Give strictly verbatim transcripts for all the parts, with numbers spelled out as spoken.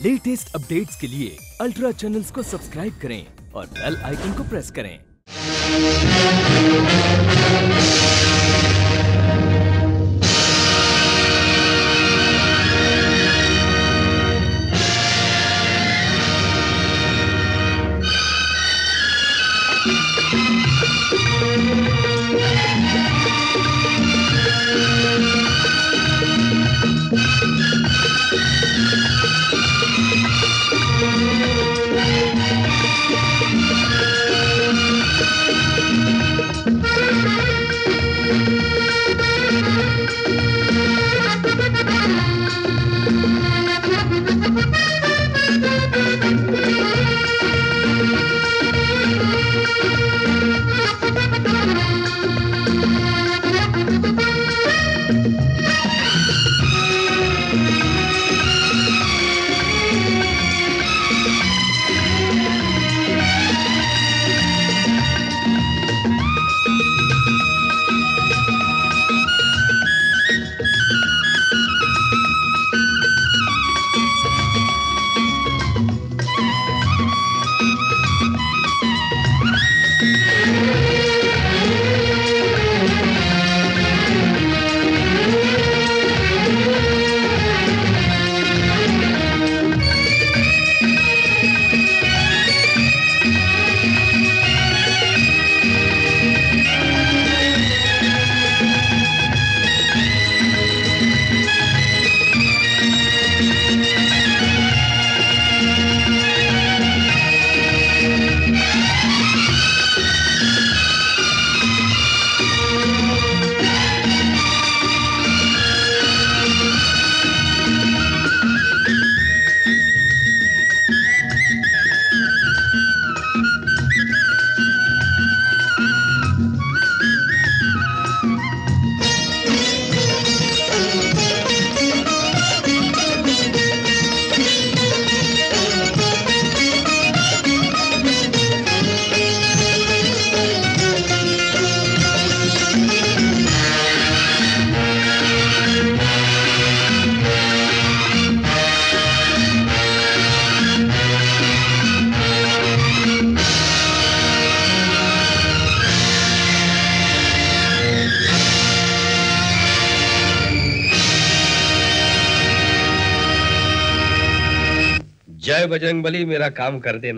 Latest updates के लिए ultra channels को सब्सक्राइब करें और बेल आइकन को प्रेस करें। जय बजरंगबली, मेरा काम कर देना।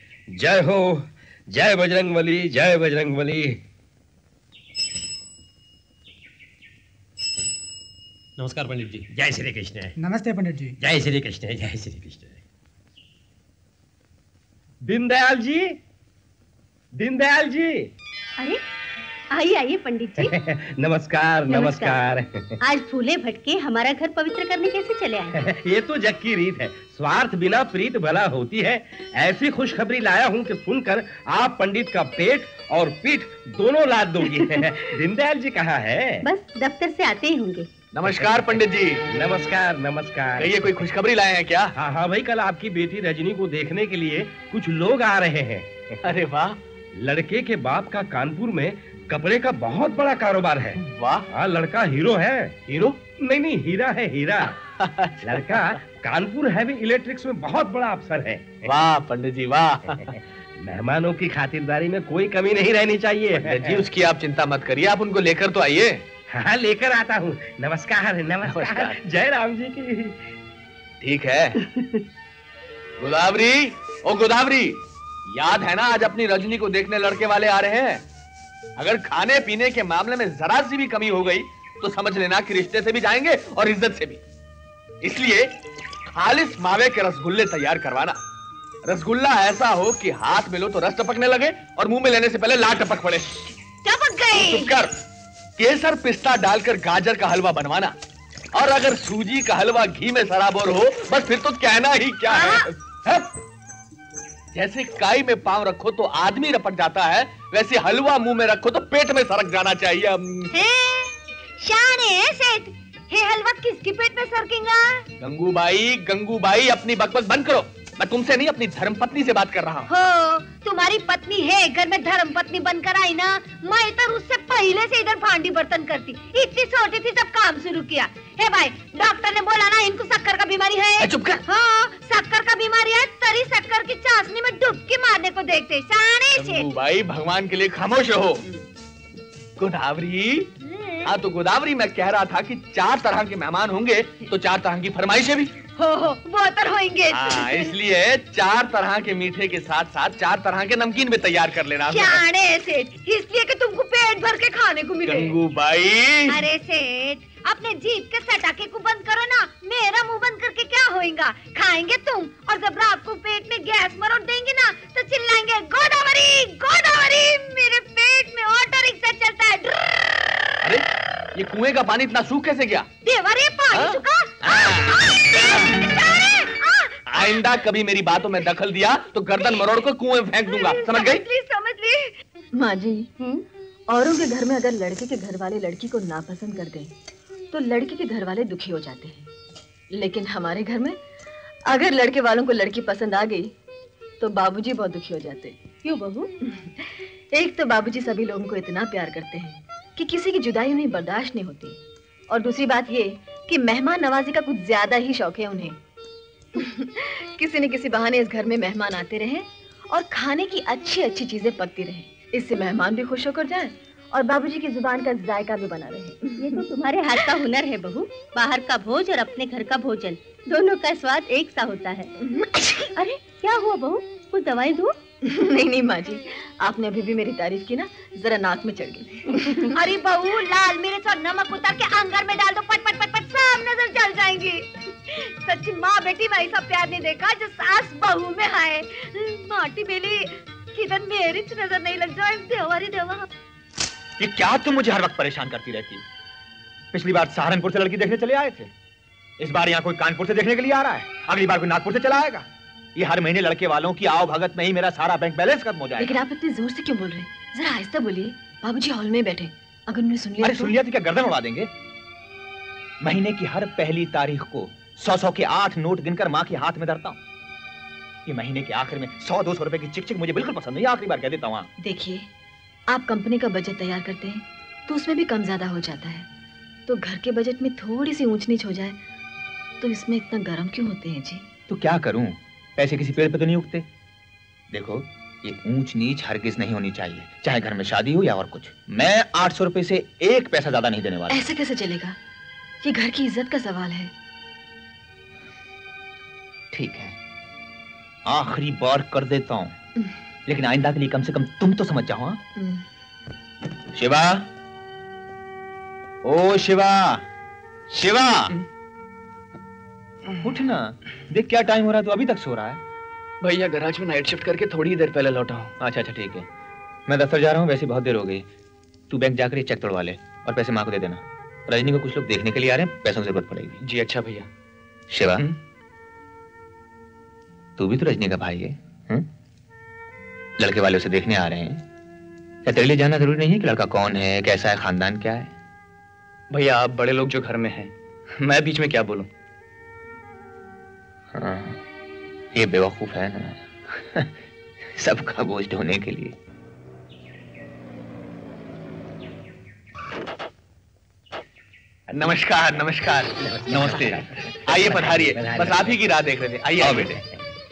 जय हो, जय बजरंगबली, जय बजरंगबली। नमस्कार पंडित जी। जय श्री कृष्ण। नमस्ते पंडित जी। जय श्री कृष्ण, जय श्री कृष्ण। दीनदयाल जी, दीनदयाल जी। अरे आइए आइए पंडित जी। नमस्कार, नमस्कार। आज फूले भटके हमारा घर पवित्र करने कैसे चले आए? ये तो जग की रीत है, स्वार्थ बिना प्रीत भला होती है। ऐसी खुशखबरी लाया हूँ कि सुनकर आप पंडित का पेट और पीठ दोनों लाद दोगे। दीनदयाल जी कहाँ है? बस दफ्तर से आते ही होंगे। नमस्कार पंडित जी। नमस्कार, नमस्कार। ये कोई खुशखबरी लाए हैं क्या? हाँ हाँ भाई, कल आपकी बेटी रजनी को देखने के लिए कुछ लोग आ रहे हैं। अरे वाह। लड़के के बाप का कानपुर में कपड़े का बहुत बड़ा कारोबार है। वाह। हाँ, लड़का हीरो है। हीरो? नहीं नहीं, हीरा है, हीरा। लड़का कानपुर हैवी इलेक्ट्रिक्स में बहुत बड़ा अफसर है। वाह पंडित जी, वाह। मेहमानों की खातिरदारी में कोई कमी नहीं रहनी चाहिए। जी, उसकी आप चिंता मत करिए, आप उनको लेकर तो आइए। हाँ, लेकर आता हूँ। नमस्कार, नमस्कार। जय राम जी की। ठीक है। गोदावरी, ओ गोदावरी, याद है ना आज अपनी रजनी को देखने लड़के वाले आ रहे हैं? अगर खाने पीने के मामले में जरा सी भी कमी हो गई तो समझ लेना कि रिश्ते से भी जाएंगे और इज्जत से भी। इसलिए खालिस मावे के रसगुल्ले तैयार करवाना। रसगुल्ला ऐसा हो कि हाथ में लो तो रस टपकने लगे और मुंह में लेने से पहले लाट टपक पड़े। टपक गई। चुप कर। केसर पिस्ता डालकर गाजर का हलवा बनवाना, और अगर सूजी का हलवा घी में सराबोर हो बस फिर तो कहना ही क्या है, है? जैसे काई में पांव रखो तो आदमी रपट जाता है, वैसे हलवा मुंह में रखो तो पेट में सरक जाना चाहिए। शाने सेठ, ये हलवा किसके पेट में सरकेगा? गंगूबाई, गंगूबाई, अपनी बकबक बंद करो। मैं तुमसे नहीं अपनी धर्मपत्नी से बात कर रहा हूँ। हो, तुम्हारी पत्नी है घर में धर्म पत्नी बनकर आई ना, मैं तो उससे पहले से इधर भांडी बर्तन करती, इतनी छोटी थी जब काम शुरू किया। हे भाई, डॉक्टर ने बोला ना इनको शक्कर का बीमारी है। चुप कर। हाँ, शक्कर का बीमारी है, तरी शक्कर की चाशनी में डुबकी मारने को देखते शाने से। भाई भगवान के लिए खामोश रहो। गोदावरी, हाँ तो गोदावरी मैं कह रहा था कि चार तरह के मेहमान होंगे तो चार तरह की फरमाइशें भी हो हो वो तो होंगे। हाँ, इसलिए चार तरह के मीठे के साथ साथ चार तरह के नमकीन भी तैयार कर लेना। जाने सेठ, इसलिए कि तुमको पेट भर के खाने को मिले। गंगू बाई, अरे सेठ, अपने जीभ के सटाके को बंद करो ना, मेरा मुंह बंद करके क्या होएगा? खाएंगे तुम और जब रात को पेट में गैस मरोड़ देंगे ना तो चिल्लाएंगे गोदावरी गोदावरी, मेरे पेट में ऑटो रिक्शा चलता है। अरे ये कुएं का पानी इतना सूख कैसे गया? देवर, ये पानी सूखा? आइंदा कभी मेरी बातों में दखल दिया तो गर्दन मरोड़ को कुएं में फेंक दूंगा, समझ गई? समझ ली। माँ जी, औरों के घर में अगर लड़के के घर वाले लड़की को नापसंद कर दें तो लड़की के घर वाले दुखी हो जाते हैं, लेकिन हमारे घर में अगर लड़के वालों को लड़की पसंद आ गई तो बाबूजी बहुत दुखी हो जाते हैं। क्यों बहू? एक तो बाबूजी सभी लोगों को इतना प्यार करते हैं कि किसी की जुदाई उन्हें बर्दाश्त नहीं होती, और दूसरी बात ये कि मेहमान नवाजी का कुछ ज्यादा ही शौक है उन्हें। किसी न किसी बहाने इस घर में मेहमान आते रहे और खाने की अच्छी अच्छी चीजें पकती रहे, इससे मेहमान भी खुश होकर जाए और बाबूजी की जुबान का जायका भी बना रहे। ये तो तुम्हारे हाथ का हुनर है बहू, बाहर का भोज और अपने घर का भोजन दोनों का स्वाद एक सा होता है। अरे क्या हुआ बहू, कुछ दवाई दूं? नहीं नहीं माँ जी, आपने अभी भी मेरी तारीफ की ना, जरा नाक में चढ़ गई। अरे बहू, लाल मिर्च और नमक उतार के अंगार में डाल दो, पट पट पट पट सब नजर चल जाएंगी। सच्ची माँ बेटी में ऐसा प्यार नहीं देखा जो सास बहू में है। माटी बेली किधर मेरी नजर नहीं लग जाए। देवारी देवा, ये क्या तुम मुझे हर वक्त परेशान करती रहती? पिछली बार सहारनपुर से लड़की देखने चले आए थे, इस बार यहाँ कोई कानपुर से देखने के लिए आ रहा है, अगली बार कोई नागपुर से चला आएगा। ये हर महीने लड़के वालों की आओ भगत में ही मेरा सारा बैंक बैलेंस खत्म हो जाएगा। लेकिन आप इतने जोर से क्यों बोल रहे हैं? जरा आहिस्ता बोलिए, बाबूजी हॉल में बैठे, अगर उन्हें सुन लिया अरे तो... सुन लिया तो क्या गर्दन उड़ा देंगे? महीने की हर पहली तारीख को सौ सौ के आठ नोट गिनकर माँ के हाथ में धरता हूँ। ये महीने के आखिर में सौ दो सौ रुपए की चिक चिक मुझे बिल्कुल पसंद नहीं, आखिरी बार कह देता हूँ। देखिए, आप कंपनी का बजट तैयार करते हैं तो उसमें भी कम ज्यादा हो जाता है, तो घर के बजट में थोड़ी सी ऊंच नीच हो जाए तो इसमें इतना गर्म क्यों होते हैं जी? तो क्या करूं, पैसे किसी पेड़ पे तो नहीं उगते। देखो, ये ऊंच नीच हरगिज नहीं होनी चाहिए, चाहे घर में शादी हो या और कुछ। मैं आठ सौ रुपए से एक पैसा ज्यादा नहीं देने वाला। ऐसा कैसे चलेगा? ये घर की इज्जत का सवाल है। ठीक है, आखिरी बार कर देता हूँ, लेकिन आइंदा के लिए कम से कम तुम तो समझ जाओ। शिवा, ओ शिवा, शिवा, उठना, देख क्या टाइम हो रहा है, तो अभी तक सो रहा है। भैया गैराज में नाइट शिफ्ट करके थोड़ी देर पहले लौटा हूँ। अच्छा अच्छा ठीक है, मैं दफ्तर जा रहा हूँ, वैसे बहुत देर हो गई। तू बैंक जाकर ये चेक तोड़वा ले और पैसे माँ को दे देना। रजनी को कुछ लोग देखने के लिए आ रहे हैं, पैसों की जरूरत पड़ेगी। जी अच्छा भैया। शिवा, तू भी तो रजनी का भाई है, हुँ? लड़के वाले उसे देखने आ रहे हैं, क्या तेरे लिए जानना जरूरी नहीं है कि लड़का कौन है, कैसा है, खानदान क्या है? भैया आप बड़े लोग जो घर में हैं, मैं बीच में क्या बोलूं? हाँ, ये बेवकूफ है ना, सबका बोझ ढोने के लिए। नमस्कार नमस्कार। नमस्ते, आइए पधारिए, बस आप ही की राह देख रहे थे। आइए। आओ बेटे।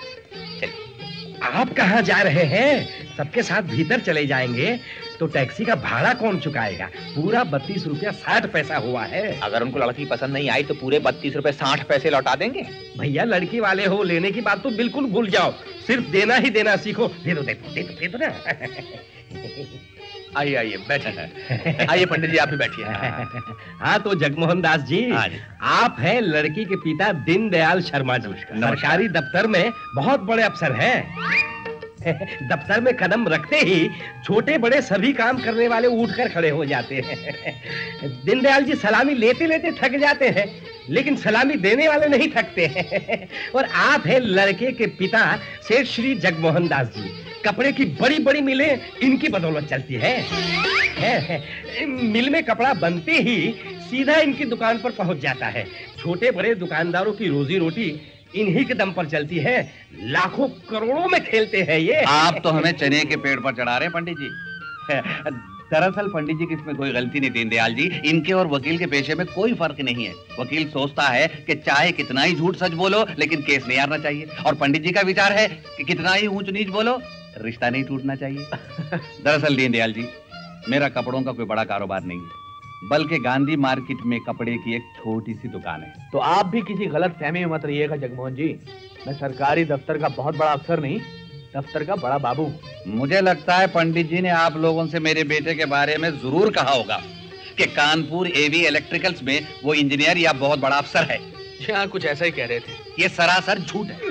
आप कहाँ जा रहे हैं? सबके साथ भीतर चले जाएंगे तो टैक्सी का भाड़ा कौन चुकाएगा? पूरा बत्तीस रुपया साठ पैसा हुआ है। अगर उनको लड़की पसंद नहीं आई तो पूरे बत्तीस रुपए साठ पैसे लौटा देंगे। भैया लड़की वाले हो, लेने की बात तो बिल्कुल भूल जाओ, सिर्फ देना ही देना सीखो। दे दो दे दो दे दो, दे दो ना। आइए आइए बैठिए। आइए पंडित जी आप भी बैठिए। हाँ तो जगमोहन दास जी, आप हैं लड़की के पिता दीनदयाल शर्मा जी, सरकारी दफ्तर में बहुत बड़े अफसर हैं। दफ्तर में कदम रखते ही छोटे बड़े सभी काम करने वाले उठकर खड़े हो जाते हैं। दीनदयाल जी सलामी लेते लेते थक जाते हैं, लेकिन सलामी देने वाले नहीं थकते हैं। और आप हैं लड़के के पिता सेठ श्री जगमोहन दास जी, कपड़े की बड़ी बड़ी मिलें इनकी बदौलत चलती है। है, है। मिल में कपड़ा बनते ही सीधा इनकी दुकान पर पहुंच जाता है। छोटे बड़े दुकानदारों की रोजी रोटी इन्हीं के दम पर चलती है। लाखों करोड़ों में खेलते हैं ये। आप तो हमें चने के पेड़ पर चढ़ा रहे हैं पंडित जी। दरअसल पंडित जी की इसमें कोई गलती नहीं दीनदयाल जी। इनके और वकील के पेशे में कोई फर्क नहीं है। वकील सोचता है कि चाहे कितना ही झूठ सच बोलो लेकिन केस नहीं हारना चाहिए, और पंडित जी का विचार है कि कितना ही ऊंच नीच बोलो रिश्ता नहीं टूटना चाहिए। दरअसल दीनदयाल जी, मेरा कपड़ों का कोई बड़ा कारोबार नहीं है, बल्कि गांधी मार्केट में कपड़े की एक छोटी सी दुकान है। तो आप भी किसी गलत फहमी में मत रहिएगा जगमोहन जी। मैं सरकारी दफ्तर का बहुत बड़ा अफसर नहीं, दफ्तर का बड़ा बाबू। मुझे लगता है पंडित जी ने आप लोगों से मेरे बेटे के बारे में जरूर कहा होगा कि कानपुर एवी इलेक्ट्रिकल्स में वो इंजीनियर या बहुत बड़ा अफसर है। हाँ, कुछ ऐसा ही कह रहे थे। ये सरासर झूठ है।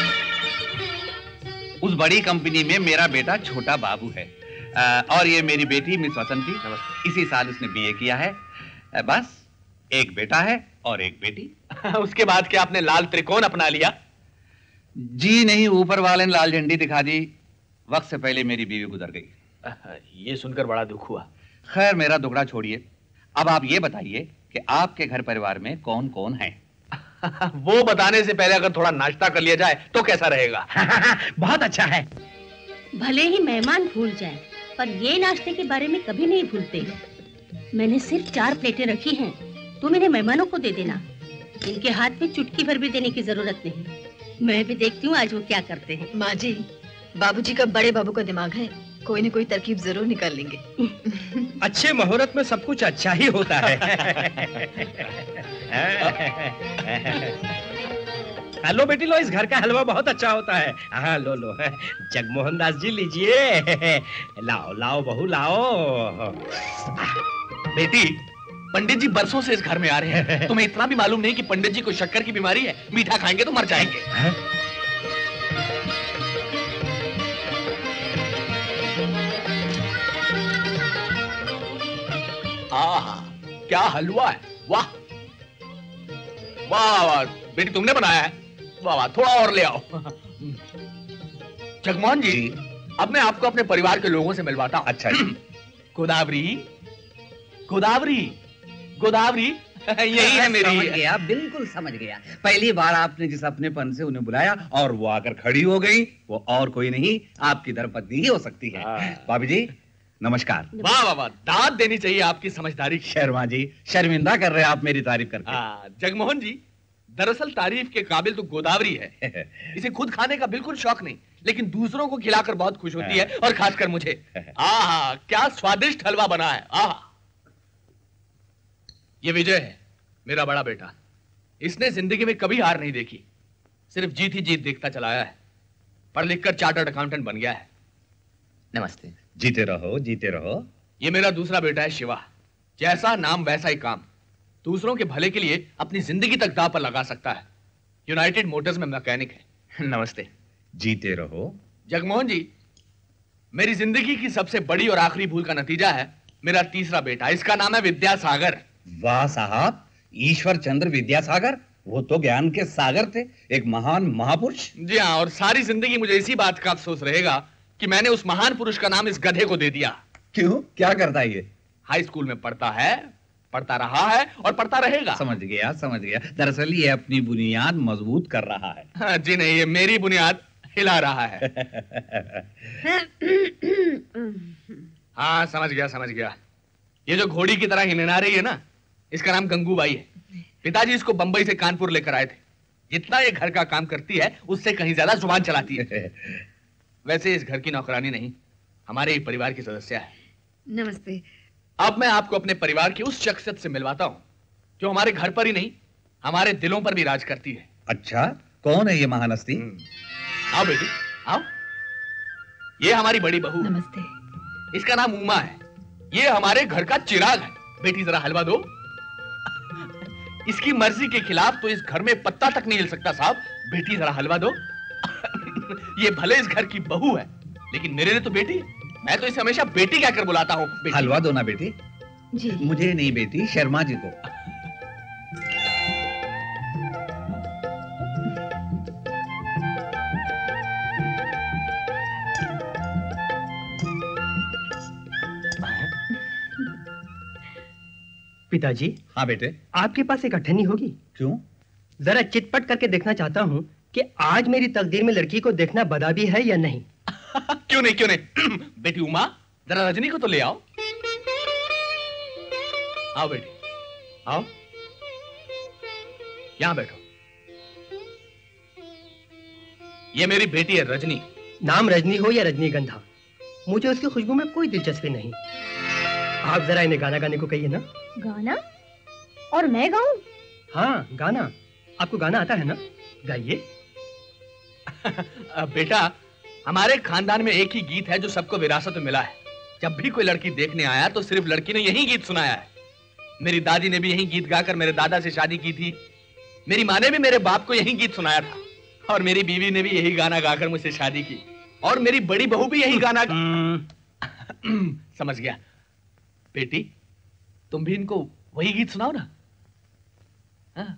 उस बड़ी कंपनी में मेरा बेटा छोटा बाबू है, आ, और ये मेरी बेटी मिस वसंती। नमस्ते। इसी साल उसने बीए किया है। आ, बस एक बेटा है और एक बेटी। उसके बाद क्या आपने लाल त्रिकोण अपना लिया? जी नहीं, ऊपर वाले ने लाल झंडी दिखा दी। वक्त से पहले मेरी बीवी गुजर गई। ये सुनकर बड़ा दुख हुआ। खैर, मेरा दुखड़ा छोड़िए। अब आप ये बताइए कि आपके घर परिवार में कौन कौन है? वो बताने से पहले अगर थोड़ा नाश्ता कर लिया जाए तो कैसा रहेगा? बहुत अच्छा है। भले ही मेहमान भूल जाए, पर ये नाश्ते के बारे में कभी नहीं भूलते। मैंने सिर्फ चार प्लेटें रखी हैं, तुम इन्हें मेहमानों को दे देना। इनके हाथ में चुटकी भर भी देने की जरूरत नहीं। मैं भी देखती हूँ आज वो क्या करते हैं। माँ जी, बाबूजी का बड़े बाबू का दिमाग है, कोई न कोई तरकीब जरूर निकाल लेंगे। अच्छे मुहूर्त में सब कुछ अच्छा ही होता है। लो बेटी लो, इस घर का हलवा बहुत अच्छा होता है। हाँ लो लो, जगमोहन दास जी लीजिए। लाओ लाओ बहू लाओ। बेटी, पंडित जी बरसों से इस घर में आ रहे हैं। तुम्हें इतना भी मालूम नहीं कि पंडित जी को शक्कर की बीमारी है? मीठा खाएंगे तो मर जाएंगे। हाँ? आहा, क्या हलवा है! वाह वाह वाह, बेटी तुमने बनाया है? वाह वाह, थोड़ा और ले आओ। जगमोहन जी, अब मैं आपको अपने परिवार के लोगों से मिलवाता हूँ। अच्छा जी। गोदावरी, गोदावरी, गोदावरी, यही है मेरी। समझ गया, बिल्कुल समझ गया। पहली बार आपने जिस अपनेपन से उन्हें बुलाया और वो आकर खड़ी हो गई, वो और कोई नहीं आपकी धर्मपत्नी ही हो सकती है। भाभी जी नमस्कार। वाह वाह वाह, दाद देनी चाहिए आपकी समझदारी। शर्मा जी, शर्मिंदा कर रहे हैं आप मेरी तारीफ करके। जगमोहन जी, दरअसल तारीफ के काबिल तो गोदावरी है। इसे खुद खाने का बिल्कुल शौक नहीं, लेकिन दूसरों को खिलाकर बहुत खुश होती है, और खासकर मुझे। आहा, क्या स्वादिष्ट हलवा बना है। आहा, ये विजय है, मेरा बड़ा बेटा। इसने जिंदगी में कभी हार नहीं देखी, सिर्फ जीत ही जीत देखता चला आया है। पढ़ लिखकर चार्टर्ड अकाउंटेंट बन गया है। नमस्ते। जीते रहो जीते रहो। ये मेरा दूसरा बेटा है शिवा। जैसा नाम वैसा ही काम, दूसरों के भले के लिए अपनी जिंदगी तक दांव पर लगा सकता है। यूनाइटेड मोटर्स में मैकेनिक है। नमस्ते। जीते रहो। जगमोहन जी, मेरी जिंदगी की सबसे बड़ी और आखिरी भूल का नतीजा है मेरा तीसरा बेटा। इसका नाम है विद्यासागर। वाह साहब, ईश्वर चंद्र विद्यासागर, वो तो ज्ञान के सागर थे, एक महान महापुरुष। जी हाँ, और सारी जिंदगी मुझे इसी बात का अफसोस रहेगा कि मैंने उस महान पुरुष का नाम इस गधे को दे दिया। क्यों, क्या करता है ये? हाई स्कूल में पढ़ता है, पढ़ता रहा है और पढ़ता रहेगा। समझ गया समझ गया। दरअसल ये अपनी बुनियाद मजबूत कर रहा है। हाँ, जी नहीं, ये मेरी बुनियाद हिला रहा है। हाँ, समझ गया समझ गया। ये जो घोड़ी की तरह हिलना रही है ना, इसका नाम गंगूबाई है। पिताजी इसको बंबई से कानपुर लेकर आए थे। जितना ये घर का काम करती है उससे कहीं ज्यादा जुबान चलाती है। वैसे इस घर की नौकरानी नहीं, हमारे ही परिवार की सदस्य है। नमस्ते। अब मैं आपको अपने परिवार की उस शख्सियत से मिलवाता हूँ जो हमारे घर पर ही नहीं, हमारे दिलों पर भी राज करती है। अच्छा, कौन है ये महान हस्ती? आओ बेटी आओ। ये हमारी बड़ी बहू। नमस्ते। इसका नाम उमा है। ये हमारे घर का चिराग है। बेटी जरा हलवा दो। इसकी मर्जी के खिलाफ तो इस घर में पत्ता तक नहीं हिल सकता साहब। बेटी जरा हलवा दो। ये भले इस घर की बहू है, लेकिन मेरे लिए तो बेटी है। मैं तो इसे हमेशा बेटी कहकर बुलाता हूँ। हलवा दो ना बेटी। जी। मुझे नहीं बेटी, शर्मा जी को। पिताजी। हाँ बेटे। आपके पास एक अठन्नी होगी? क्यों? जरा चिटपट करके देखना चाहता हूँ कि आज मेरी तकदीर में लड़की को देखना बदा भी है या नहीं। क्यों नहीं, क्यों नहीं। बेटी उमा, जरा रजनी को तो ले आओ। आओ बेटी, आओ, यहां बैठो। ये मेरी बेटी है रजनी। नाम रजनी हो या रजनीगंधा, मुझे उसकी खुशबू में कोई दिलचस्पी नहीं। आप जरा इन्हें गाना गाने को कहिए ना। गाना? और मैं गाऊं? हाँ गाना। आपको गाना आता है ना, गाइए। बेटा, हमारे खानदान में एक ही गीत है जो सबको विरासत में मिला है। जब भी कोई लड़की देखने आया तो सिर्फ लड़की ने यही गीत सुनाया है। मेरी दादी ने भी यही गीत गाकर मेरे दादा से शादी की थी। मेरी माँ ने भी मेरे बाप को यही गीत सुनाया था, और मेरी बीवी ने भी यही गाना गाकर मुझसे शादी की, और मेरी बड़ी बहू भी यही गाना समझ गया। बेटी, तुम भी इनको वही गीत सुनाओ ना। हाँ?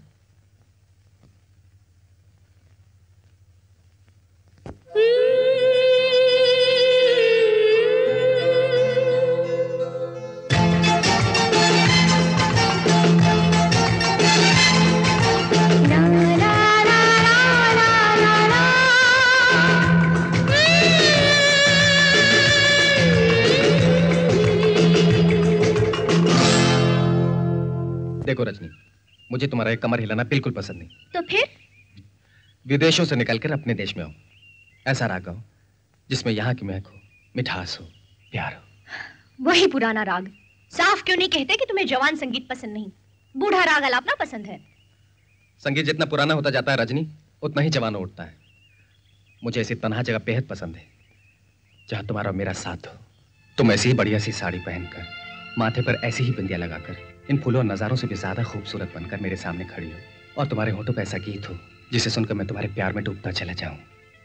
देखो रजनी, मुझे तुम्हारा ये कमर हिलाना बिल्कुल पसंद नहीं। तो फिर? विदेशों से निकलकर अपने देश में आओ। ऐसा राग गाओ जिसमें यहाँ की महक हो, मिठास हो, प्यार हो। वही पुराना राग। साफ क्यों नहीं कहते कि तुम्हें जवान संगीत पसंद नहीं, बूढ़ा राग अलापना पसंद है? संगीत जितना पुराना होता जाता है रजनी, उतना ही जवान उठता है। मुझे ऐसी तन्हा जगह बेहद पसंद है जहाँ तुम्हारा और मेरा साथ हो। तुम ऐसी ही बढ़िया सी साड़ी पहनकर, माथे पर ऐसी ही बिंदिया लगाकर, इन फूलों और नजारों से भी ज्यादा खूबसूरत बनकर मेरे सामने खड़ी हो, और तुम्हारे होठों पर ऐसा गीत हो जिसे सुनकर मैं तुम्हारे प्यार में डूबता चला जाऊं।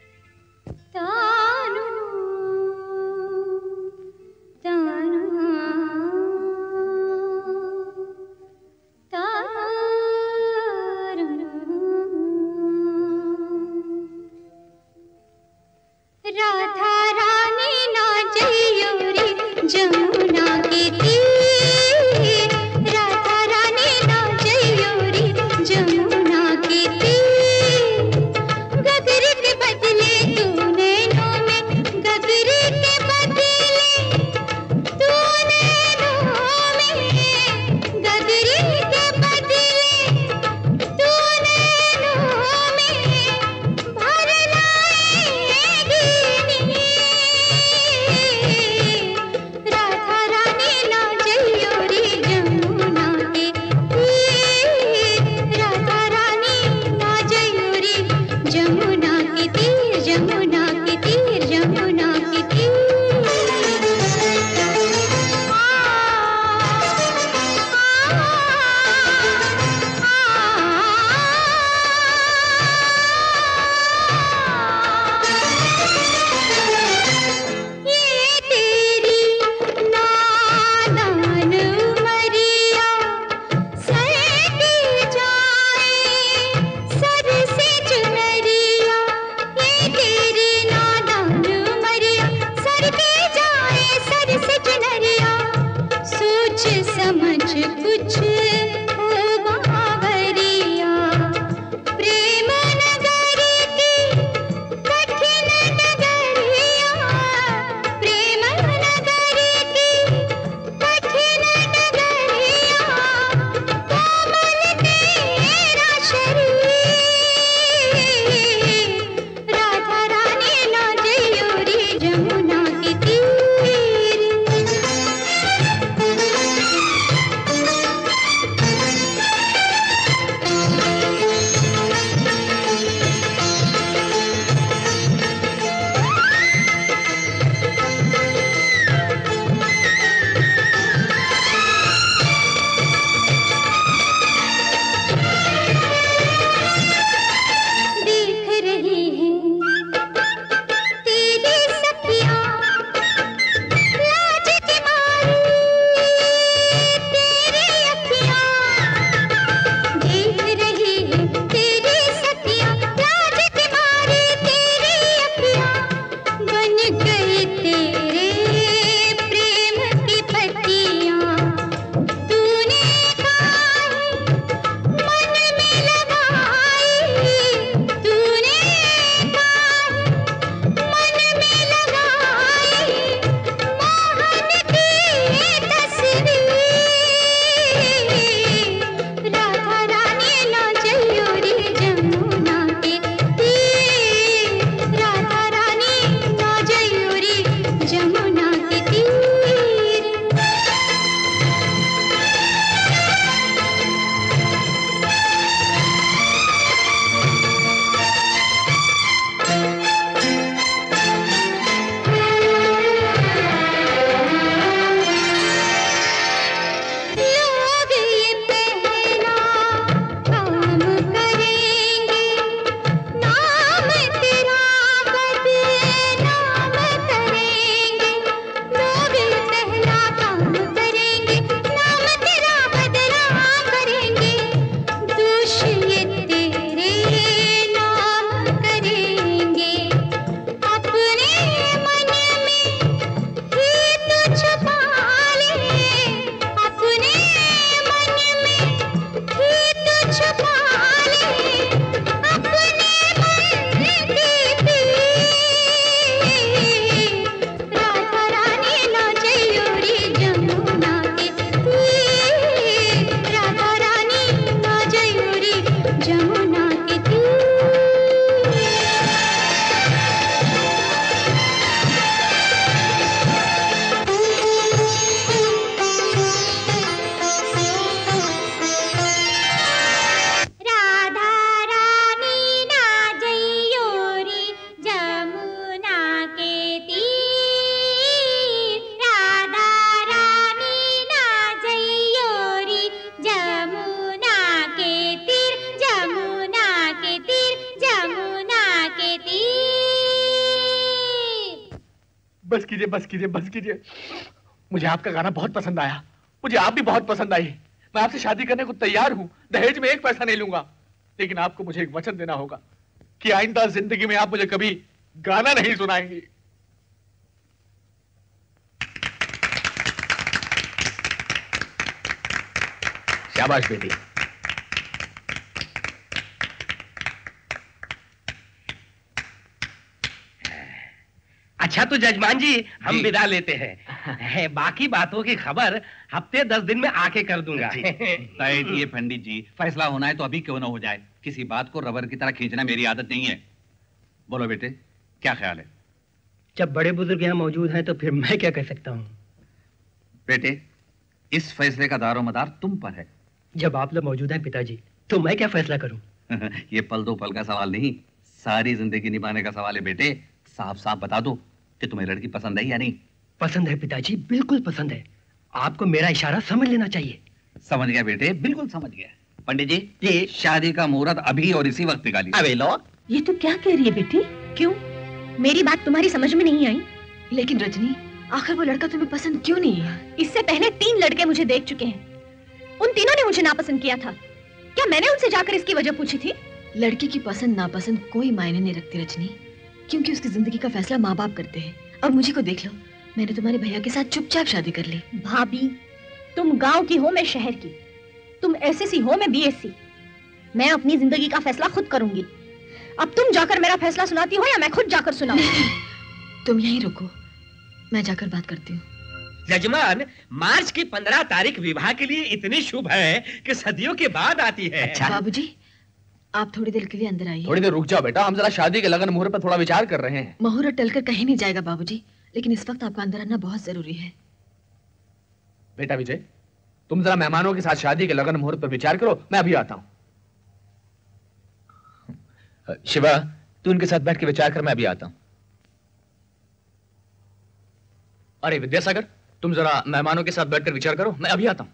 राधा रानी नाचैयो रे जमुना के तीर, राधा रानी नाचैयो रे जमुना के तीर, गगरे के बदले तूने बस कीजिए, बस कीजिए, बस कीजिए। मुझे आपका गाना बहुत पसंद आया, मुझे आप भी बहुत पसंद आई। मैं आपसे शादी करने को तैयार हूँ, दहेज में एक पैसा नहीं लूंगा, लेकिन आपको मुझे एक वचन देना होगा कि आइंदा जिंदगी में आप मुझे कभी गाना नहीं सुनाएंगी। शाबाश बेटी। अच्छा तो जजमान जी हम विदा लेते हैं। बाकी बातों की खबर हफ्ते दस दिन में आके कर दूंगा। तय दिए पंडित जी, फैसला होना है तो अभी क्यों ना हो जाए। किसी बात को रबर की तरह खींचना मेरी आदत नहीं है। बोलो बेटे, क्या ख्याल है? जब बड़े बुजुर्ग यहाँ मौजूद हैं तो फिर मैं क्या कह सकता हूँ। बेटे, इस फैसले का दारो मदार तुम पर है। जब आप लोग मौजूद हैं पिताजी, तो मैं क्या फैसला करूँ? ये पल दो पल का सवाल नहीं, सारी जिंदगी निभाने का सवाल है बेटे। साफ साफ बता दो कि तुम्हें लड़की पसंद है या नहीं। पसंद है पिताजी, बिल्कुल पसंद है। आपको मेरा इशारा समझ लेना चाहिए। समझ गया बेटे, बिल्कुल समझ गया। पंडित जी, ये शादी का मुहूर्त अभी और इसी वक्त निकालिए। अबे लो, ये तो क्या कह रही है बेटी? क्यों, मेरी बात तुम्हारी समझ में नहीं आई? लेकिन रजनी, आखिर वो लड़का तुम्हें पसंद क्यों नहीं है? इससे पहले तीन लड़के मुझे देख चुके हैं, उन तीनों ने मुझे नापसंद किया था। क्या मैंने उनसे जाकर इसकी वजह पूछी थी? लड़की की पसंद नापसंद कोई मायने नहीं रखती रजनी, क्योंकि उसकी जिंदगी का फैसला माँ बाप करते हैं। अब मुझे को देख लो, मैंने तुम्हारे भैया के साथ चुपचाप शादी कर ली। भाभी, तुम गांव की हो, मैं शहर की। तुम एसएससी हो, मैं बीएससी। मैं अपनी जिंदगी का फैसला खुद करूंगी। अब तुम जाकर मेरा फैसला सुनाती हो या मैं खुद जाकर सुनाऊं? तुम यहीं रुको, मैं जाकर बात करती हूँ। जजमान, मार्च की पंद्रह तारीख विवाह के लिए इतनी शुभ है कि सदियों के बाद आती है। अच्छा बाबूजी, आप थोड़ी देर के लिए अंदर आइए। थोड़ी देर रुक जाओ बेटा, हम जरा शादी के लगन मुहूर्त पर थोड़ा विचार कर रहे हैं। मुहूर्त टलकर कहीं नहीं जाएगा बाबूजी, लेकिन इस वक्त आपका अंदर आना बहुत जरूरी है। बेटा विजय, तुम जरा मेहमानों के साथ शादी के लगन मुहूर्त पर विचार करो, मैं अभी आता हूँ। शिवा, तू उनके साथ बैठ के विचार कर, मैं अभी आता हूँ। अरे विद्यासागर, तुम जरा मेहमानों के साथ बैठकर विचार करो, मैं अभी आता हूँ।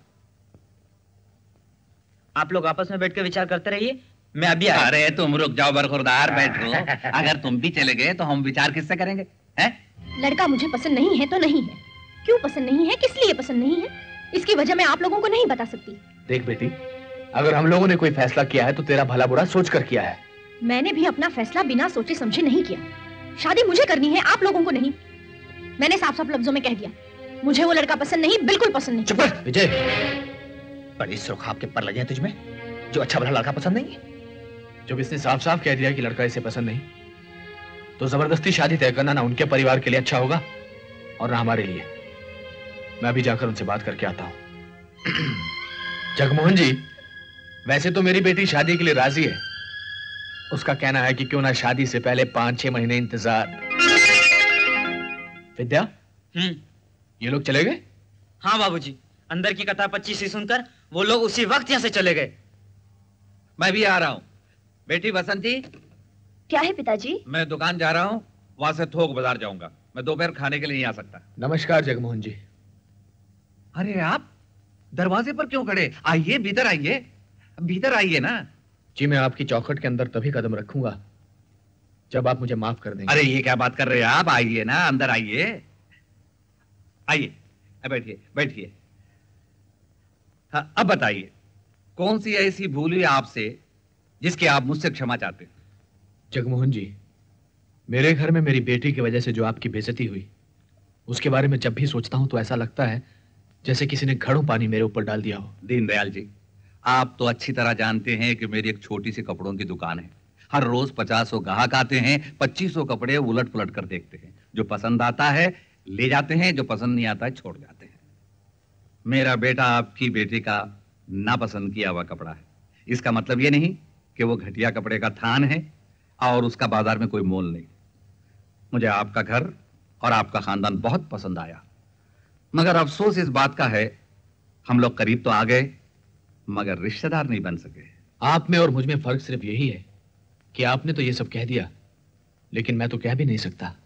आप लोग आपस में बैठ कर विचार करते रहिए, मैं अभी आ। अरे तुम रुक जाओ बरखुरदार, बैठो। अगर तुम भी चले गए तो हम विचार किससे करेंगे? हैं? लड़का मुझे पसंद नहीं है तो नहीं है। क्यों पसंद नहीं है, किस लिए पसंद नहीं है, इसकी वजह मैं आप लोगों को नहीं बता सकती। देख बेटी, अगर हम लोगों ने कोई फैसला किया है तो तेरा भला बुरा सोच कर किया है। मैंने भी अपना फैसला बिना सोचे समझे नहीं किया। शादी मुझे करनी है, आप लोगों को नहीं। मैंने साफ साफ लफ्जों में कह दिया, मुझे वो लड़का पसंद नहीं, बिल्कुल पसंद नहीं। चुप कर विजय, बड़ी सुरखाब के पर लगे हैं तुझमें, जो अच्छा भला लड़का पसंद नहीं है। जब इसने साफ साफ कह दिया कि लड़का इसे पसंद नहीं, तो जबरदस्ती शादी तय करना ना उनके परिवार के लिए अच्छा होगा और ना हमारे लिए। मैं अभी जाकर उनसे बात करके आता हूं। जगमोहन जी, वैसे तो मेरी बेटी शादी के लिए राजी है। उसका कहना है कि क्यों ना शादी से पहले पांच छह महीने इंतजार। विद्या, हम्म, ये लोग चले गए? हाँ बाबूजी, अंदर की कथा पच्चीस ही सुनकर वो लोग उसी वक्त यहाँ से चले गए। मैं भी आ रहा हूँ। बेटी बसंती। क्या है पिताजी? मैं दुकान जा रहा हूँ, वहां से थोक बाजार जाऊंगा। मैं दोपहर खाने के लिए नहीं आ सकता। नमस्कार जगमोहन जी। अरे आप दरवाजे पर क्यों खड़े? आइए, भीतर आइए, भीतर आइए ना। जी, मैं आपकी चौखट के अंदर तभी कदम रखूंगा जब आप मुझे माफ कर देंगे। अरे ये क्या बात कर रहे हैं आप? आइए ना, अंदर आइए, आइए, बैठिए बैठिए। हाँ, अब बताइए, कौन सी ऐसी भूल हुई आपसे जिसकी आप मुझसे क्षमा चाहते हैं? जगमोहन जी, मेरे घर में मेरी बेटी की वजह से जो आपकी बेइज्जती हुई, उसके बारे में जब भी सोचता हूं तो ऐसा लगता है जैसे किसी ने घड़ों पानी मेरे ऊपर डाल दिया हो। दीनदयाल जी, आप तो अच्छी तरह जानते हैं कि मेरी एक छोटी सी कपड़ों की दुकान है। हर रोज पचासों ग्राहक आते हैं, पच्चीसों कपड़े उलट पुलट कर देखते हैं। जो पसंद आता है ले जाते हैं, जो पसंद नहीं आता है छोड़ जाते हैं। मेरा बेटा आपकी बेटी का नापसंद किया हुआ कपड़ा है। इसका मतलब ये नहीं कि वो घटिया कपड़े का थान है और उसका बाजार में कोई मोल नहीं। मुझे आपका घर और आपका खानदान बहुत पसंद आया, मगर अफसोस इस बात का है हम लोग करीब तो आ गए मगर रिश्तेदार नहीं बन सके। आप में और मुझ में फर्क सिर्फ यही है कि आपने तो ये सब कह दिया, लेकिन मैं तो कह भी नहीं सकता।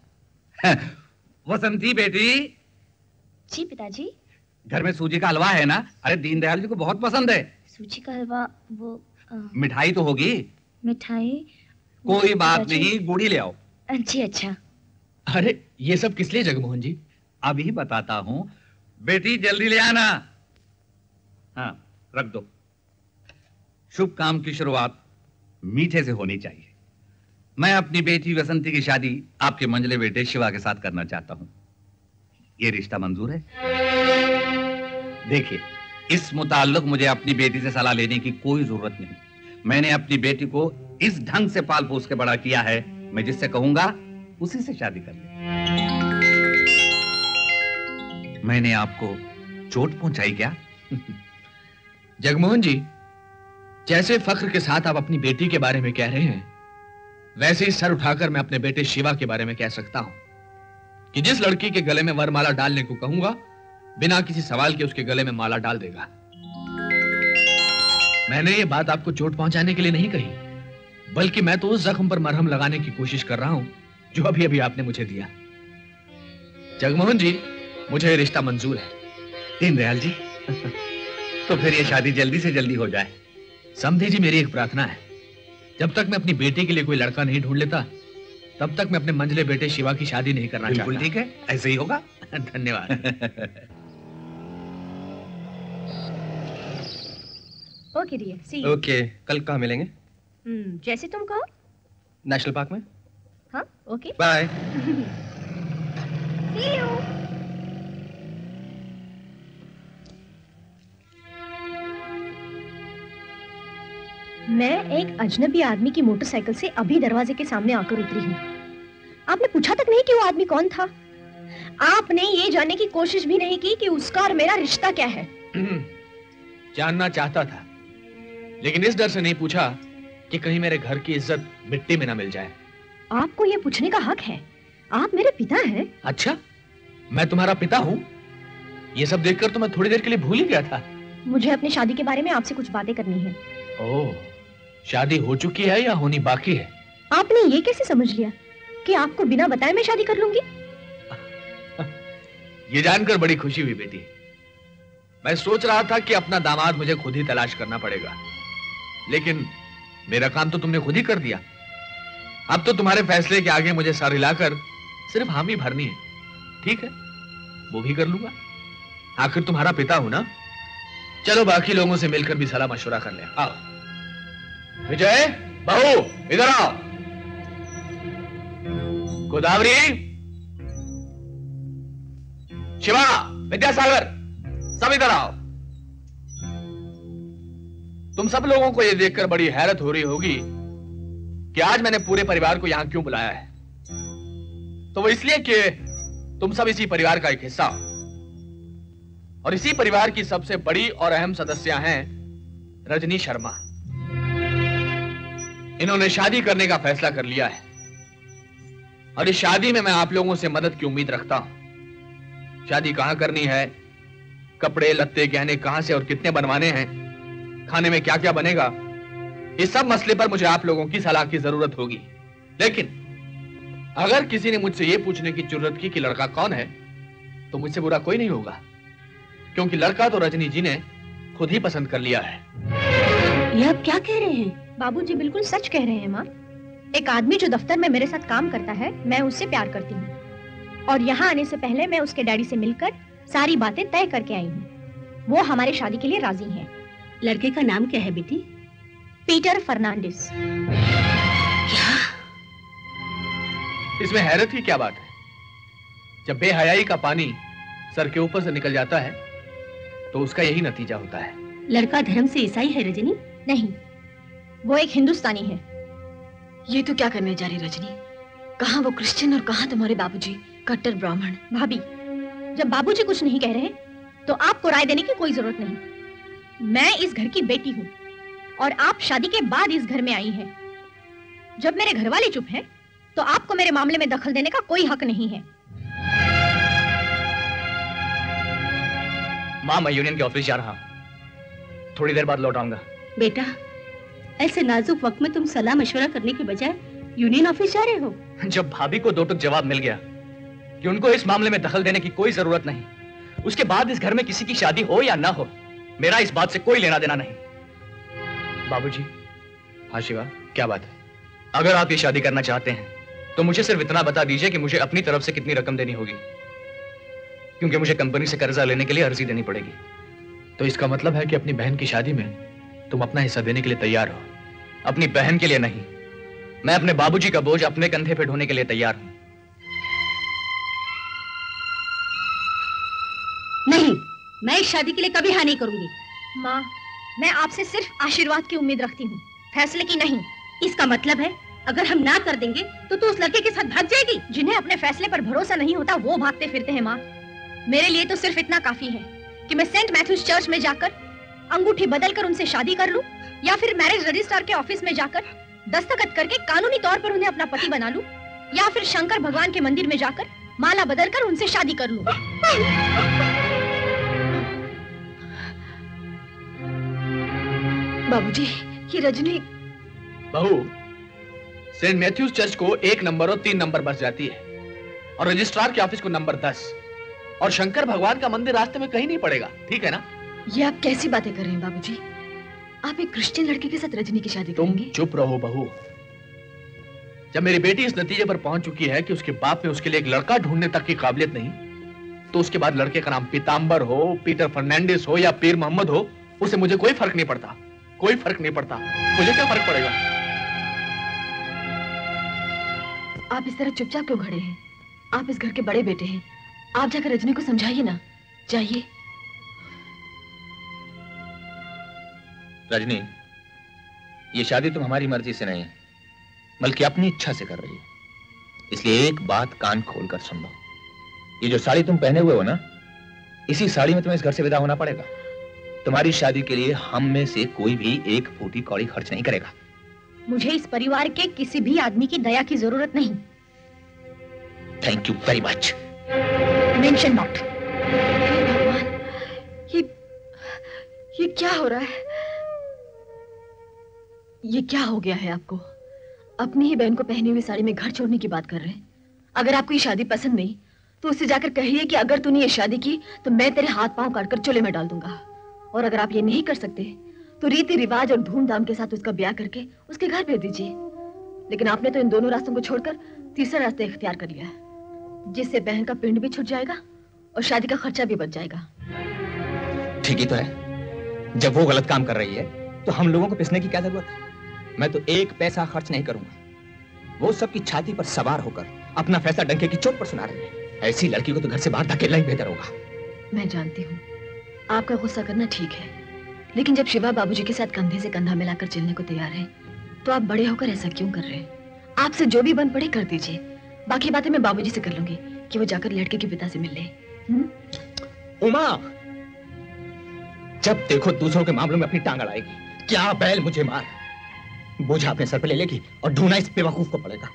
वसंती बेटी। जी पिताजी। घर में सूजी का हलवा है ना? अरे दीनदयाल जी को बहुत पसंद है। सूजी का हलवा? वो आ... मिठाई तो होगी। मिठाई? कोई बात नहीं, गुड़ी ले आओ। जी अच्छा। अरे ये सब किस लिए जगमोहन जी? अभी बताता हूं। बेटी जल्दी ले आना। हाँ रख दो। शुभ काम की शुरुआत मीठे से होनी चाहिए। मैं अपनी बेटी वसंती की शादी आपके मंझले बेटे शिवा के साथ करना चाहता हूं। ये रिश्ता मंजूर है? देखिए, इस मुताल्लिक मुझे अपनी बेटी से सलाह लेने की कोई जरूरत नहीं। मैंने अपनी बेटी को इस ढंग से पाल पोस के बड़ा किया है, मैं जिससे कहूंगा उसी से शादी कर ले। मैंने आपको चोट पहुंचाई क्या? जगमोहन जी, जैसे फख्र के साथ आप अपनी बेटी के बारे में कह रहे हैं, वैसे ही सर उठाकर मैं अपने बेटे शिवा के बारे में कह सकता हूं कि जिस लड़की के गले में वरमाला डालने को कहूंगा, बिना किसी सवाल के उसके गले में माला डाल देगा। मैंने ये बात आपको चोट पहुंचाने के लिए नहीं कही, बल्कि मैं तो उस जख्म पर मरहम लगाने की कोशिश कर रहा हूं जो अभी अभी आपने मुझे दिया। जगमोहन जी, मुझे रिश्ता मंजूर है। दीनदयाल जी, तो फिर ये शादी जल्दी से जल्दी हो जाए। समझे जी, मेरी एक प्रार्थना है, जब तक मैं अपनी बेटी के लिए कोई लड़का नहीं ढूंढ लेता, तब तक मैं अपने मंझले बेटे शिवा की शादी नहीं करना चाहता। बिल्कुल ठीक है, ऐसे ही होगा। धन्यवाद। Okay dear, see you. Okay, कल कहाँ मिलेंगे? हम्म, जैसे तुम कहो। नेशनल पार्क में? हाँ, ओके। बाय। C you. मैं एक अजनबी आदमी की मोटरसाइकिल से अभी दरवाजे के सामने आकर उतरी हूँ। आपने पूछा तक नहीं कि वो आदमी कौन था। आपने ये जानने की कोशिश भी नहीं की कि उसका और मेरा रिश्ता क्या है। जानना चाहता था, लेकिन इस डर से नहीं पूछा कि कहीं मेरे घर की इज्जत मिट्टी में ना मिल जाए। आपको ये पूछने का हक है, आप मेरे पिता हैं। अच्छा, मैं तुम्हारा पिता हूँ? ये सब देखकर तो मैं थोड़ी देर के लिए भूल ही गया था। मुझे अपनी शादी के बारे में आपसे कुछ बातें करनी है। ओह, शादी हो चुकी है या होनी बाकी है? आपने ये कैसे समझ लिया कि आपको बिना बताए मैं शादी कर लूंगी? ये जानकर बड़ी खुशी हुई बेटी। मैं सोच रहा था कि अपना दामाद मुझे खुद ही तलाश करना पड़ेगा, लेकिन मेरा काम तो तुमने खुद ही कर दिया। अब तो तुम्हारे फैसले के आगे मुझे सर हिलाकर सिर्फ हामी भरनी है। ठीक है, वो भी कर लूंगा, आखिर तुम्हारा पिता हूं ना। चलो बाकी लोगों से मिलकर भी सलाह मशवरा कर ले। आओ विजय, बहू इधर आओ। गोदावरी, शिवा, विद्यासागर, सब इधर आओ। तुम सब लोगों को यह देखकर बड़ी हैरत हो रही होगी कि आज मैंने पूरे परिवार को यहां क्यों बुलाया है। तो वो इसलिए कि तुम सब इसी परिवार का एक हिस्सा हो, और इसी परिवार की सबसे बड़ी और अहम सदस्य हैं रजनी शर्मा। इन्होंने शादी करने का फैसला कर लिया है, और इस शादी में मैं आप लोगों से मदद की उम्मीद रखता हूं। शादी कहां करनी है, कपड़े लत्ते गहने कहां से और कितने बनवाने हैं, खाने में क्या क्या बनेगा, इस सब मसले पर मुझे आप लोगों की सलाह की जरूरत होगी। लेकिन अगर किसी ने मुझसे यह पूछने की जरूरत की कि लड़का कौन है, तो मुझसे बुरा कोई नहीं होगा, क्योंकि लड़का तो रजनी जी ने खुद ही पसंद कर लिया है। ये आप क्या कह रहे हैं? बाबूजी बिल्कुल सच कह रहे हैं माँ। एक आदमी जो दफ्तर में मेरे साथ काम करता है, मैं उससे प्यार करती हूँ, और यहाँ आने से पहले मैं उसके डैडी से मिलकर सारी बातें तय करके आई हूँ। वो हमारे शादी के लिए राजी हैं। लड़के का नाम क्या है बेटी? Peter Fernandes. क्या? इसमें हैरत की क्या बात है? जब बेहयाई का पानी सर के ऊपर से निकल जाता है तो उसका यही नतीजा होता है। लड़का धर्म से ईसाई है रजनी? नहीं, वो एक हिंदुस्तानी है। ये तो क्या करने जा रही रजनी? कहाँ वो क्रिश्चियन और कहाँ तुम्हारे बाबूजी कट्टर ब्राह्मण। भाभी, जब बाबूजी कुछ नहीं कह रहे तो आपको राय देने की कोई जरूरत नहीं। मैं इस घर की बेटी हूँ, और आप शादी के बाद इस घर में आई हैं। जब मेरे घर वाले चुप हैं, तो आपको मेरे मामले में दखल देने का कोई हक नहीं है। माँ, मैं यूनियन के ऑफिस जा रहा हूँ, थोड़ी देर बाद लौट आऊंगा। बेटा, ऐसे नाजुक वक्त में तुम सलाह मशवरा करने के बजाय यूनियन ऑफिस जा रहे हो? जब भाभी को दो टुक जवाब मिल गया कि उनको इस मामले में दखल देने की कोई जरूरत नहीं, उसके बाद इस घर में किसी की शादी हो या ना हो, मेरा इस बात से कोई लेना देना नहीं। बाबूजी। हाँ शिवा, क्या बात है? अगर आप ये शादी करना चाहते हैं तो मुझे सिर्फ इतना बता दीजिए कि मुझे अपनी तरफ से कितनी रकम देनी होगी, क्योंकि मुझे कंपनी से कर्जा लेने के लिए अर्जी देनी पड़ेगी। तो इसका मतलब है कि अपनी बहन की शादी में तुम अपना हिस्सा देने के लिए तैयार हो? अपनी बहन के लिए नहीं, मैं अपने बाबूजी का बोझ अपने कंधे पे ढोने के लिए तैयार हूं। नहीं, मैं इस शादी के लिए कभी हाँ नहीं करूंगी। माँ, मैं आपसे सिर्फ आशीर्वाद की उम्मीद रखती हूँ, फैसले की नहीं। इसका मतलब है अगर हम ना कर देंगे तो तू उस लड़के के साथ भाग जाएगी? जिन्हें अपने फैसले पर भरोसा नहीं होता वो भागते फिरते हैं माँ। मेरे लिए तो सिर्फ इतना काफी है कि मैं सेंट मैथ्यूज चर्च में जाकर अंगूठी बदलकर उनसे शादी कर लूं, या फिर मैरिज रजिस्ट्रार के ऑफिस में जाकर दस्तखत करके कानूनी तौर पर उन्हें अपना पति बना लूं, या फिर शंकर भगवान के मंदिर में जाकर माला बदलकर उनसे शादी कर लूं। बाबूजी, ये रजनी। बहू, सेंट मैथ्यूज चर्च को एक नंबर और तीन नंबर बस जाती है, और रजिस्ट्रार के ऑफिस को नंबर दस, और शंकर भगवान का मंदिर रास्ते में कहीं नहीं पड़ेगा, ठीक है ना? ये आप कैसी बातें कर रहे हैं बाबूजी? आप एक क्रिश्चियन लड़के के साथ रजनी की शादी तुम करेंगे? चुप रहो बहू। जब मेरी बेटी इस नतीजे पर पहुंच चुकी है कि उसके बाप में उसके लिए एक लड़का ढूंढने तक की काबिलियत नहीं, तो उसके बाद लड़के का नाम पीताम्बर हो, पीटर फर्नांडिस हो या पीर मोहम्मद हो, उससे मुझे कोई फर्क नहीं पड़ता। कोई फर्क नहीं पड़ता। मुझे क्या फर्क पड़ेगा? आप इस तरह चुपचाप क्यों खड़े हैं? आप इस घर के बड़े बेटे हैं, आप जाकर रजनी को समझाइए ना। जाइए। रजनी, ये शादी तुम हमारी मर्जी से नहीं बल्कि अपनी इच्छा से कर रही हो, इसलिए एक बात कान खोलकर सुन लो। ये जो साड़ी तुम पहने हुए हो ना, इसी साड़ी में तुम्हें इस घर से विदा होना पड़ेगा। तुम्हारी शादी के लिए हम में से कोई भी एक फूटी कौड़ी खर्च नहीं करेगा। मुझे इस परिवार के किसी भी आदमी की दया की जरूरत नहीं। Thank you very much. Mention not. भगवान, ये ये क्या हो रहा है? ये क्या हो गया है आपको? अपनी ही बहन को पहनी हुई साड़ी में घर छोड़ने की बात कर रहे हैं। अगर आपको ये शादी पसंद नहीं तो उससे जाकर कहिए कि अगर तूने ये शादी की तो मैं तेरे हाथ पांव काटकर चूल्हे में डाल दूंगा। और अगर आप ये नहीं कर सकते तो रीति रिवाज और धूमधाम के साथ उसका ब्याह करके उसके घर भेज दीजिए। लेकिन आपने तो इन दोनों रास्तों को छोड़कर तीसरा रास्ता इख्तियार कर लिया है, जिससे बहन का पिंड भी छूट जाएगा और शादी का खर्चा भी बच जाएगा। ठीक ही तो है। जब वो गलत काम कर रही है तो हम लोगों को पिसने की क्या जरूरत है? मैं तो एक पैसा खर्च नहीं करूंगा। वो सबकी छाती पर सवार होकर अपना फैसला डंके की चोट पर सुना रही है। ऐसी लड़की को तो घर से बाहर धकेलना ही बेहतर होगा। मैं जानती हूँ आपका गुस्सा करना ठीक है, लेकिन जब शिवा बाबूजी के साथ कंधे से कंधा मिलाकर चलने को तैयार है तो आप बड़े होकर ऐसा क्यों कर रहे हैं? आपसे जो भी बन पड़े कर दीजिए। बाकी बातें मैं बाबूजी से कर लूंगी कि वो जाकर लड़के के पिता से मिल ले। उमा, जब देखो दूसरों के मामलों में अपनी टांग अड़ाएगी। क्या बैल मुझे मार, बोझा अपने सर पे ले लेगी और ढूंढना इस बेवकूफ को पड़ेगा।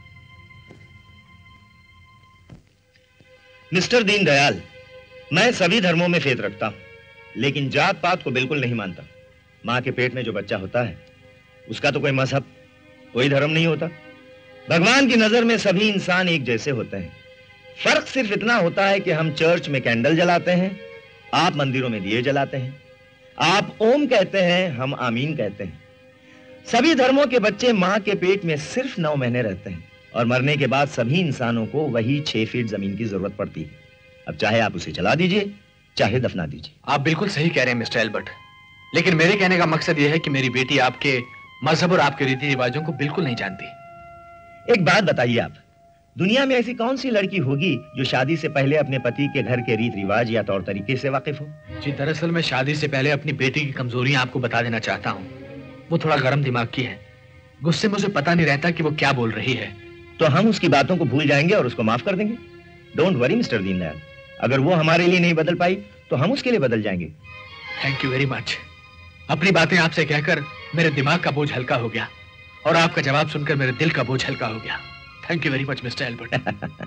मिस्टर दीनदयाल, मैं सभी धर्मों में फेथ रखता हूं, लेकिन जात पात को बिल्कुल नहीं मानता। मां के पेट में जो बच्चा होता है उसका तो कोई मजहब, कोई धर्म नहीं होता। भगवान की नजर में सभी इंसान एक जैसे होते हैं। फर्क सिर्फ इतना होता है कि हम चर्च में कैंडल जलाते हैं, आप मंदिरों में दिए जलाते हैं। आप ओम कहते हैं, हम आमीन कहते हैं। सभी धर्मों के बच्चे मां के पेट में सिर्फ नौ महीने रहते हैं और मरने के बाद सभी इंसानों को वही छह फीट जमीन की जरूरत पड़ती है। अब चाहे आप उसे जला दीजिए, चाहे दफना दीजिए। आप बिल्कुल सही कह रहे हैं मिस्टर एल्बर्ट, लेकिन मेरे कहने का मकसद यह है कि मेरी बेटी आपके मजहब और आपके रीति रिवाजों को बिल्कुल नहीं जानती। एक बात बताइए, आप दुनिया में ऐसी कौन सी लड़की होगी जो शादी से पहले अपने पति के घर के रीत रिवाज या तौर तरीके से वाकिफ हो? जी, दरअसल मैं शादी से पहले अपनी बेटी की कमजोरियां आपको बता देना चाहता हूँ। वो थोड़ा गर्म दिमाग की है, गुस्से में उसे पता नहीं रहता कि वो क्या बोल रही है। तो हम उसकी बातों को भूल जाएंगे और उसको माफ कर देंगे। डोंट वरी मिस्टर दीनदयाल, अगर वो हमारे लिए नहीं बदल पाई तो हम उसके लिए बदल जाएंगे। Thank you very much. अपनी बातें आपसे कहकर मेरे दिमाग का बोझ हल्का हो गया और आपका जवाब सुनकर मेरे दिल का बोझ हल्का हो गया। Thank you very much mister Albert.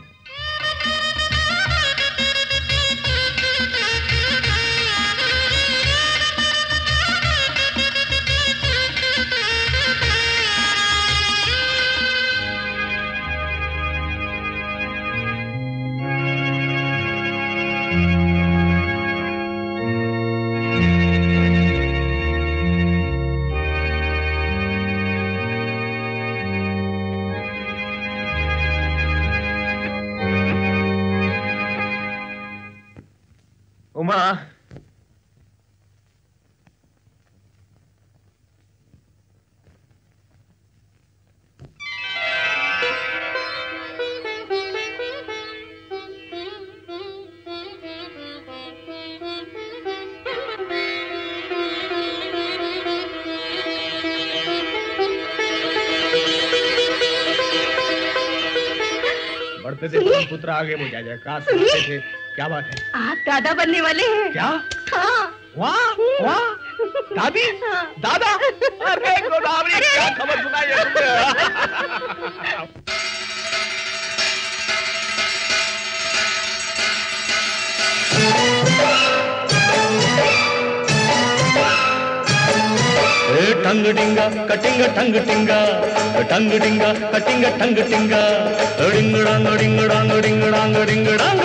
देखते देखते पुत्र आगे वो जा जाए कहा सुनते थे। क्या बात है? आप दादा बनने वाले हैं। क्या? हाँ। वाह वाह, दादी दादा, अरे गोदावरी क्या खबर सुनाई है तुमने? टंग डिंगा कटिंग टंग टिंगा, टंग डिंगा कटिंग टंग टिंगा, डिंग डांग डिंग डांग डिंग डांग डिंग डांग।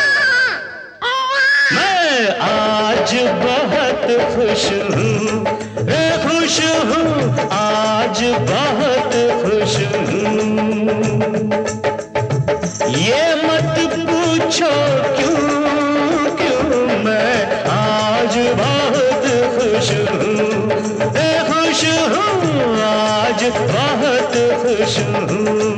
मैं आज बहुत खुश हूँ, खुश हूँ, आज बहुत खुश हूँ। ये मत पूछो क्यों क्यों, मैं आज बहुत खुश हूँ, खुश हूँ, आज बहुत खुश हूँ।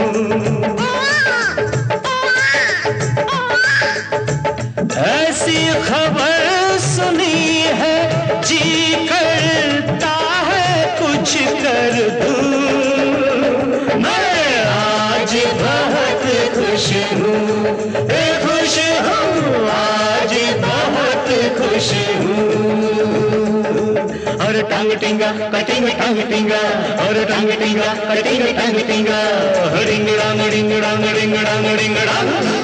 ऐसी खबर सुनी है, जी करता है कुछ कर दूं। मैं आज बहुत खुश हूँ, खुश हूँ, आज बहुत खुश हूँ। और टंग टिंगा कटिंग टंग टिंगा, और टंग टिंगा कटिंग टंग टिंगा, डिंग डांग डिंग डांग डिंग डांग डिंग डांग।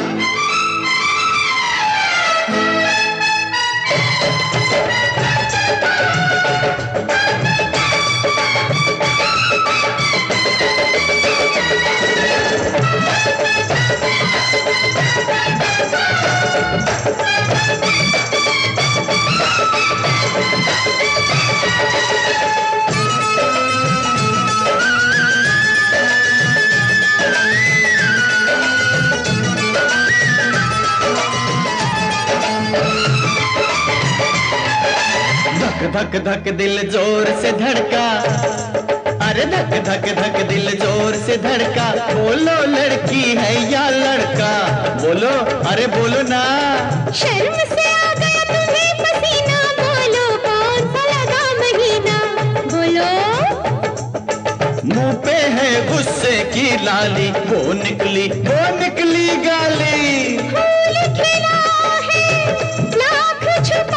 धक धक दिल जोर से धड़का, अरे धक धक धक दिल जोर से धड़का। बोलो लड़की है या लड़का, बोलो अरे बोलो ना। शर्म से आ गया तुम्हें पसीना, बोलो कौन सा लगा महीना, बोलो। मुंह पे है गुस्से की लाली, वो निकली वो निकली गाली। फूल खिला है लाख छुपा,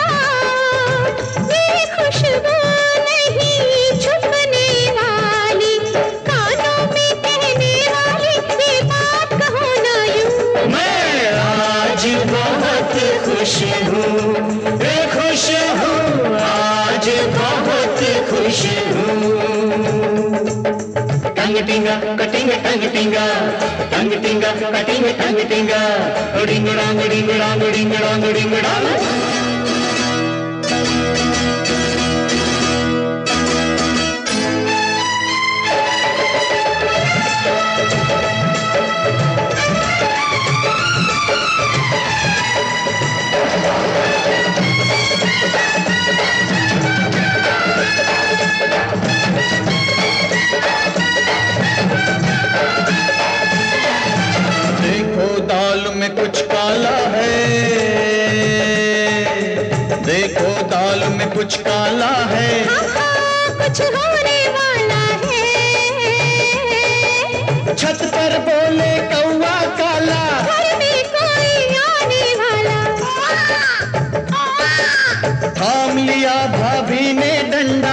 खुशबू नहीं छुपने वाली, कानों में कहने वाली, ये बात कहो ना यूं। मैं आज बहुत खुश हूँ, खुश हूँ, आज बहुत खुश हूँ। टंग टिंगा कटिंग टंग टिंगा, टंग टिंगा कटिंग टंग टिंगा, डिंग डांग डिंग डांग डिंग डांग डिंग डांग। देखो दाल में कुछ काला है, देखो दाल में कुछ काला है, कुछ होने वाला है। छत पर बोले कौवा काला, घर में कोई आने वाला। थाम लिया भाभी ने डंडा,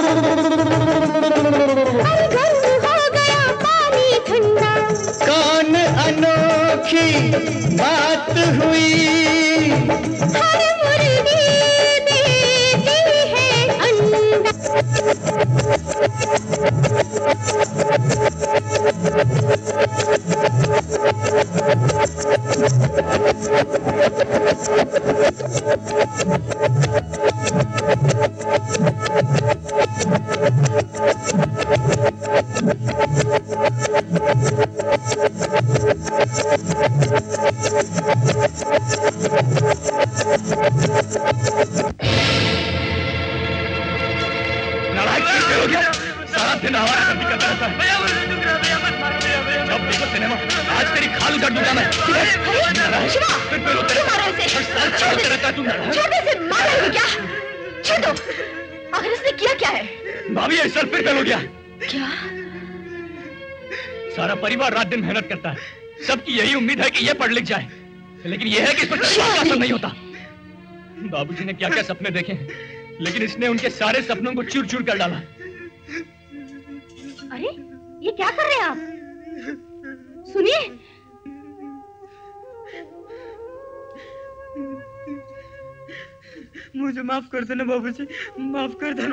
गर्म हो गया पानी ठंडा। कौन अनोखी बात हुई, हर मुर्गी देती है अंडा। परिवार रात दिन मेहनत करता है, सबकी यही उम्मीद है कि ये पढ़ लिख जाए, लेकिन ये है कि इस पर किसी का असर नहीं होता। बाबूजी ने क्या क्या सपने देखे हैं, लेकिन इसने उनके सारे सपनों को चूर चूर कर डाला। अरे ये क्या कर रहे हैं आप? सुनिए। मुझे माफ कर देना बाबूजी, माफ कर देना।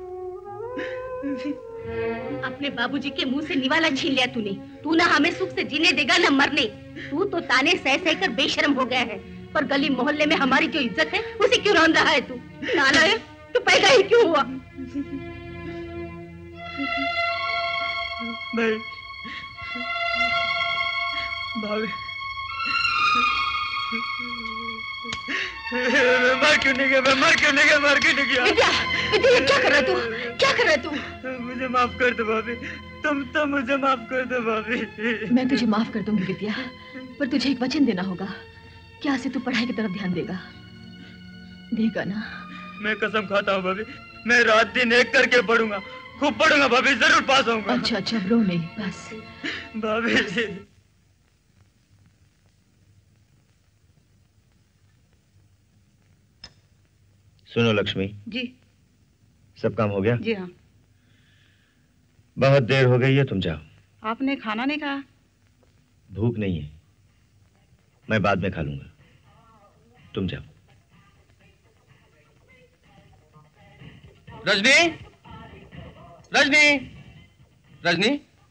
अपने बाबूजी के मुंह से निवाला छीन लिया तूने। तू ना हमें सुख से जीने देगा ना मरने। तू तो ताने सह सह कर बेशर्म हो गया है, पर गली मोहल्ले में हमारी जो इज्जत है उसे क्यों रौंद रहा है तू? नालायक, तू पैदा ही क्यों हुआ? भाई, भाभी, मैं मर क्यों नहीं गया? मैं मर क्यों नहीं गया? मर क्यों नहीं गया? विद्या, विद्या, क्या कर रहा है तू? क्या कर रहा है तू? मुझे माफ कर दो भाभी, तुम तो मुझे माफ कर दो भाभी। मैं तुझे माफ कर दूंगी विद्या, पर तुझे एक वचन देना होगा। क्या से तू पढ़ाई की तरफ ध्यान देगा? देगा ना? मैं कसम खाता हूँ भाभी, मैं रात दिन एक करके पढ़ूंगा, खूब पढ़ूंगा भाभी, जरूर पास होऊंगा। अच्छा अच्छा, रो नहीं, बस भाभी। सुनो लक्ष्मी जी। सब काम हो गया? जी हाँ। बहुत देर हो गई है, तुम जाओ। आपने खाना नहीं खाया? भूख नहीं है, मैं बाद में खा लूंगा, तुम जाओ। रजनी, रजनी, रजनी,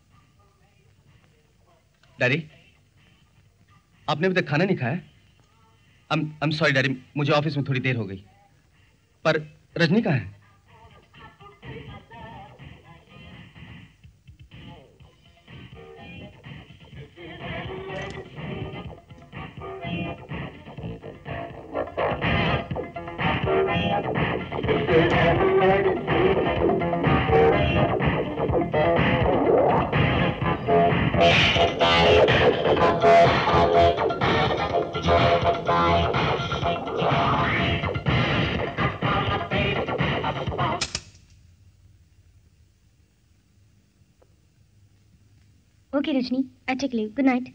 डैडी, आपने अभी तक खाना नहीं खाया? आई एम सॉरी डैडी, मुझे ऑफिस में थोड़ी देर हो गई। पर रजनी कहाँ है? Okay Rajni, I take leave, good night.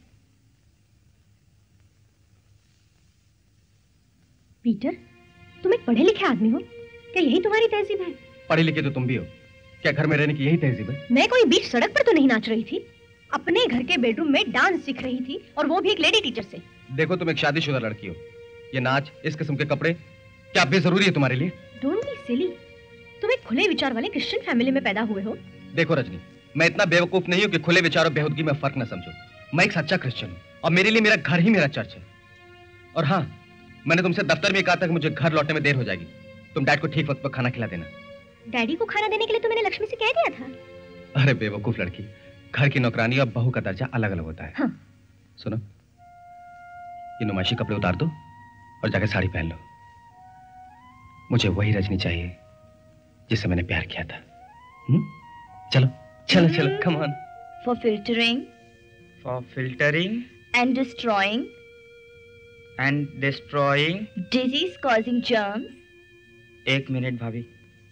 Peter, तुम एक पढ़े लिखे आदमी हो, क्या यही तुम्हारी तहजीब है? पढ़ी लिखी तो तुम भी हो, क्या घर में रहने की यही तहजीब है? मैं कोई बीच सड़क पर तो नहीं नाच रही थी, अपने घर के बेडरूम में डांस सीख रही थी, और वो भी एक लेडी टीचर से। देखो तुम एक शादीशुदा लड़की हो, ये नाच, इस किस्म के कपड़े क्या बेजरूरी है तुम्हारे लिए? डोंट बी सिली, तुम एक खुले विचार वाले क्रिश्चियन फैमिली में पैदा हुए हो। देखो रजनी, मैं इतना बेवकूफ नहीं हूं कि खुले विचार और बेहूदगी में फर्क न समझो। मैं एक सच्चा क्रिश्चियन हूं, और मेरे लिए मेरा घर ही मेरा चर्च है। और हाँ, मैंने तुमसे दफ्तर में कहा था कि मुझे घर लौटने में देर हो जाएगी, तुम डैड को ठीक वक्त पर खाना खिला देना। डैडी को खाना देने के लिए तो मैंने लक्ष्मी से कह दिया था। अरे बेवकूफ लड़की, घर की नौकरानी और बहू का दर्जा अलग अलग होता है। हाँ। सुनो, ये नुमाइशी कपड़े उतार दो और जाकर साड़ी पहन लो। मुझे वही रजनी चाहिए जिससे मैंने प्यार किया था। हुँ? चलो चलो चलो, come on. For filtering. For filtering. And destroying. And destroying. Disease causing germs. एक मिनट भाभी।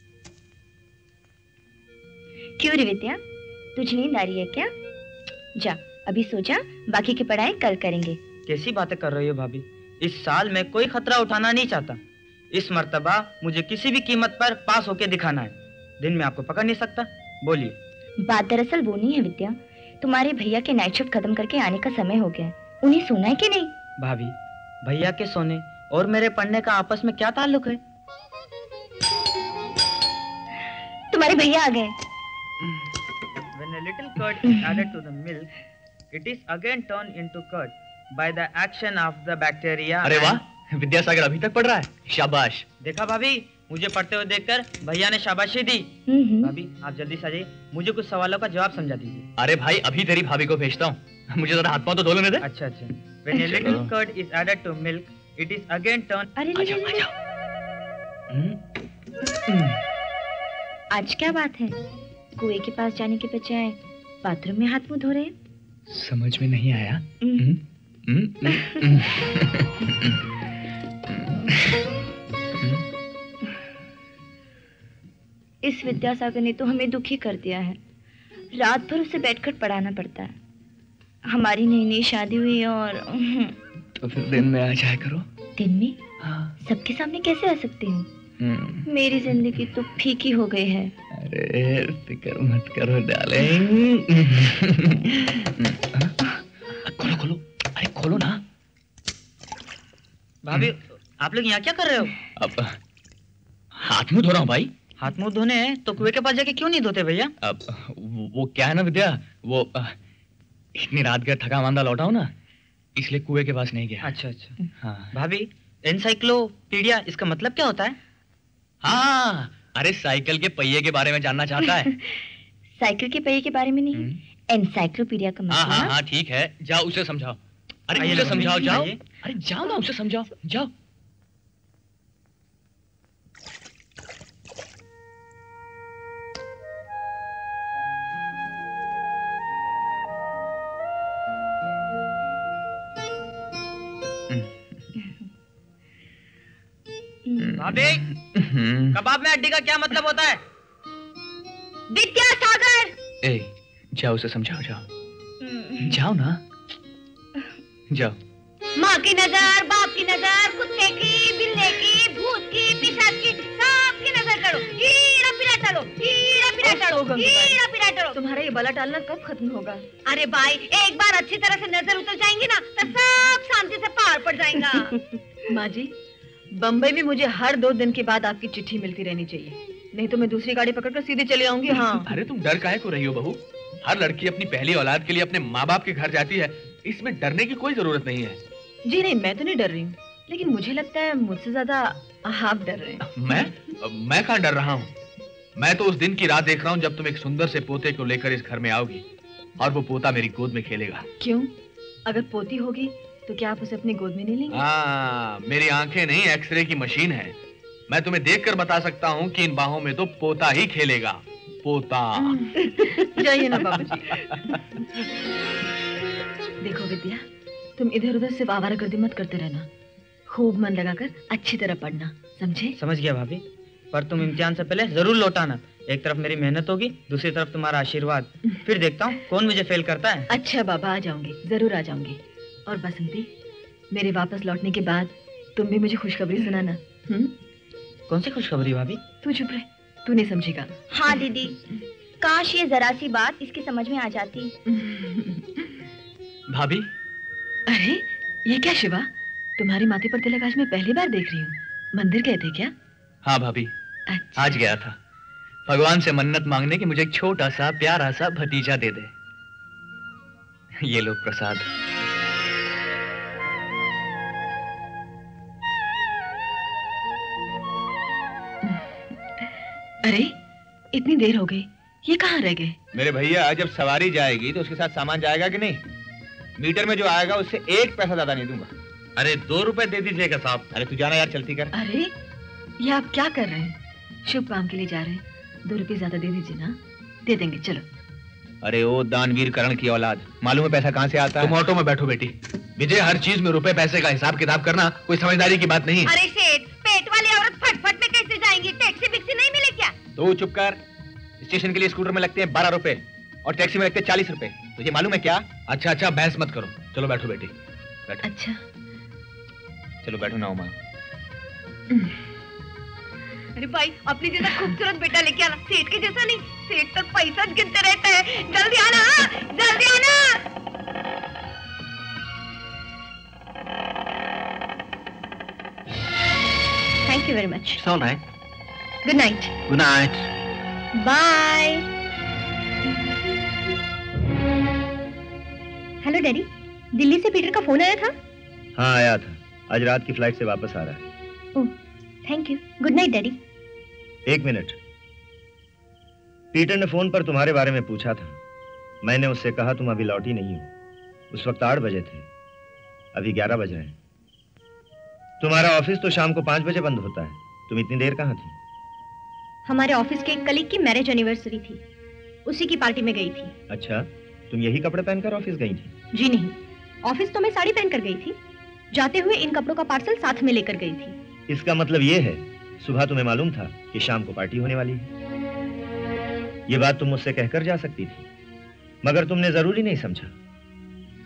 क्यों रे विद्या, तुझे नींद आ रही है क्या? जा अभी सो जा, बाकी की पढ़ाई कल करेंगे। कैसी बातें कर रही हो भाभी? इस साल मैं कोई खतरा उठाना नहीं चाहता। इस मर्तबा मुझे किसी भी कीमत पर पास होके दिखाना है। दिन में आपको पकड़ नहीं सकता। बोलिए। बात दरअसल वो नहीं है विद्या, तुम्हारे भैया के नाइट शिफ्ट खत्म करके आने का समय हो गया है, उन्हें सोना है कि नहीं? भाभी, भैया के सोने और मेरे पढ़ने का आपस में क्या ताल्लुक है? तुम्हारे भैया आ गए। When a little curd is added to the milk, it is again turned into curd by the action of the bacteria. अरे वाह, विद्यासागर अभी तक पढ़ रहा है, शाबाश। देखा भाभी, मुझे पढ़ते हुए देखकर भैया ने शाबाशी दी। भाभी आप जल्दी से आइए, मुझे कुछ सवालों का जवाब समझा दीजिए। अरे भाई, अभी तेरी भाभी को भेजता हूँ, मुझे जरा हाथ पांव तो धो लेने दे। अच्छा अच्छा। When a little curd is added to milk, it is again turned. अरे ले ले ले। आज क्या बात है, कुएं के पास जाने के बजाय बाथरूम में हाथ मुंह धो रहे हैं? समझ में नहीं आया। इस विद्यासागर ने तो हमें दुखी कर दिया है। रात भर उसे बैठकर पढ़ाना पड़ता है। हमारी नई नई शादी हुई और तो फिर दिन में आ जाया करो। दिन में? हाँ। सबके सामने कैसे आ सकती हूँ? मेरी जिंदगी तो फीकी हो गई है। अरे फिक्र मत करो डार्लिंग। खोलो खोलो, अरे खोलो ना। भाभी आप लोग यहाँ क्या कर रहे हो? अब हाथ मुंह धो रहा हूँ भाई। हाथ मुंह धोने हैं तो कुएं के पास जाके क्यों नहीं धोते भैया? अब वो क्या है ना विद्या, वो इतनी रात गए थका मांदा लौटा हूँ ना, इसलिए कुएं के पास नहीं गया। अच्छा अच्छा। हाँ भाभी एनसाइक्लोपीडिया इसका मतलब क्या होता है? हाँ, अरे साइकिल के पहिए के बारे में जानना चाहता है। साइकिल के पहिए के बारे में नहीं, एनसाइक्लोपीडिया का मतलब। हाँ हाँ हाँ ठीक है, जाओ उसे समझाओ। अरे उसे समझाओ, जाओ। अरे जाओ ना, उसे समझाओ, जाओ। भाभी कबाब में हड्डी का क्या मतलब होता है? विद्यासागर। ए, जाओ उसे समझाओ, जाओ जाओ ना, जाओ। माँ की नजर, बाप की नजर, कुत्ते की, बिल्ले की, भूत की, पिशाच की, सबकी नजर करो। हीरा पीरा टलो, हीरा पीरा टलो, हीरा पीरा टलो। तुम्हारा ये बला टालना कब खत्म होगा? अरे भाई, एक बार अच्छी तरह से नजर उतर जाएंगी ना तो सब शांति से पार पड़ जाएगा। माँ जी, बम्बई में मुझे हर दो दिन के बाद आपकी चिट्ठी मिलती रहनी चाहिए, नहीं तो मैं दूसरी गाड़ी पकड़कर सीधे चले आऊंगी। हाँ। अरे तुम डर काहे को रही हो बहू? हर लड़की अपनी पहली औलाद के लिए अपने माँ बाप के घर जाती है, इसमें डरने की कोई जरूरत नहीं है। जी नहीं, मैं तो नहीं डर रही हूँ, लेकिन मुझे लगता है मुझसे ज्यादा आप डर रहे हैं। मैं मैं कहाँ डर रहा हूँ? मैं तो उस दिन की रात देख रहा हूँ जब तुम एक सुंदर से पोते को लेकर इस घर में आओगी और वो पोता मेरी गोद में खेलेगा। क्यों? अगर पोती होगी तो क्या आप उसे अपनी गोद में नहीं लेंगे? हाँ, मेरी आंखें नहीं एक्सरे की मशीन है। मैं तुम्हें देखकर बता सकता हूँ कि इन बाहों में तो पोता ही खेलेगा, पोता। जाइए ना बाबूजी। देखो विद्या, तुम इधर उधर सिर्फ आवारागर्दी मत करते रहना, खूब मन लगाकर अच्छी तरह पढ़ना, समझे? समझ गया भाभी, पर तुम इम्तिहान से पहले जरूर लौटाना। एक तरफ मेरी मेहनत होगी, दूसरी तरफ तुम्हारा आशीर्वाद। फिर देखता हूँ कौन मुझे फेल करता है। अच्छा बाबा, आ जाऊंगी, जरूर आ जाऊंगी। और बसंती, मेरे वापस लौटने के बाद तुम भी मुझे खुशखबरी सुनाना। हम्म? कौन सी खुशखबरी भाभी? तू चुप रह, तू नहीं समझेगा। हाँ दीदी, काश ये जरा सी बात इसकी समझ में आ जाती। भाभी। अरे ये क्या शिवा, तुम्हारे माथे पर तिलक आज मैं पहली बार देख रही हूँ। मंदिर गए थे क्या? हाँ भाभी। अच्छा। आज गया था भगवान से मन्नत मांगने की मुझे एक छोटा सा प्यारा सा भतीजा दे दे। ये लो प्रसाद। अरे इतनी देर हो गई, ये कहाँ रह गए? मेरे भैया, जब सवारी जाएगी तो उसके साथ सामान जाएगा कि नहीं? मीटर में जो आएगा उससे एक पैसा ज्यादा नहीं दूंगा। अरे दो रुपए दे दीजिएगा साहब। अरे तू जाना यार, चलती कर। अरे ये आप क्या कर रहे हैं? शुभ काम के लिए जा रहे हैं, दो रुपए ज्यादा दे दीजिए ना। दे देंगे, चलो। अरे ओ दानवीर करण की औलाद, मालूम है पैसा कहाँ से आता है? तुम ऑटो में बैठो बेटी। विजय, हर चीज में रुपए पैसे का हिसाब किताब करना कोई समझदारी की बात नहीं है। अरे सेठ, पेट वाली औरत फटफट में कैसे जाएंगी? टैक्सी बिक्सी नहीं मिले क्या? तो चुप कर। स्टेशन के लिए स्कूटर में लगते हैं बारह रुपए और टैक्सी में लगते हैं चालीस रुपए। तुझे मालूम है क्या? अच्छा अच्छा, बहस मत करो, चलो बैठो बेटी, बैठो। अच्छा चलो बैठो ना उमा। अरे भाई, अपनी जैसा खूबसूरत बेटा लेके आना, सेठ के जैसा नहीं। सेठ तो पैसा गिनते रहता है। जल्दी आना, जल्दी आना। Thank you very much. It's all right. Good night. Good night. Bye. Hello daddy, Delhi से पीटर का फोन आया था? हाँ आया था, आज रात की फ्लाइट से वापस आ रहा है। Oh thank you. Good night daddy. एक मिनट, पीटर ने फोन पर तुम्हारे बारे में पूछा था। मैंने उससे कहा तुम अभी लौटी नहीं हो। उस वक्त आठ बजे थे, अभी ग्यारह बज रहे हैं। तुम्हारा ऑफिस तो शाम को पांच बजे बंद होता है, तुम इतनी देर कहाँ थी? हमारे ऑफिस के एक कलीग की मैरिज एनिवर्सरी थी, उसी की पार्टी में गई थी। अच्छा, तुम यही कपड़े पहनकर ऑफिस गई थी? जी नहीं, ऑफिस तो मैं साड़ी पहनकर गई थी, जाते हुए इन कपड़ों का पार्सल साथ में लेकर गई थी। इसका मतलब ये है सुबह तुम्हें मालूम था कि शाम को पार्टी होने वाली है। ये बात तुम मुझसे कहकर जा सकती थी, मगर तुमने जरूरी नहीं समझा।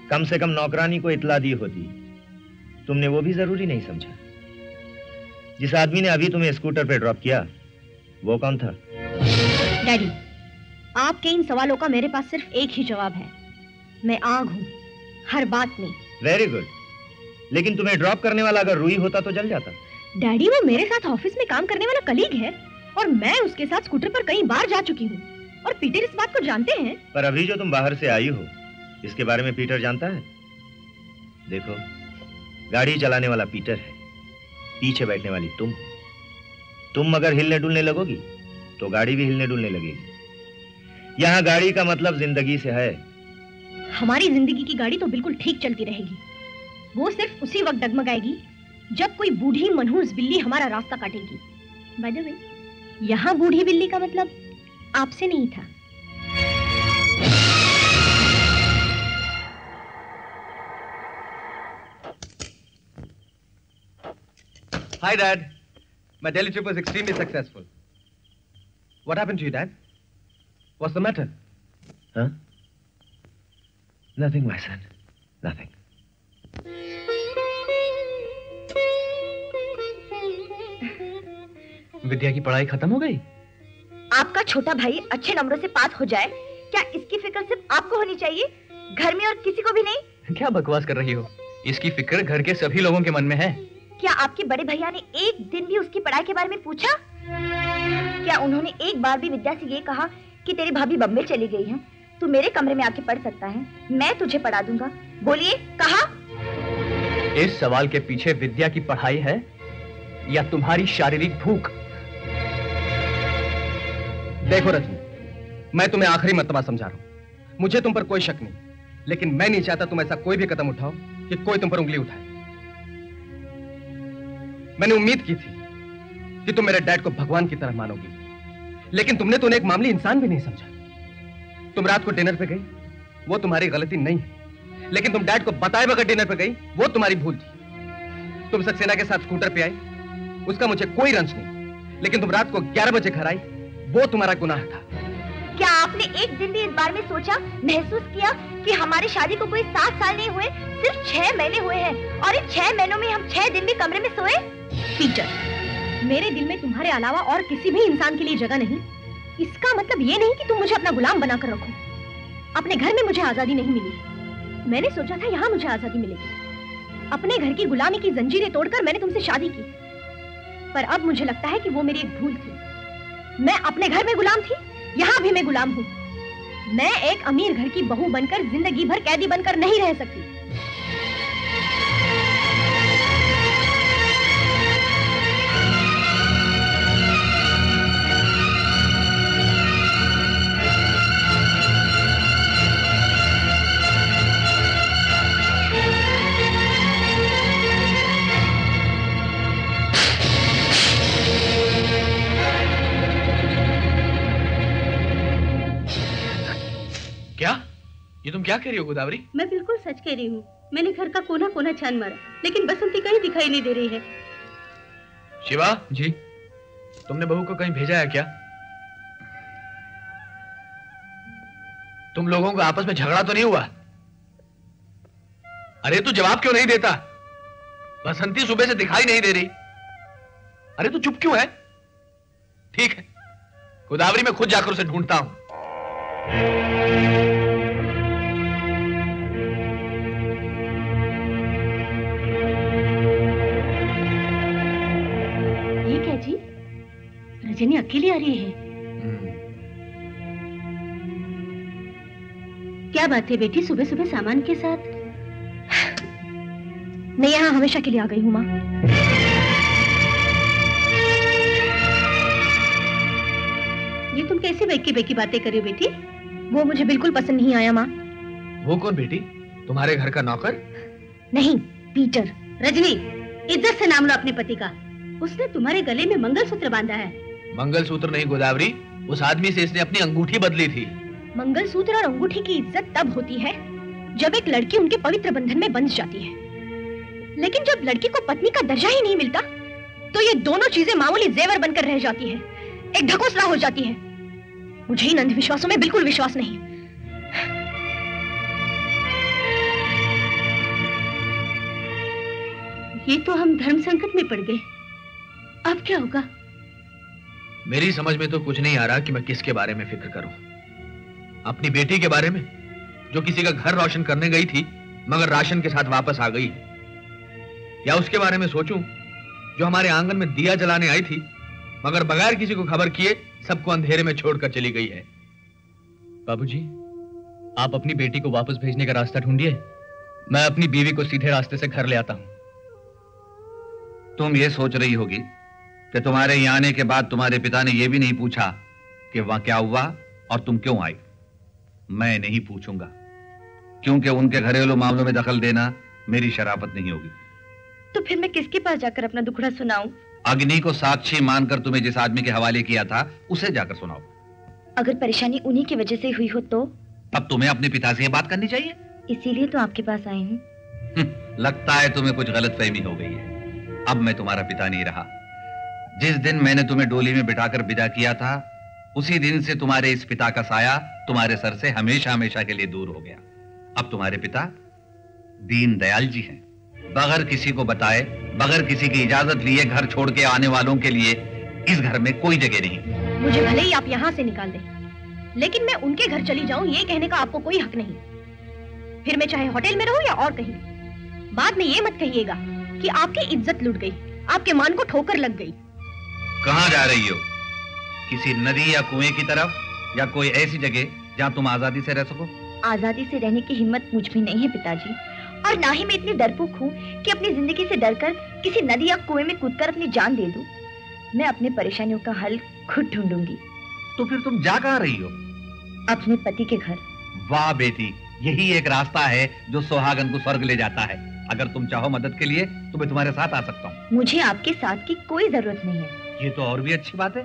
कम से कम नौकरानी को इतला दी होती। तुमने वो भी जरूरी नहीं समझा। जिस आदमी ने अभी तुम्हें स्कूटर पे ड्रॉप किया वो कौन था? डैडी, आपके इन सवालों का मेरे पास सिर्फ एक ही जवाब है। मैं आग हूँ, हर बात में। Very good. लेकिन तुम्हें ड्रॉप करने वाला अगर रूही होता तो जल जाता। डैडी, वो मेरे साथ ऑफिस में काम करने वाला कलीग है और मैं उसके साथ स्कूटर पर कई बार जा चुकी हूँ और पीटर इस बात को जानते हैं। पर अभी जो तुम बाहर से आई हो इसके बारे में पीटर जानता है? देखो, गाड़ी चलाने वाला पीटर है, पीछे बैठने वाली तुम। तुम अगर हिलने डुलने लगोगी तो गाड़ी भी हिलने डुलने लगेगी। यहाँ गाड़ी का मतलब जिंदगी से है। हमारी जिंदगी की गाड़ी तो बिल्कुल ठीक चलती रहेगी। वो सिर्फ उसी वक्त डगमगाएगी जब कोई बूढ़ी मनहूस बिल्ली हमारा रास्ता काटेगी। बाय द वे, यहाँ बूढ़ी बिल्ली का मतलब आपसे नहीं था। Hi, Dad. My Delhi trip was extremely successful. What happened to you, Dad? What's the matter? Huh? Nothing, my son. Nothing. विद्या की पढ़ाई खत्म हो गई? आपका छोटा भाई अच्छे नंबरों से पास हो जाए, क्या इसकी फिक्र सिर्फ आपको होनी चाहिए, घर में और किसी को भी नहीं? क्या बकवास कर रही हो? इसकी फिक्र घर के सभी लोगों के मन में है। क्या आपके बड़े भैया ने एक दिन भी उसकी पढ़ाई के बारे में पूछा? क्या उन्होंने एक बार भी विद्या से ये कहा कि तेरी भाभी बम्बई चली गई है, तू मेरे कमरे में आके पढ़ सकता है, मैं तुझे पढ़ा दूंगा? बोलिए, कहा? इस सवाल के पीछे विद्या की पढ़ाई है या तुम्हारी शारीरिक भूख? देखो रजनी, मैं तुम्हें आखिरी मर्तबा समझा रहा हूं, मुझे तुम पर कोई शक नहीं, लेकिन मैं नहीं चाहता तुम ऐसा कोई भी कदम उठाओ कि कोई तुम पर उंगली उठाए। मैंने उम्मीद की थी कि तुम मेरे डैड को भगवान की तरह मानोगी, लेकिन तुमने तो उन्हें एक मामूली इंसान भी नहीं समझा। तुम रात को डिनर पे गई, वो तुम्हारी गलती नहीं है, लेकिन तुम डैड को बताए बगैर डिनर पे गई, वो तुम्हारी भूल थी। तुम सक्सेना के साथ स्कूटर पे आई, उसका मुझे कोई रंज नहीं, लेकिन तुम रात को ग्यारह बजे घर आई, वो तुम्हारा गुनाह था। क्या आपने एक दिन भी इस बारे में सोचा, महसूस किया कि हमारी शादी को कोई सात साल नहीं हुए, सिर्फ छह महीने हुए हैं और इन छह महीनों में हम छह दिन भी कमरे में सोए? पीटर, मेरे दिल में तुम्हारे अलावा और किसी भी इंसान के लिए जगह नहीं। इसका मतलब ये नहीं कि तुम मुझे अपना गुलाम बनाकर रखो। अपने घर में मुझे आजादी नहीं मिली, मैंने सोचा था यहाँ मुझे आजादी मिलेगी। अपने घर की गुलामी की जंजीरें तोड़कर मैंने तुमसे शादी की, पर अब मुझे लगता है कि वो मेरी एक भूल थी। मैं अपने घर में गुलाम थी, यहाँ भी मैं गुलाम हूँ। मैं एक अमीर घर की बहू बनकर जिंदगी भर कैदी बनकर नहीं रह सकती। क्या? ये तुम क्या कह रही हो गोदावरी? मैं बिल्कुल सच कह रही हूँ। मैंने घर का कोना कोना छान मारा, लेकिन बसंती कहीं दिखाई नहीं दे रही है। शिवा जी, तुमने बहू को कहीं भेजा है क्या? तुम लोगों को आपस में झगड़ा तो नहीं हुआ? अरे तू जवाब क्यों नहीं देता? बसंती सुबह से दिखाई नहीं दे रही। अरे तू चुप क्यों है? ठीक है, गोदावरी में खुद जाकर उसे ढूंढता हूं। ये क्या जी? रजनी अकेली आ रही है। क्या बात है बेटी, सुबह सुबह सामान के साथ? मैं यहाँ हमेशा के लिए आ गई हूँ माँ। ये तुम कैसी बेकी बेकी बातें कर रही हो बेटी? वो मुझे बिल्कुल पसंद नहीं आया माँ। वो कौन बेटी? तुम्हारे घर का नौकर? नहीं, पीटर। रजनी, इज्जत से नाम लो अपने पति का। उसने तुम्हारे गले में मंगलसूत्र बांधा है। मंगलसूत्र नहीं गोदावरी, उस आदमी से इसने अपनी अंगूठी बदली थी। मंगलसूत्र और अंगूठी की इज्जत तब होती है जब एक लड़की उनके पवित्र बंधन में बंध जाती है, लेकिन जब लड़की को पत्नी का दर्जा ही नहीं मिलता तो ये दोनों चीजें मामूली जेवर बनकर रह जाती है, एक ढकोसला हो जाती है। मुझे इन अंधविश्वासों में बिल्कुल विश्वास नहीं। ये तो हम धर्म संकट में पड़ गए। अब क्या होगा? मेरी समझ में तो कुछ नहीं आ रहा कि मैं किसके बारे में फिक्र करूं। अपनी बेटी के बारे में, जो किसी का घर रोशन करने गई थी मगर राशन के साथ वापस आ गई, या उसके बारे में सोचूं जो हमारे आंगन में दिया जलाने आई थी मगर बगैर किसी को खबर किए सबको अंधेरे में छोड़कर चली गई है। बाबूजी, आप अपनी बेटी को वापस भेजने का रास्ता ढूंढिए, मैं अपनी बीवी को सीधे रास्ते से घर ले आता हूं। तुम ये सोच रही होगी कि तुम्हारे यहाँ आने के बाद तुम्हारे पिता ने यह भी नहीं पूछा कि वहां क्या हुआ और तुम क्यों आई। मैं नहीं पूछूंगा, क्योंकि उनके घरेलू मामलों में दखल देना मेरी शराफत नहीं होगी। तो फिर मैं किसके पास जाकर अपना दुखड़ा सुनाऊं? अग्नि को साक्षी मानकर तुम्हें जिस आदमी के हवाले किया था उसे जाकर सुनाओ। अगर परेशानी उन्हीं की वजह से हुई हो तो? तब तुम्हें अपने पिता से बात करनी चाहिए। इसीलिए तो आपके पास आई हूँ। लगता है तुम्हें कुछ गलतफहमी हो गई है। अब मैं तुम्हारा पिता नहीं रहा। जिस दिन मैंने तुम्हें डोली में बिठाकर विदा किया था, उसी दिन से तुम्हारे इस पिता का साया तुम्हारे सर से हमेशा हमेशा के लिए दूर हो गया। अब तुम्हारे पिता दीन दयाल जी हैं। बगैर किसी को बताए, बगैर किसी की इजाजत लिए घर छोड़ के आने वालों के लिए इस घर में कोई जगह नहीं। मुझे भले ही आप यहाँ से निकाल दें, लेकिन मैं उनके घर चली जाऊं ये कहने का आपको कोई हक नहीं। फिर मैं चाहे होटल में रहूं या और कहीं। बाद में ये मत कहिएगा कि आपकी इज्जत लूट गई, आपके मान को ठोकर लग गई। कहाँ जा रही हो? किसी नदी या कुएं की तरफ, या कोई ऐसी जगह जहाँ तुम आजादी से रह सको? आजादी से रहने की हिम्मत मुझ में नहीं है पिताजी, और ना ही मैं इतनी डरपोक हूँ कि अपनी जिंदगी से डरकर किसी नदी या कुएं में कूदकर अपनी जान दे दूं। मैं अपनी परेशानियों का हल खुद ढूंढूंगी। तो फिर तुम जा कहाँ रही हो? अपने पति के घर। वाह बेटी, यही एक रास्ता है जो सुहागन को स्वर्ग ले जाता है। अगर तुम चाहो मदद के लिए तो मैं तुम्हारे साथ आ सकता हूँ। मुझे आपके साथ की कोई जरूरत नहीं है। ये तो और भी अच्छी बात है।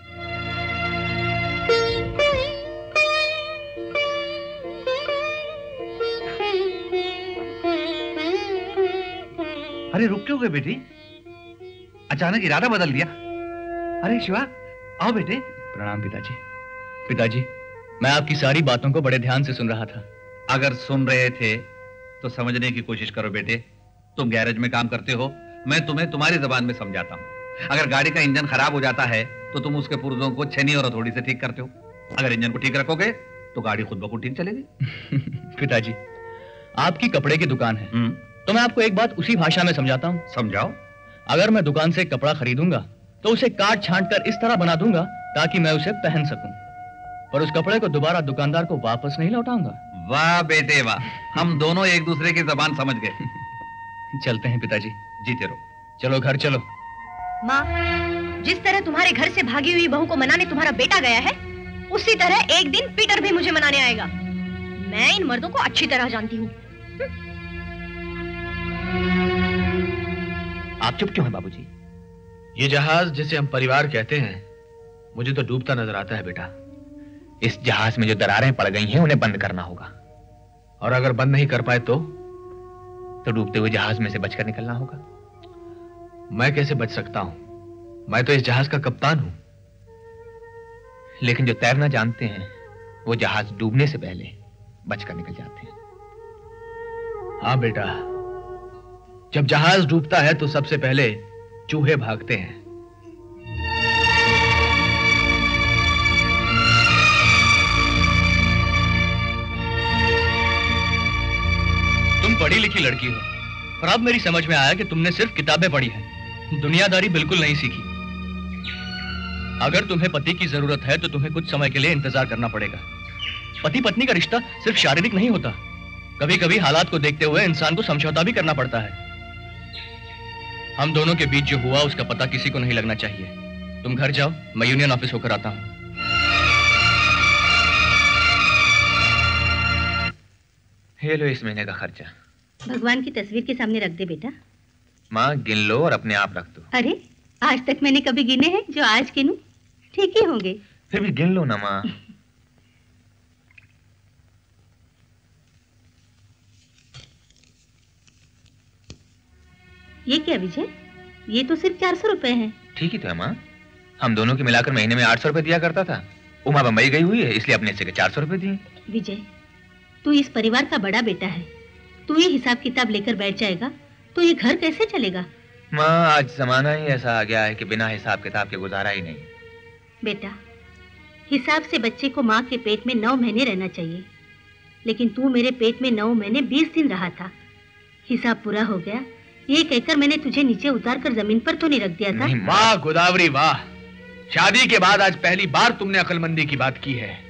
अरे रुक क्यों गए बेटी? अचानक इरादा बदल दिया। अरे शिवा, आओ बेटे। प्रणाम पिताजी। पिताजी, मैं आपकी सारी बातों को बड़े ध्यान से सुन रहा था। अगर सुन रहे थे तो समझने की कोशिश करो बेटे। तुम गैरेज में काम करते हो, मैं तुम्हें तुम्हारी जबान में समझाता हूँ। अगर गाड़ी का इंजन खराब हो जाता है तो तुम उसके पुर्जों को छेनी और हथौड़ी से ठीक करते हो। अगर इंजन को ठीक रखोगे तो गाड़ी खुद ब खुद ठीक चलेगी। पिताजी, आपकी कपड़े की दुकान है तो मैं आपको एक बात उसी भाषा में समझाता हूँ। समझाओ। अगर मैं दुकान से कपड़ा खरीदूंगा तो उसे काट छांट कर इस तरह बना दूंगा ताकि मैं उसे पहन सकूं, पर उस कपड़े को दोबारा दुकानदार को वापस नहीं लौटाऊंगा। वाह बेटे वाह, हम दोनों एक दूसरे की जबान समझ गए। चलते हैं पिताजी। जीते रहो। चलो घर चलो। माँ, जिस तरह तुम्हारे घर से भागी हुई बहू को मनाने तुम्हारा बेटा गया है, उसी तरह एक दिन पीटर भी मुझे मनाने आएगा। मैं इन मर्दों को अच्छी तरह जानती हूँ। आप चुप क्यों हैं बाबूजी? ये जहाज जिसे हम परिवार कहते हैं, मुझे तो डूबता नजर आता है बेटा। इस जहाज में जो दरारें पड़ गई हैं उन्हें बंद करना होगा, और अगर बंद नहीं कर पाए तो तो डूबते हुए जहाज में से बचकर निकलना होगा। मैं कैसे बच सकता हूं? मैं तो इस जहाज का कप्तान हूं। लेकिन जो तैरना जानते हैं वो जहाज डूबने से पहले बचकर निकल जाते हैं। हाँ बेटा, जब जहाज डूबता है तो सबसे पहले चूहे भागते हैं। तुम पढ़ी लिखी लड़की हो, पर अब मेरी समझ में आया कि तुमने सिर्फ किताबें पढ़ी हैं, दुनियादारी बिल्कुल नहीं सीखी। अगर तुम्हें पति की जरूरत है तो तुम्हें कुछ समय के लिए इंतजार करना पड़ेगा। पति पत्नी का रिश्ता सिर्फ शारीरिक नहीं होता, कभी कभी हालात को देखते हुए इंसान को समझौता भी करना पड़ता है। हम दोनों के बीच जो हुआ उसका पता किसी को नहीं लगना चाहिए। तुम घर जाओ, मैं यूनियन ऑफिस होकर आता हूं। ये लो इस महीने का खर्चा। भगवान की तस्वीर के सामने रख दे बेटा। माँ गिन लो और अपने आप रख दो। अरे आज तक मैंने कभी गिने हैं जो आज गिनूं? ठीक ही होंगे। फिर भी गिन लो ना माँ। ये क्या विजय, ये तो सिर्फ चार सौ रुपए हैं। ठीक ही तो है माँ, हम दोनों के मिलाकर महीने में आठ सौ रुपए दिया करता था। उमा बम्बई गई हुई है इसलिए अपने से चार सौ रुपए दिए। विजय, तू इस परिवार का बड़ा बेटा है, तू ये हिसाब किताब लेकर बैठ जाएगा तो ये घर कैसे चलेगा? माँ, आज जमाना ही ऐसा आ गया है कि बिना हिसाब किताब के गुजारा ही नहीं। बेटा, हिसाब से बच्चे को माँ के पेट में नौ महीने रहना चाहिए, लेकिन तू मेरे पेट में नौ महीने बीस दिन रहा था। हिसाब पूरा हो गया ये कहकर मैंने तुझे नीचे उतार कर जमीन पर तो नहीं रख दिया था? वाह गोदावरी वाह, शादी के बाद आज पहली बार तुमने अक्लमंदी की बात की है।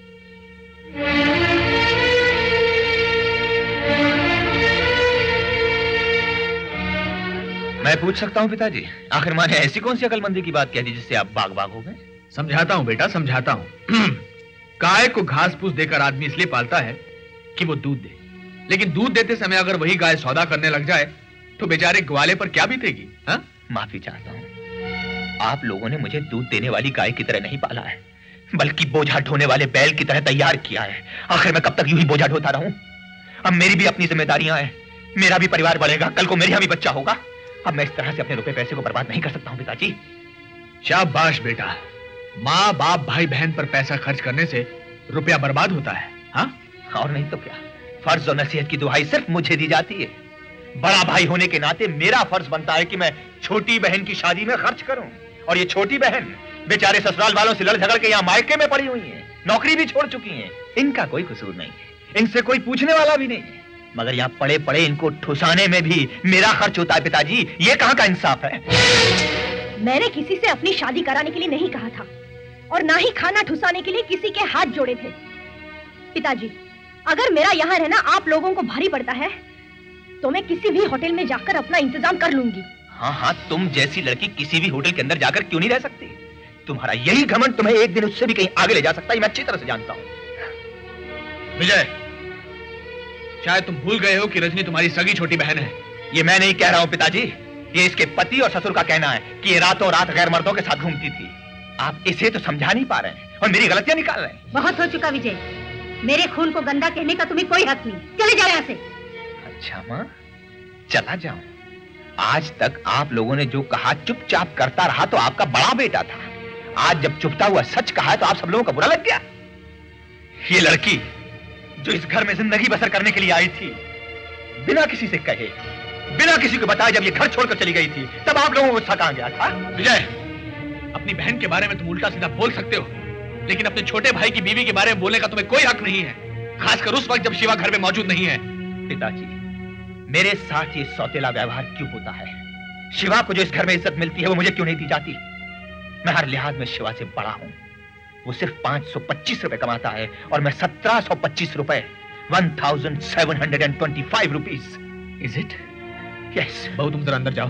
मैं पूछ सकता हूँ पिताजी, आखिर माँ ने ऐसी कौन सी अक्लमंदी की बात कह दी जिससे आप बाग बाग हो गए? समझाता हूँ बेटा, समझाता हूँ। गाय को घास फूस देकर आदमी इसलिए पालता है कि वो दूध दे, लेकिन दूध देते समय अगर वही गाय सौदा करने लग जाए तो बेचारे ग्वाले पर क्या बीतेगी? हाँ? माफी चाहता हूँ, आप लोगों ने मुझे दूध देने वाली गाय की तरह नहीं पाला है, बल्कि बोझा ढोने वाले बैल की तरह तैयार किया है। आखिर मैं कब तक यूं ही बोझा ढोता रहूं? अब मेरी भी अपनी जिम्मेदारियां हैं, मेरा भी परिवार बढ़ेगा, कल को मेरे यहाँ भी बच्चा होगा। अब मैं इस तरह से अपने रुपए पैसे को बर्बाद नहीं कर सकता हूँ पिताजी। शाबाश बेटा, माँ बाप भाई बहन पर पैसा खर्च करने से रुपया बर्बाद होता है। हाँ? और नहीं तो क्या, फर्ज और नसीहत की दुहाई सिर्फ मुझे दी जाती है। बड़ा भाई होने के नाते मेरा फर्ज बनता है कि मैं छोटी बहन की शादी में खर्च करूं, और ये छोटी बहन बेचारे ससुराल वालों से लड़ झगड़ के यहाँ मायके में पड़ी हुई हैं, नौकरी भी छोड़ चुकी हैं। इनका कोई कसूर नहीं है, इनसे कोई पूछने वाला भी नहीं है, मगर यहाँ पड़े पड़े इनको ठुसाने में भी मेरा खर्च होता है पिताजी। ये कहाँ का इंसाफ है? मैंने किसी से अपनी शादी कराने के लिए नहीं कहा था, और ना ही खाना ठुसाने के लिए किसी के हाथ जोड़े थे। पिताजी, अगर मेरा यहाँ रहना आप लोगों को भारी पड़ता है तो मैं किसी भी होटल में जाकर अपना इंतजाम कर लूंगी। हाँ हाँ, तुम जैसी लड़की किसी भी होटल के अंदर जाकर क्यों नहीं रह सकती? तुम्हारा यही घमंड तुम्हें एक दिन उससे भी कहीं आगे ले जा सकता है, मैं अच्छी तरह से जानता हूँ। विजय, शायद तुम भूल गए हो कि रजनी तुम्हारी सगी छोटी बहन है। ये मैं नहीं कह रहा हूँ पिताजी, ये इसके पति और ससुर का कहना है कि ये रातों रात गैर मर्दों के साथ घूमती थी। आप इसे तो समझा नहीं पा रहे हैं और मेरी गलतियां निकाल रहे हैं। बहुत हो चुका विजय, मेरे खून को गंदा कहने का तुम्हें कोई हक नहीं। चले जाओ यहाँ से। अच्छा माँ, चला जाऊं? आज तक आप लोगों ने जो कहा चुपचाप करता रहा तो आपका बड़ा बेटा था। आज जब चुपता हुआ सच कहा है तो आप सब लोगों का बुरा लग गया। ये लड़की जो इस घर में जिंदगी बसर करने के लिए आई थी, बिना किसी से कहे, बिना किसी को बताए जब ये घर छोड़कर चली गई थी, तब आप लोगों को गुस्सा कहां गया था? विजय, अपनी बहन के बारे में तुम उल्टा सीधा बोल सकते हो, लेकिन अपने छोटे भाई की बीवी के बारे में बोलने का तुम्हें कोई हक नहीं है, खासकर उस वक्त जब शिवा घर में मौजूद नहीं है। पिताजी, मेरे साथ ये सौतेला व्यवहार क्यों होता है? शिवा को जो इस घर में इज्जत मिलती है वो मुझे क्यों नहीं दी जाती? मैं हर लिहाज में शिवा से बड़ा हूं। वो सिर्फ पांच सौ पच्चीस रुपए कमाता है और मैं सत्रह सौ पच्चीस रुपए, one thousand seven hundred and twenty five rupees. Is it? Yes. बहू, तुम जरा अंदर जाओ।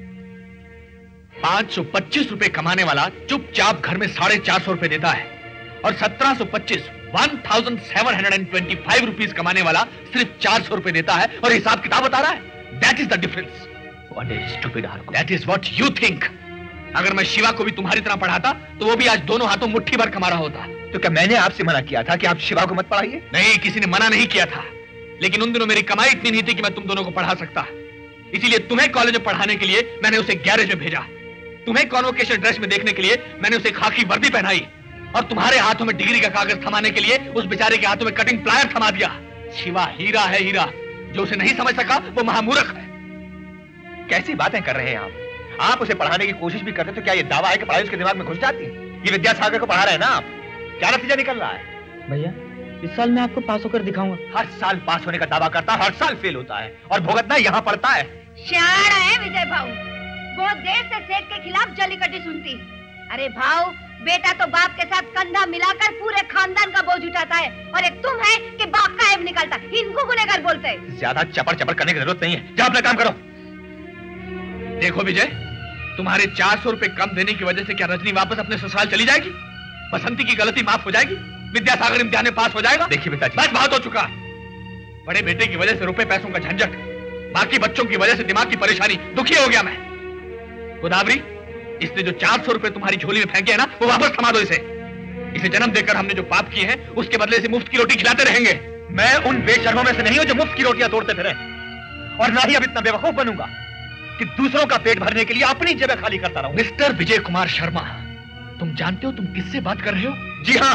पांच सौ पच्चीस रुपए कमाने वाला चुपचाप घर में साढ़े चार सौ रुपए देता है, और सत्रह सौ पच्चीस one thousand seven hundred and twenty five rupees कमाने वाला सिर्फ चार सौ रुपए देता है और हिसाब किताब बता रहा है। That is the difference. What is stupid argument? That is what you think. अगर मैं शिवा को भी तुम्हारी तरह पढ़ाता तो वो भी आज दोनों हाथों मुट्ठी भर कमा रहा होता। तो क्या मैंने आपसे मना किया था कि आप शिवा को मत पढ़ाइए? नहीं, किसी ने मना नहीं किया था, लेकिन उन दिनों मेरी कमाई इतनी नहीं थी कि मैं तुम दोनों को पढ़ा सकता। इसीलिए तुम्हें कॉलेज में पढ़ाने के लिए मैंने उसे गैरेज में भेजा, तुम्हें कॉन्वोकेशन ड्रेस में देखने के लिए मैंने उसे खाकी वर्दी पहनाई, और तुम्हारे हाथों में डिग्री का कागज थमाने के लिए उस बेचारे के हाथों में कटिंग प्लायर थमा दिया। शिवा हीरा है, हीरा। जो उसे नहीं समझ सका वो महामूर्ख है। कैसी बातें कर रहे हैं आप? आप उसे पढ़ाने की कोशिश भी करते तो क्या ये दावा है कि पढ़ाई उसके दिमाग में घुस जाती? ये विद्यासागर को पढ़ा रहे हैं ना आप, क्या नतीजा निकल रहा है? भैया, इस साल मैं आपको पास होकर दिखाऊंगा। हर साल पास होने का दावा करता है, हर साल फेल होता है, और भुगतना यहाँ पड़ता है। शार है विजय भाऊ, बहुत देर से सेठ के खिलाफ जलीकटी सुनती। अरे भाऊ, बेटा तो बाप के साथ कंधा मिलाकर पूरे खानदान का बोझ उठाता है, और एक तुम है कि बाप का ऐब निकालता। हिंगू गुनेगार बोलते हैं। ज्यादा चपड़ चपड़ करने की जरूरत नहीं है, जाओ अपना काम करो। देखो विजय, तुम्हारे चार सौ रुपए कम देने की वजह से क्या रजनी वापस अपने ससुराल चली जाएगी? बसंती की गलती माफ हो जाएगी? विद्यासागर इम्तिहान में पास हो जाएगा? देखिए पिताजी, बस बहुत हो चुका। बड़े बेटे की वजह से रुपए पैसों का झंझट, बाकी बच्चों की वजह से दिमाग की परेशानी, दुखी हो गया मैं। गोदावरी, इसने जो चार सौ रुपए तुम्हारी झोली में फेंके हैं ना, वो वापस थमा दो इसे। इसे जन्म देकर हमने जो पाप किए हैं उसके बदले से मुफ्त की रोटी खिलाते रहेंगे। मैं उन बेशर्मों में से नहीं हूं जो मुफ्त की रोटियां तोड़ते फिरे, और ना ही अब इतना बेवकूफ बनूंगा कि दूसरों का पेट भरने के लिए अपनी जगह खाली करता रहूं। मिस्टर विजय कुमार शर्मा, तुम जानते हो तुम किससे बात कर रहे हो? जी हाँ,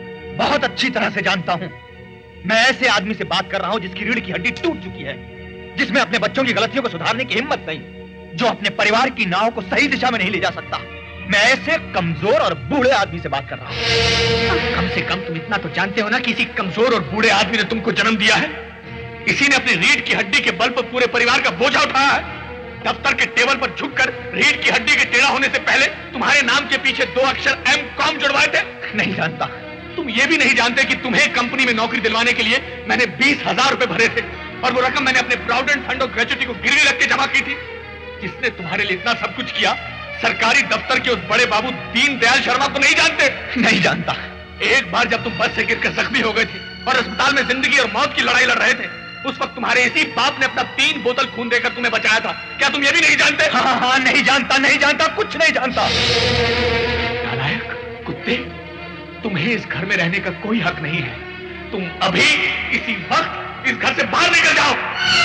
बहुत अच्छी तरह से जानता हूं। मैं ऐसे आदमी से बात कर रहा हूं जिसकी रीढ़ की हड्डी टूट चुकी है, जिसमें अपने बच्चों की गलतियों को सुधारने की हिम्मत नहीं, जो अपने परिवार की नाव को सही दिशा में नहीं ले जा सकता। मैं ऐसे कमजोर और बूढ़े आदमी से बात कर रहा हूं। कम से कम तुम इतना तो जानते हो ना कि इसी कमजोर और बूढ़े आदमी ने तुमको जन्म दिया है। इसी ने अपनी रीढ़ की हड्डी के बल पर पूरे परिवार का बोझा उठाया है। दफ्तर के टेबल पर झुककर रीढ़ की हड्डी के टेढ़ा होने से पहले तुम्हारे नाम के पीछे दो अक्षर एम कॉम जुड़वाए थे। नहीं जानता। तुम ये भी नहीं जानते कि तुम्हें कंपनी में नौकरी दिलवाने के लिए मैंने बीस हजार रुपए भरे थे, और वो रकम मैंने अपने प्रोविडेंट फंड और ग्रेच्युटी को गिरवी रख के जमा की थी। जिसने तुम्हारे लिए इतना सब कुछ किया, सरकारी दफ्तर के उस बड़े बाबू दीन दयाल शर्मा को नहीं जानते? नहीं जानता। एक बार जब तुम बस से गिरकर जख्मी हो गए थे और अस्पताल में जिंदगी और मौत की लड़ाई लड़ रहे थे, उस वक्त तुम्हारे इसी बाप ने अपना तीन बोतल खून देकर तुम्हें बचाया था। क्या तुम ये भी नहीं जानते? हाँ हाँ, हाँ नहीं जानता, नहीं जानता, कुछ नहीं जानता। नालायक कुत्ते, तुम्हें इस घर में रहने का कोई हक नहीं है। तुम अभी इसी वक्त इस घर से बाहर निकल जाओ।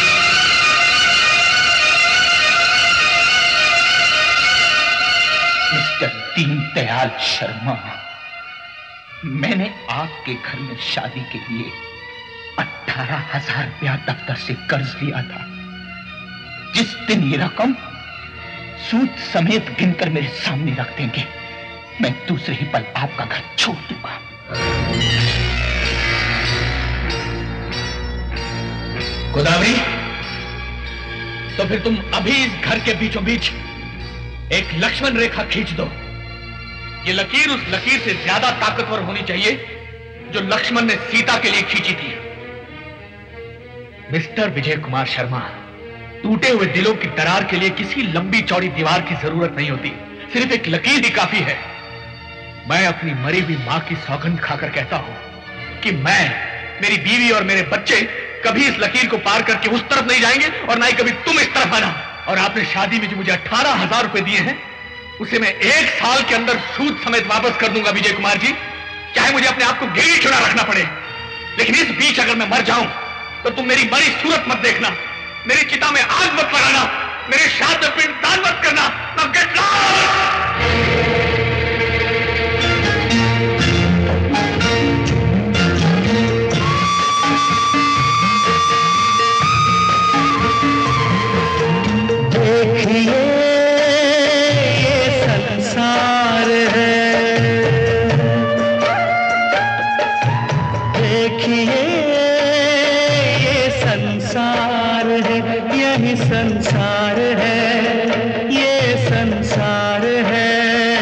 मिस्टर दीन दयाल शर्मा, मैंने आपके घर में शादी के लिए अठारह हजार रुपया दफ्तर से कर्ज लिया था। जिस दिन ये रकम सूद समेत गिनकर मेरे सामने रख देंगे, मैं दूसरे ही पल आपका घर छोड़ दूंगा। गोदावरी, तो फिर तुम अभी इस घर के बीचों बीच एक लक्ष्मण रेखा खींच दो। ये लकीर उस लकीर से ज्यादा ताकतवर होनी चाहिए जो लक्ष्मण ने सीता के लिए खींची थी। मिस्टर विजय कुमार शर्मा, टूटे हुए दिलों की दरार के लिए किसी लंबी चौड़ी दीवार की जरूरत नहीं होती, सिर्फ एक लकीर ही काफी है। मैं अपनी मरी हुई मां की सौगंध खाकर कहता हूं कि मैं, मेरी बीवी और मेरे बच्चे कभी इस लकीर को पार करके उस तरफ नहीं जाएंगे, और ना ही कभी तुम इस तरफ आना। और आपने शादी में जो मुझे अठारह हजार रुपए दिए हैं, उसे मैं एक साल के अंदर सूद समेत वापस कर दूंगा विजय कुमार जी, चाहे मुझे अपने आप को गिरवी चुना रखना पड़े। लेकिन इस बीच अगर मैं मर जाऊं तो तुम मेरी मरी सूरत मत देखना, मेरी चिता में आग मत लगाना, मेरे श्राद्ध पिंड दान मत करना। Now get lost! देखिए ये संसार है, देखिए ये संसार है, यही संसार है, ये संसार है।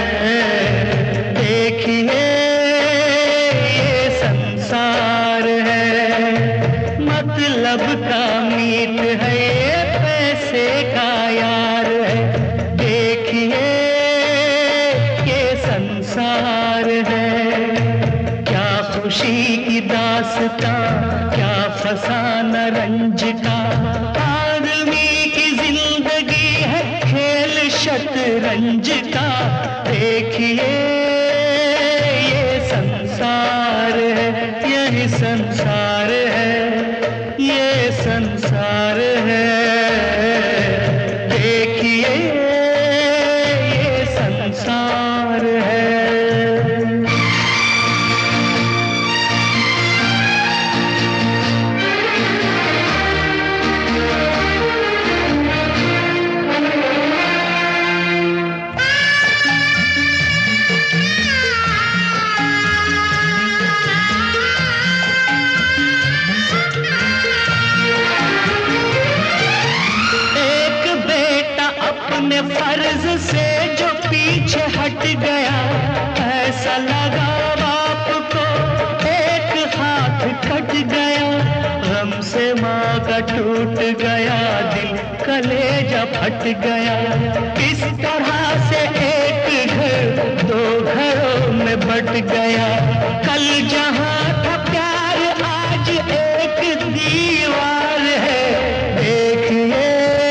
देखिए ये संसार है, मतलब का मीत है, ये पैसे का यार है। देखिए ये संसार है, क्या खुशी की दास्तां, क्या फसाना रंज का। आदमी की जिंदगी है खेल शतरंज का। देखिए ये संसार है, यही संसार है, ये संसार है। देखिए ये संसार है। अपने फर्ज से जो पीछे हट गया, ऐसा लगा बाप को एक हाथ कट गया। गम से माँ का टूट गया दिल, कलेजा फट गया। इस तरह से एक घर दो घरों में बट गया। कल जहाँ था प्यार आज एक दीवार है। देखिए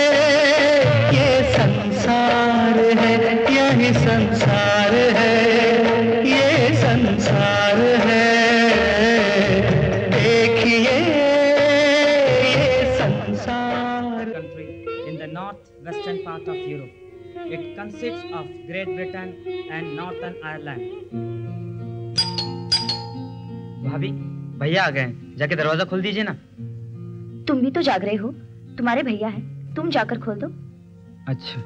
यही संसार है, ये संसार है। देखिए ये संसार। Country in the north-western part of Europe. It consists of Great Britain and Northern Ireland. भाभी, भैया आ गए, जाके दरवाजा खोल दीजिए ना। तुम भी तो जाग रहे हो, तुम्हारे भैया हैं, तुम जाकर खोल दो। अच्छा।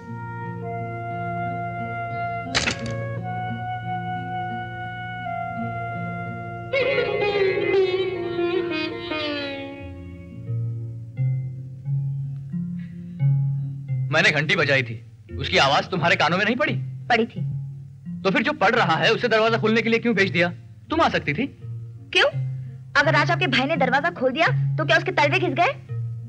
मैंने घंटी बजाई थी, उसकी आवाज तुम्हारे कानों में नहीं पड़ी? पड़ी थी। तो फिर जो पढ़ रहा है उसे दरवाजा खोलने के लिए क्यों भेज दिया? तुम आ सकती थी। क्यों? अगर आज आपके भाई ने दरवाजा खोल दिया तो क्या उसके तलवे घिस गए?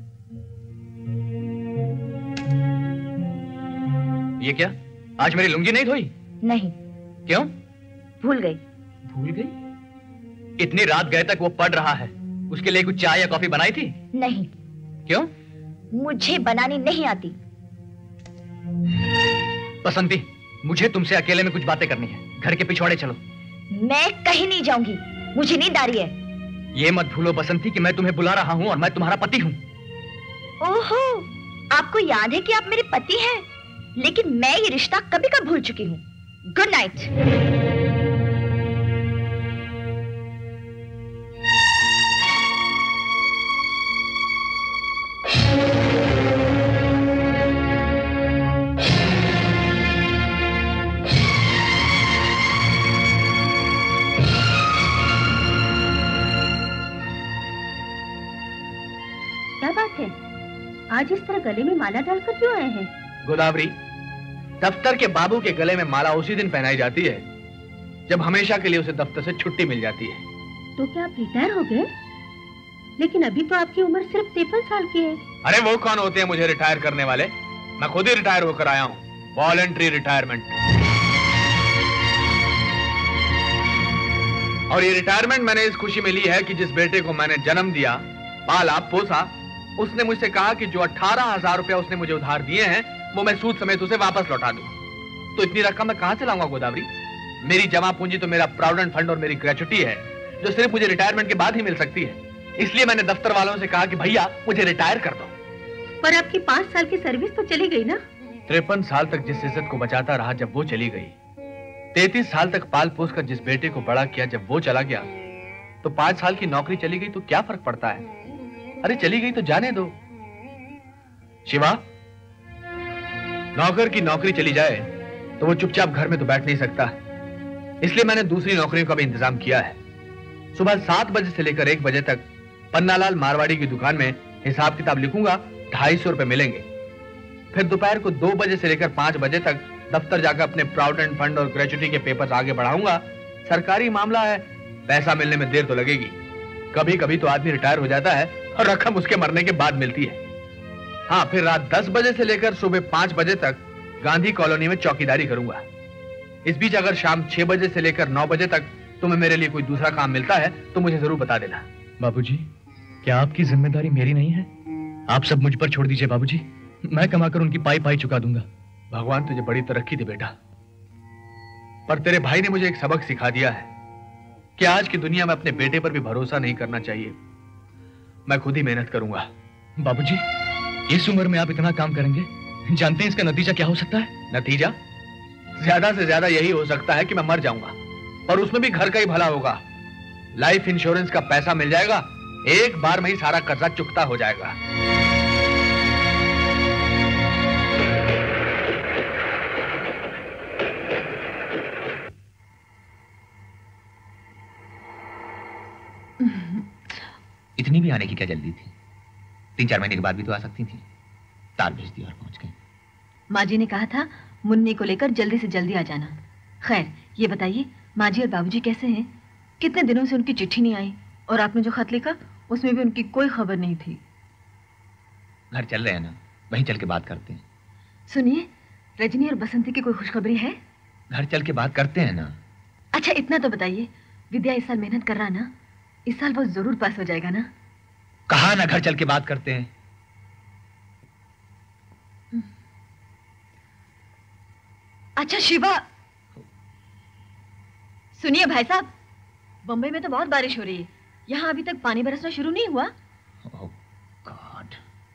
ये क्या? आज मेरी लुंगी नहीं धोई? नहीं। क्यों? भूल गई। भूल गई? इतनी रात गए तक वो पढ़ रहा है, उसके लिए कुछ चाय या कॉफी बनाई थी? नहीं। क्यों? मुझे बनानी नहीं आती। बसंती, मुझे तुमसे अकेले में कुछ बातें करनी है। घर के पिछवाड़े चलो। मैं कहीं नहीं जाऊंगी, मुझे नींद आ रही है। ये मत भूलो बसंती कि मैं तुम्हें बुला रहा हूँ और मैं तुम्हारा पति हूँ। ओहो, आपको याद है कि आप मेरे पति हैं, लेकिन मैं ये रिश्ता कभी कब भूल चुकी हूँ। Good night. आज इस तरह गले में माला डालकर क्यों आए हैं? गोदावरी, दफ्तर के बाबू के गले में माला उसी दिन पहनाई जाती है जब हमेशा के लिए उसे दफ्तर से छुट्टी मिल जाती है। तो क्या आप रिटायर हो गए? लेकिन अभी तो आपकी उम्र सिर्फ तिरपन साल की है। अरे वो कौन होते हैं मुझे रिटायर करने वाले? मैं खुद ही रिटायर होकर आया हूँ, वॉलंटरी रिटायरमेंट। और ये रिटायरमेंट मैंने इस खुशी में ली है कि जिस बेटे को मैंने जन्म दिया, पाला, पोसा, उसने मुझसे कहा कि जो अठारह हजार रुपया उसने मुझे उधार दिए हैं वो मैं सूद समेत उसे वापस लौटा दूं। तो इतनी रकम मैं कहां से लाऊंगा गोदावरी? मेरी जमा पूंजी तो मेरा प्रोविडेंट फंड और मेरी ग्रेच्युटी है, जो सिर्फ मुझे रिटायरमेंट के बाद ही मिल सकती है। इसलिए मैंने दफ्तर वालों से कहा कि भैया मुझे रिटायर कर दो। पर आपकी पांच साल की सर्विस तो चली गई ना? तिरपन साल तक जिस इज्जत को बचाता रहा जब वो चली गई, तैतीस साल तक पाल पोस कर जिस बेटे को बड़ा किया जब वो चला गया, तो पांच साल की नौकरी चली गई तो क्या फर्क पड़ता है? अरे चली गई तो जाने दो। शिवा, नौकर की नौकरी चली जाए तो वो चुपचाप घर में तो बैठ नहीं सकता, इसलिए मैंने दूसरी नौकरियों का भी इंतजाम किया है। सुबह सात बजे से लेकर एक बजे तक पन्नालाल मारवाड़ी की दुकान में हिसाब किताब लिखूंगा, ढाई सौ रुपए मिलेंगे। फिर दोपहर को दो बजे से लेकर पांच बजे तक दफ्तर जाकर अपने प्रोविडेंट फंड और ग्रेच्युटी के पेपर्स आगे बढ़ाऊंगा। सरकारी मामला है, पैसा मिलने में देर तो लगेगी। कभी कभी तो आदमी रिटायर हो जाता है और रकम उसके मरने के बाद मिलती है। हाँ, फिर रात दस बजे से लेकर सुबह पांच बजे तक गांधी कॉलोनी में चौकीदारी करूंगा। इस बीच अगर शाम छह बजे से लेकर नौ बजे तक तुम्हें मेरे लिए कोई दूसरा काम मिलता है तो मुझे जरूर बता देना। बाबूजी, क्या आपकी जिम्मेदारी मेरी नहीं है? आप सब मुझ पर छोड़ दीजिए बाबूजी, मैं कमाकर उनकी पाई पाई चुका दूंगा। भगवान तुझे बड़ी तरक्की दे बेटा, पर तेरे भाई ने मुझे एक सबक सिखा दिया है कि आज की दुनिया में अपने बेटे पर भी भरोसा नहीं करना चाहिए। मैं खुद ही मेहनत करूंगा। बाबूजी, इस उम्र में आप इतना काम करेंगे, जानते हैं इसका नतीजा क्या हो सकता है? नतीजा ज्यादा से ज्यादा यही हो सकता है कि मैं मर जाऊंगा, और उसमें भी घर का ही भला होगा। लाइफ इंश्योरेंस का पैसा मिल जाएगा, एक बार में ही सारा कर्जा चुकता हो जाएगा। इतनी भी आने की क्या जल्दी थी? तीन चार महीने के बाद भी तो आ सकती थी। तार भेज दिया और पहुंच गई। माँ जी ने कहा था मुन्नी को लेकर जल्दी से जल्दी आ जाना। खैर, ये बताइए माँ जी और बाबूजी कैसे हैं? कितने दिनों से उनकी चिट्ठी नहीं आई, और आपने जो खत लिखा उसमें भी उनकी कोई खबर नहीं थी। घर चल रहे हैं ना, वहीं चल के बात करते हैं। सुनिए, रजनी और बसंती की कोई खुशखबरी है? घर चल के बात करते हैं ना। अच्छा, इतना तो बताइए, विद्या इस साल मेहनत कर रहा ना? इस साल वो जरूर पास हो जाएगा ना? कहा ना घर चल के बात करते हैं। अच्छा शिवा, सुनिए भाई साहब, बम्बई में तो बहुत बारिश हो रही है, यहाँ अभी तक पानी बरसना शुरू नहीं हुआ। ओह गॉड,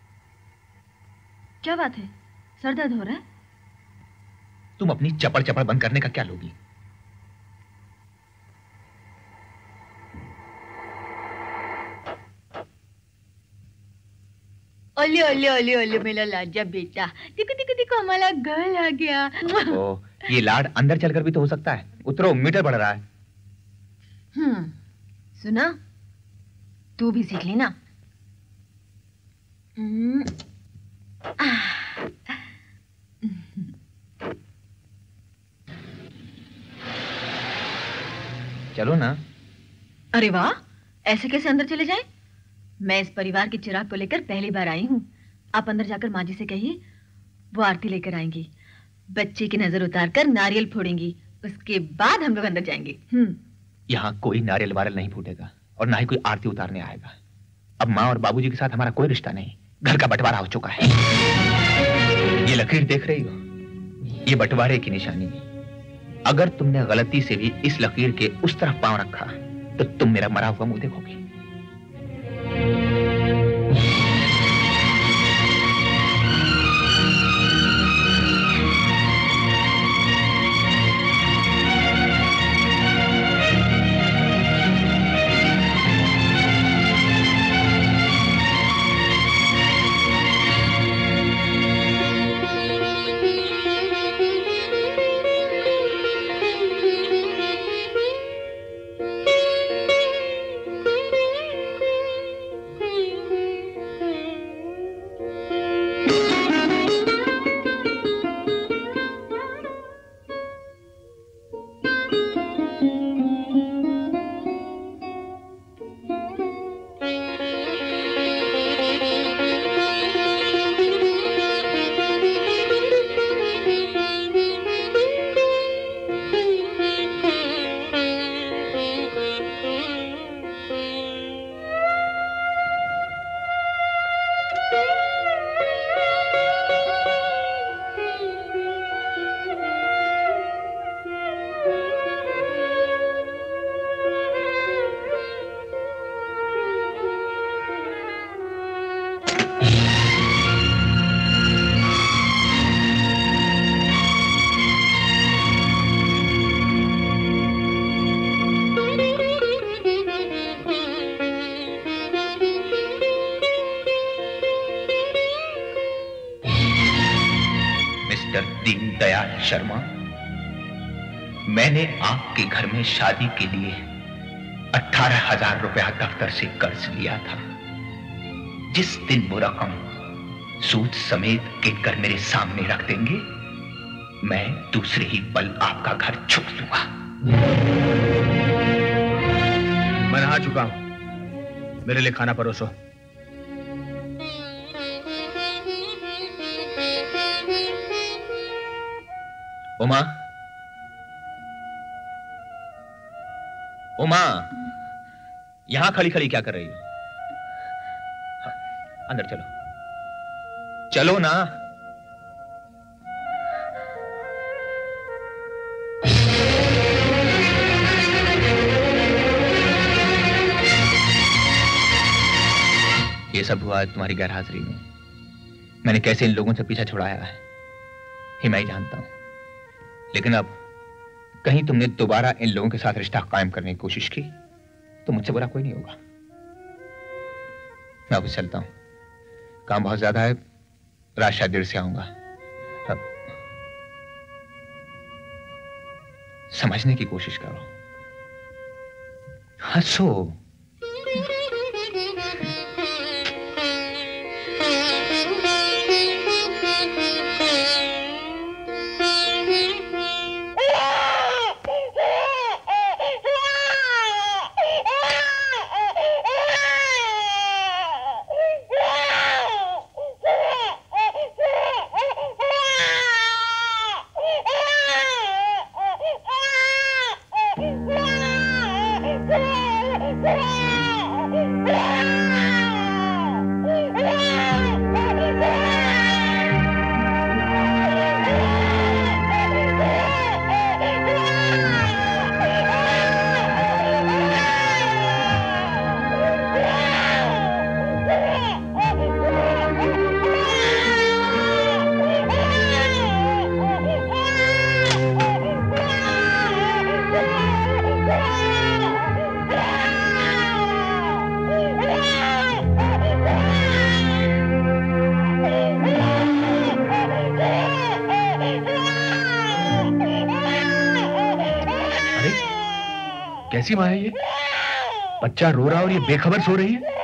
क्या बात है? सर दर्द हो रहा है? तुम अपनी चपड़ चपड़ बंद करने का क्या लोगी? ओले ओले ओले ओले मेरा लाजा बेटा, देखो देखो देखो हमारा गर्ल आ गया। ओ, ये लाड अंदर चलकर भी तो हो सकता है। उतरो, मीटर बढ़ रहा है। हम्म, सुना? तू भी सीख ली ना। हम्म, चलो ना। अरे वाह, ऐसे कैसे अंदर चले जाएं? मैं इस परिवार के चिराग को लेकर पहली बार आई हूँ। आप अंदर जाकर माँ जी से कहिए, वो आरती लेकर आएंगी। बच्चे की नजर उतारकर नारियल फोड़ेंगी, उसके बाद हम लोग अंदर जाएंगे। हम्म। यहाँ कोई नारियल वारियल नहीं फूटेगा और ना ही कोई आरती उतारने आएगा। अब माँ और बाबूजी के साथ हमारा कोई रिश्ता नहीं, घर का बंटवारा हो चुका है। ये लकीर देख रही हो, ये बंटवारे की निशानी है। अगर तुमने गलती से भी इस लकीर के उस तरफ पांव रखा तो तुम मेरा मरा हुआ मुंह देखोगी। शर्मा, मैंने आपके घर में शादी के लिए अठारह हजार रुपया दफ्तर से कर्ज लिया था। जिस दिन वो रकम सूद समेत गिनकर मेरे सामने रख देंगे, मैं दूसरे ही पल आपका घर छुप दूंगा। मैं नहा चुका हूं, मेरे लिए खाना परोसो। उमा, उमा, यहां खड़ी खड़ी क्या कर रही हो? हाँ, अंदर चलो, चलो ना। ये सब हुआ है तुम्हारी गैरहाजिरी में। मैंने कैसे इन लोगों से पीछा छुड़ाया है ही मैं ही जानता हूं। लेकिन अब कहीं तुमने दोबारा इन लोगों के साथ रिश्ता कायम करने की कोशिश की तो मुझसे बुरा कोई नहीं होगा। मैं अब चलता हूं, काम बहुत ज्यादा है, रात शायद देर से आऊंगा। अब समझने की कोशिश करो, हंसो। कैसी माँ है ये? बच्चा रो रहा और ये बेखबर सो रही है।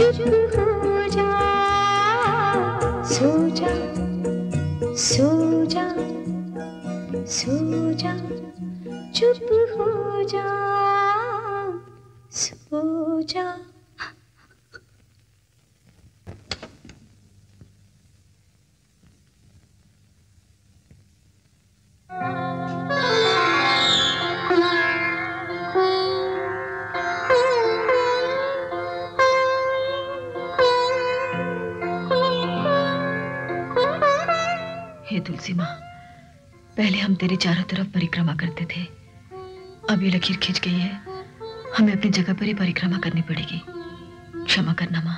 सो सो जा, चुप हो जा, सो जा। हे तुलसी माँ, पहले हम तेरे चारों तरफ परिक्रमा करते थे, अब ये लकीर खिंच गई है, हमें अपनी जगह पर ही परिक्रमा करनी पड़ेगी। क्षमा करना माँ।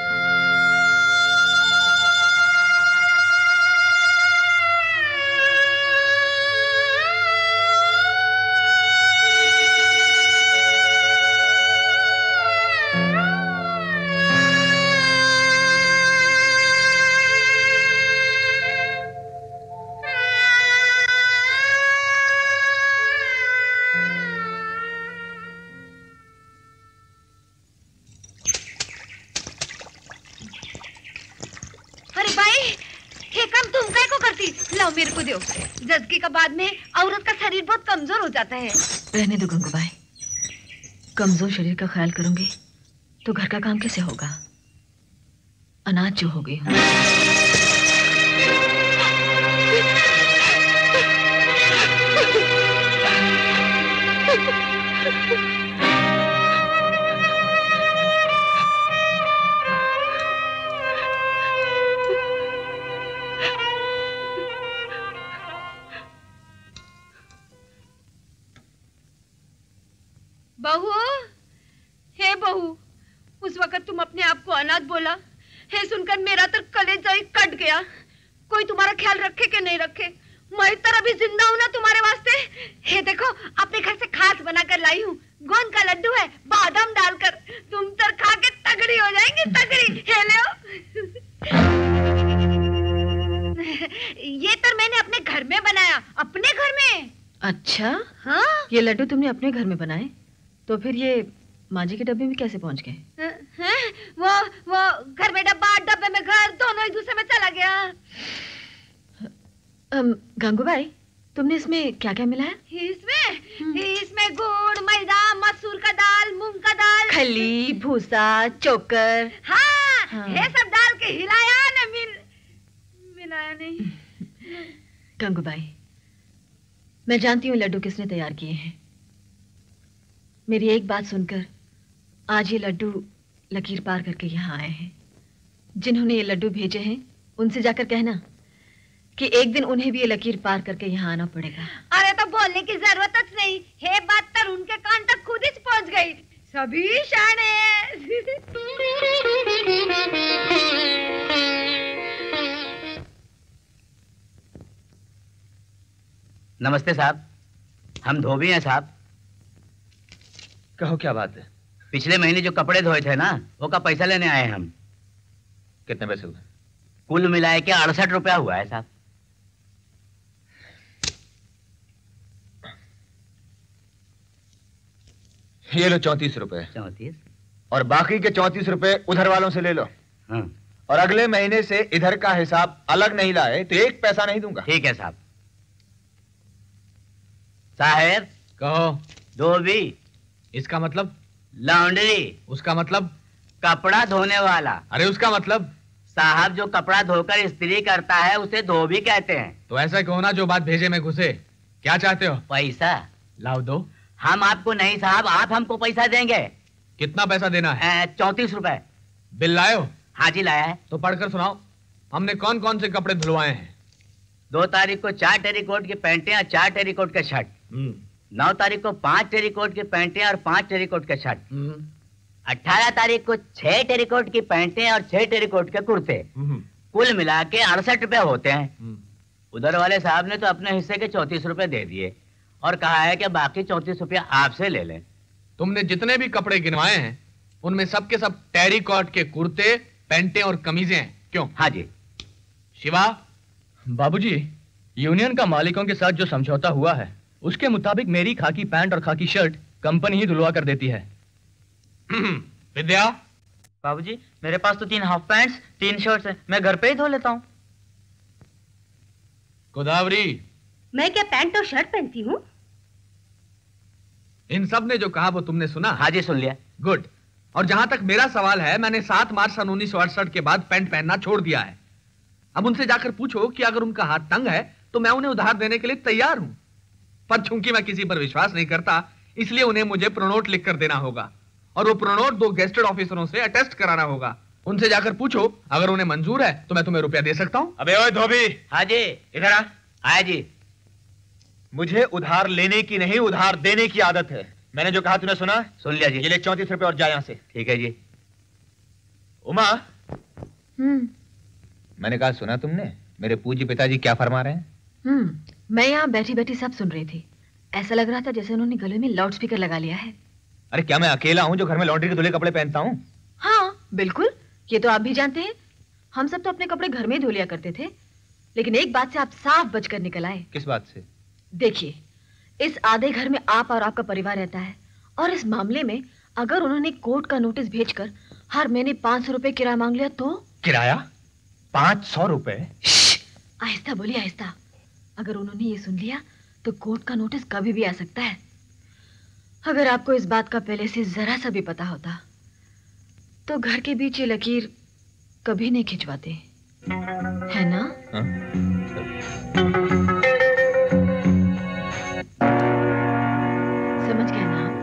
मेरे को दो। जदकी का बाद में औरत का शरीर बहुत कमजोर हो जाता है। रहने दो गंगूबाई, कमजोर शरीर का ख्याल करूंगी तो घर का काम कैसे होगा? अनाथ जो हो गई हूँ। बहू, हे बहू, उस वक्त तुम अपने आप को अनाथ बोला, हे सुनकर मेरा तो कलेजा ही कट गया। कोई तुम्हारा ख्याल रखे कि नहीं रखे, मैं तरह भी जिंदा हूँ ना तुम्हारे वास्ते। हे देखो, अपने घर से खास बनाकर लाई हूँ, गोंद का लड्डू है, बादाम डालकर, तुम तर खा के तगड़ी हो जाएंगी, तगड़ी। हे लो। ये तर मैंने अपने घर में बनाया, अपने घर में। अच्छा, हाँ? ये लड्डू तुमने अपने घर में बनाए, तो फिर ये माँ जी के डब्बे में कैसे पहुंच गए? वो वो घर में डब्बा, डब्बे में घर, दोनों एक दूसरे में चला गया। गंगूबाई, तुमने इसमें क्या क्या मिलाया? इसमें इसमें गुड़, मैदा, मसूर का दाल, मूंग का दाल, खली, भूसा, चोकर। हाँ, हाँ। ये सब डाल के हिलाया न मिल मिलाया नहीं। गंगूबाई, मैं जानती हूँ लड्डू किसने तैयार किए हैं। मेरी एक बात सुनकर आज ये लड्डू लकीर पार करके यहाँ आए हैं। जिन्होंने ये लड्डू भेजे हैं उनसे जाकर कहना कि एक दिन उन्हें भी ये लकीर पार करके यहाँ आना पड़ेगा। अरे तो बोलने की जरूरत नहीं है, बात तर उनके कान तक खुद ही पहुँच गई। सभी शाने। नमस्ते साहब, हम धोबी हैं साहब। कहो क्या बात है? पिछले महीने जो कपड़े धोए थे ना, वो का पैसा लेने आए हम। कितने पैसे हुए? कुल मिलाए के अड़सठ रुपया हुआ है साहब। ये लो चौंतीस रुपए। चौंतीस? और बाकी के चौंतीस रुपए उधर वालों से ले लो। हाँ। और अगले महीने से इधर का हिसाब अलग नहीं लाए तो एक पैसा नहीं दूंगा। ठीक है साहब। साहेब कहो। धोबी। इसका मतलब? लॉन्ड्री। उसका मतलब? कपड़ा धोने वाला। अरे उसका मतलब? साहब जो कपड़ा धोकर इस्त्री करता है उसे धोबी कहते हैं। तो ऐसा क्यों ना जो बात भेजे में घुसे। क्या चाहते हो? पैसा। लाओ दो। हम आपको नहीं साहब, आप हमको पैसा देंगे। कितना पैसा देना है? चौंतीस रुपए। बिल लाए हो? हाँ जी लाया है। तो पढ़कर सुनाओ, हमने कौन कौन से कपड़े धुलवाए हैं? दो तारीख को चार टेरीकोट की पैंटें और चार टेरीकोट के शर्ट। नौ तारीख को पांच टेरीकोट की पैंटें और पांच टेरीकोट के शर्ट। अठारह तारीख को छह टेरीकोट की पैंटें और छह टेरीकोट के कुर्ते। कुल मिला के अड़सठ रुपए होते हैं। उधर वाले साहब ने तो अपने हिस्से के चौंतीस रुपए दे दिए और कहा है कि बाकी चौंतीस रुपया आपसे ले लें। तुमने जितने भी कपड़े गिनवाए हैं उनमें सबके सब टेरीकॉट के कुर्ते, पैंटें और कमीजें हैं, क्यों? हाँ जी। शिवा। बाबूजी, यूनियन का मालिकों के साथ जो समझौता हुआ है उसके मुताबिक मेरी खाकी पैंट और खाकी शर्ट कंपनी ही धुलवा कर देती है। विद्या। बाबूजी, मेरे पास तो तीन हाफ पैंट्स, तीन शर्ट्स हैं, मैं घर पे ही धो लेता हूँ। गोदावरी, मैं क्या पैंट और शर्ट पहनती हूँ? इन सब ने जो कहा वो तुमने सुना? हाँ जी, सुन लिया। गुड। और जहां तक मेरा सवाल है, मैंने सात मार्च सन उन्नीस सौ अड़सठ के बाद पैंट पहनना छोड़ दिया है। अब उनसे जाकर पूछो कि अगर उनका हाथ तंग है तो मैं उन्हें उधार देने के लिए तैयार हूं, पर चूंकि मैं किसी पर विश्वास नहीं करता, इसलिए उन्हें मुझे प्रोनोट लिख कर देना होगा, और वो प्रोनोट दो गेस्टेड ऑफिसरों से अटेस्ट कराना होगा। उनसे जाकर पूछो, अगर उन्हें मंजूर है तो मैं तुम्हें रुपया दे सकता हूं। अबे ओए धोबी। हाँ जी। इधर आ। आया जी। मुझे उधार लेने की नहीं, उधार देने की आदत है। मैंने जो कहा तूने सुना? सुन लिया जी। ये ले चौंतीस रुपए और जा यहां से। ठीक है जी। उमा। हम्म मैंने कहा सुना तुमने? मेरे पूज्य पिताजी क्या फरमा रहे हैं? हम्म मैं यहाँ बैठी बैठी सब सुन रही थी। ऐसा लग रहा था जैसे उन्होंने गले में लाउड स्पीकर लगा लिया है। अरे क्या मैं अकेला हूँ जो घर में लॉन्ड्री के धुले कपड़े पहनता हूँ? हाँ बिल्कुल, ये तो आप भी जानते हैं। हम सब तो अपने कपड़े घर में ही धो लिया करते थे, लेकिन एक बात से आप साफ बचकर निकल आए। किस बात से? देखिए, इस आधे घर में आप और आपका परिवार रहता है, और इस मामले में अगर उन्होंने कोर्ट का नोटिस भेजकर हर महीने पांच सौ रुपए किराया मांग लिया तो? किराया? पांच सौ रुपए? आहिस्ता बोलिए, आहिस्ता। अगर उन्होंने ये सुन लिया तो कोर्ट का नोटिस कभी भी आ सकता है। अगर आपको इस बात का पहले से जरा सा भी पता होता तो घर के बीच ये लकीर कभी नहीं खिंचवाते, है ना? हाँ? समझ गए ना आप?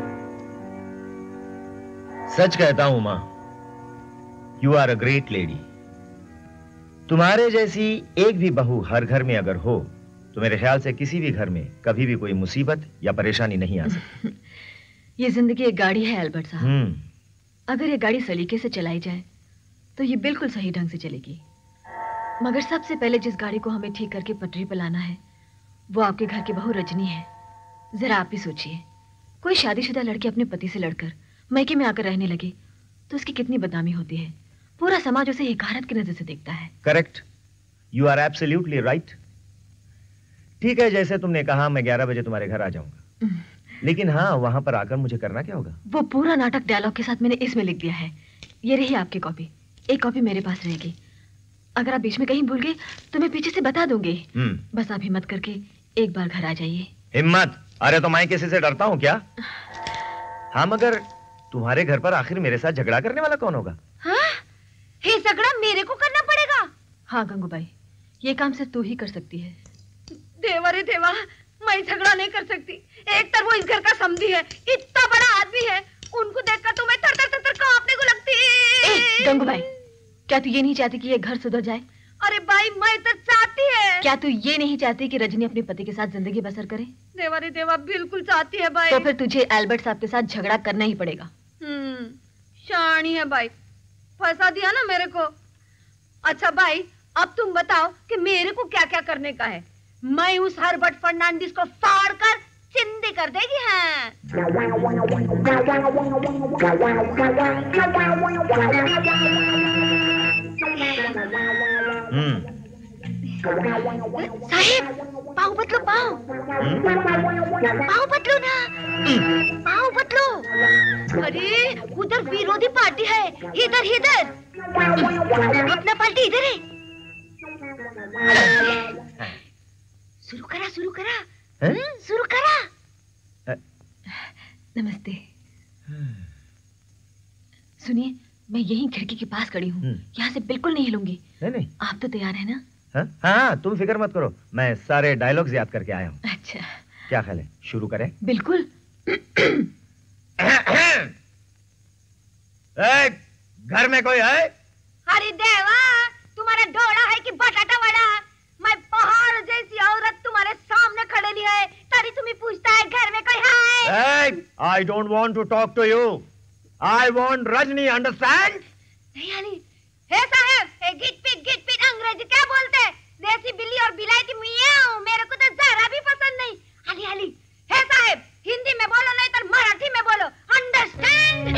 सच कहता हूं मां, you are a great lady. तुम्हारे जैसी एक भी बहू हर घर में अगर हो तो मेरे ख्याल से किसी भी घर में कभी भी कोई मुसीबत या परेशानी नहीं आ सकती। ये जिंदगी एक गाड़ी है अल्बर्ट साहब। हम्म अगर ये गाड़ी सलीके से चलाई जाए तो ये बिल्कुल सही ढंग से चलेगी, मगर सबसे पहले जिस गाड़ी को हमें ठीक करके पटरी पर लाना है वो आपके घर की बहू रजनी है। जरा आप ही सोचिए, कोई शादीशुदा लड़की अपने पति से लड़कर मैके में आकर रहने लगे तो उसकी कितनी बदनामी होती है। पूरा समाज उसे हिकारत की नजर से देखता है। Correct, you are absolutely right. ठीक है, जैसे तुमने कहा मैं ग्यारह बजे तुम्हारे घर आ जाऊंगा, लेकिन हाँ, वहां पर आकर मुझे करना क्या होगा? वो पूरा नाटक डायलॉग के साथ मैंने इसमें लिख दिया है। ये रही आपकी कॉपी, एक कॉपी मेरे पास रहेगी। अगर आप बीच में कहीं भूल गए तो मैं पीछे से बता दूंगी। बस आप हिम्मत करके एक बार घर आ जाइए। हिम्मत? अरे तो मैं किसी से डरता हूँ क्या? हाँ, मगर तुम्हारे घर पर आखिर मेरे साथ झगड़ा करने वाला कौन होगा? हाँ? ये झगड़ा मेरे को करना पड़ेगा? हाँ गंगूबाई, ये काम सिर्फ तू ही कर सकती है। देवा रे देवा, मैं झगड़ा नहीं कर सकती। एक तरफ वो इस घर का समधी है, इतना बड़ा आदमी है, उनको देखकर तो मैं थर थर थर कांपने को लगती। गंगूबाई, क्या तू ये नहीं चाहती कि ये घर सुधर जाए? अरे भाई, मैं तो चाहती है। क्या तू ये नहीं चाहती कि रजनी अपने पति के साथ जिंदगी बसर करे? देवा रे देवा, बिल्कुल चाहती है भाई। तो फिर तुझे एल्बर्ट साहब के साथ झगड़ा करना ही पड़ेगा। हम्म, शानी है भाई, फंसा दिया ना मेरे को। अच्छा भाई, अब तुम बताओ कि मेरे को क्या क्या करने का है। मैं उस हर्बर्ट फर्नांडिस को फाड़ कर चिंदी कर देगी। हाँ। साहिब, पाँव बदलो, पाँव पाँव बदलो ना, पाँव बदलो। अरे उधर विरोधी पार्टी है, इधर इधर अपना पार्टी इधर है। शुरू करा, शुरू करा, शुरू करा। नमस्ते। सुनिए, मैं यहीं खिड़की के पास खड़ी हूँ, यहाँ से बिल्कुल नहीं हिलूंगी। नहीं नहीं, आप तो तैयार है ना? हाँ हाँ, तुम फिक्र मत करो, मैं सारे डायलॉग्स याद करके आया हूँ। अच्छा, क्या ख्याल है, शुरू करें? बिल्कुल। ए, घर में कोई है? अरे देवा, तुम्हारा डोड़ा है कि बटाटा वड़ा? मैं पहाड़ जैसी औरत तुम्हारे सामने खड़ेली है, तारी तुम्हें पूछता है घर में कोई है? I don't want to talk to you, I want Rajni, understand? नहीं आली। हे साहब, हे गिट पिट गिट पिट अंग्रेजी क्या बोलते हैं? देसी बिल्ली और बिलायती मियाओ मेरे को तो जरा भी पसंद नहीं। आली आली। हे साहब, हिंदी में बोलो नहीं तो मराठी में बोलो, अंडरस्टैंड?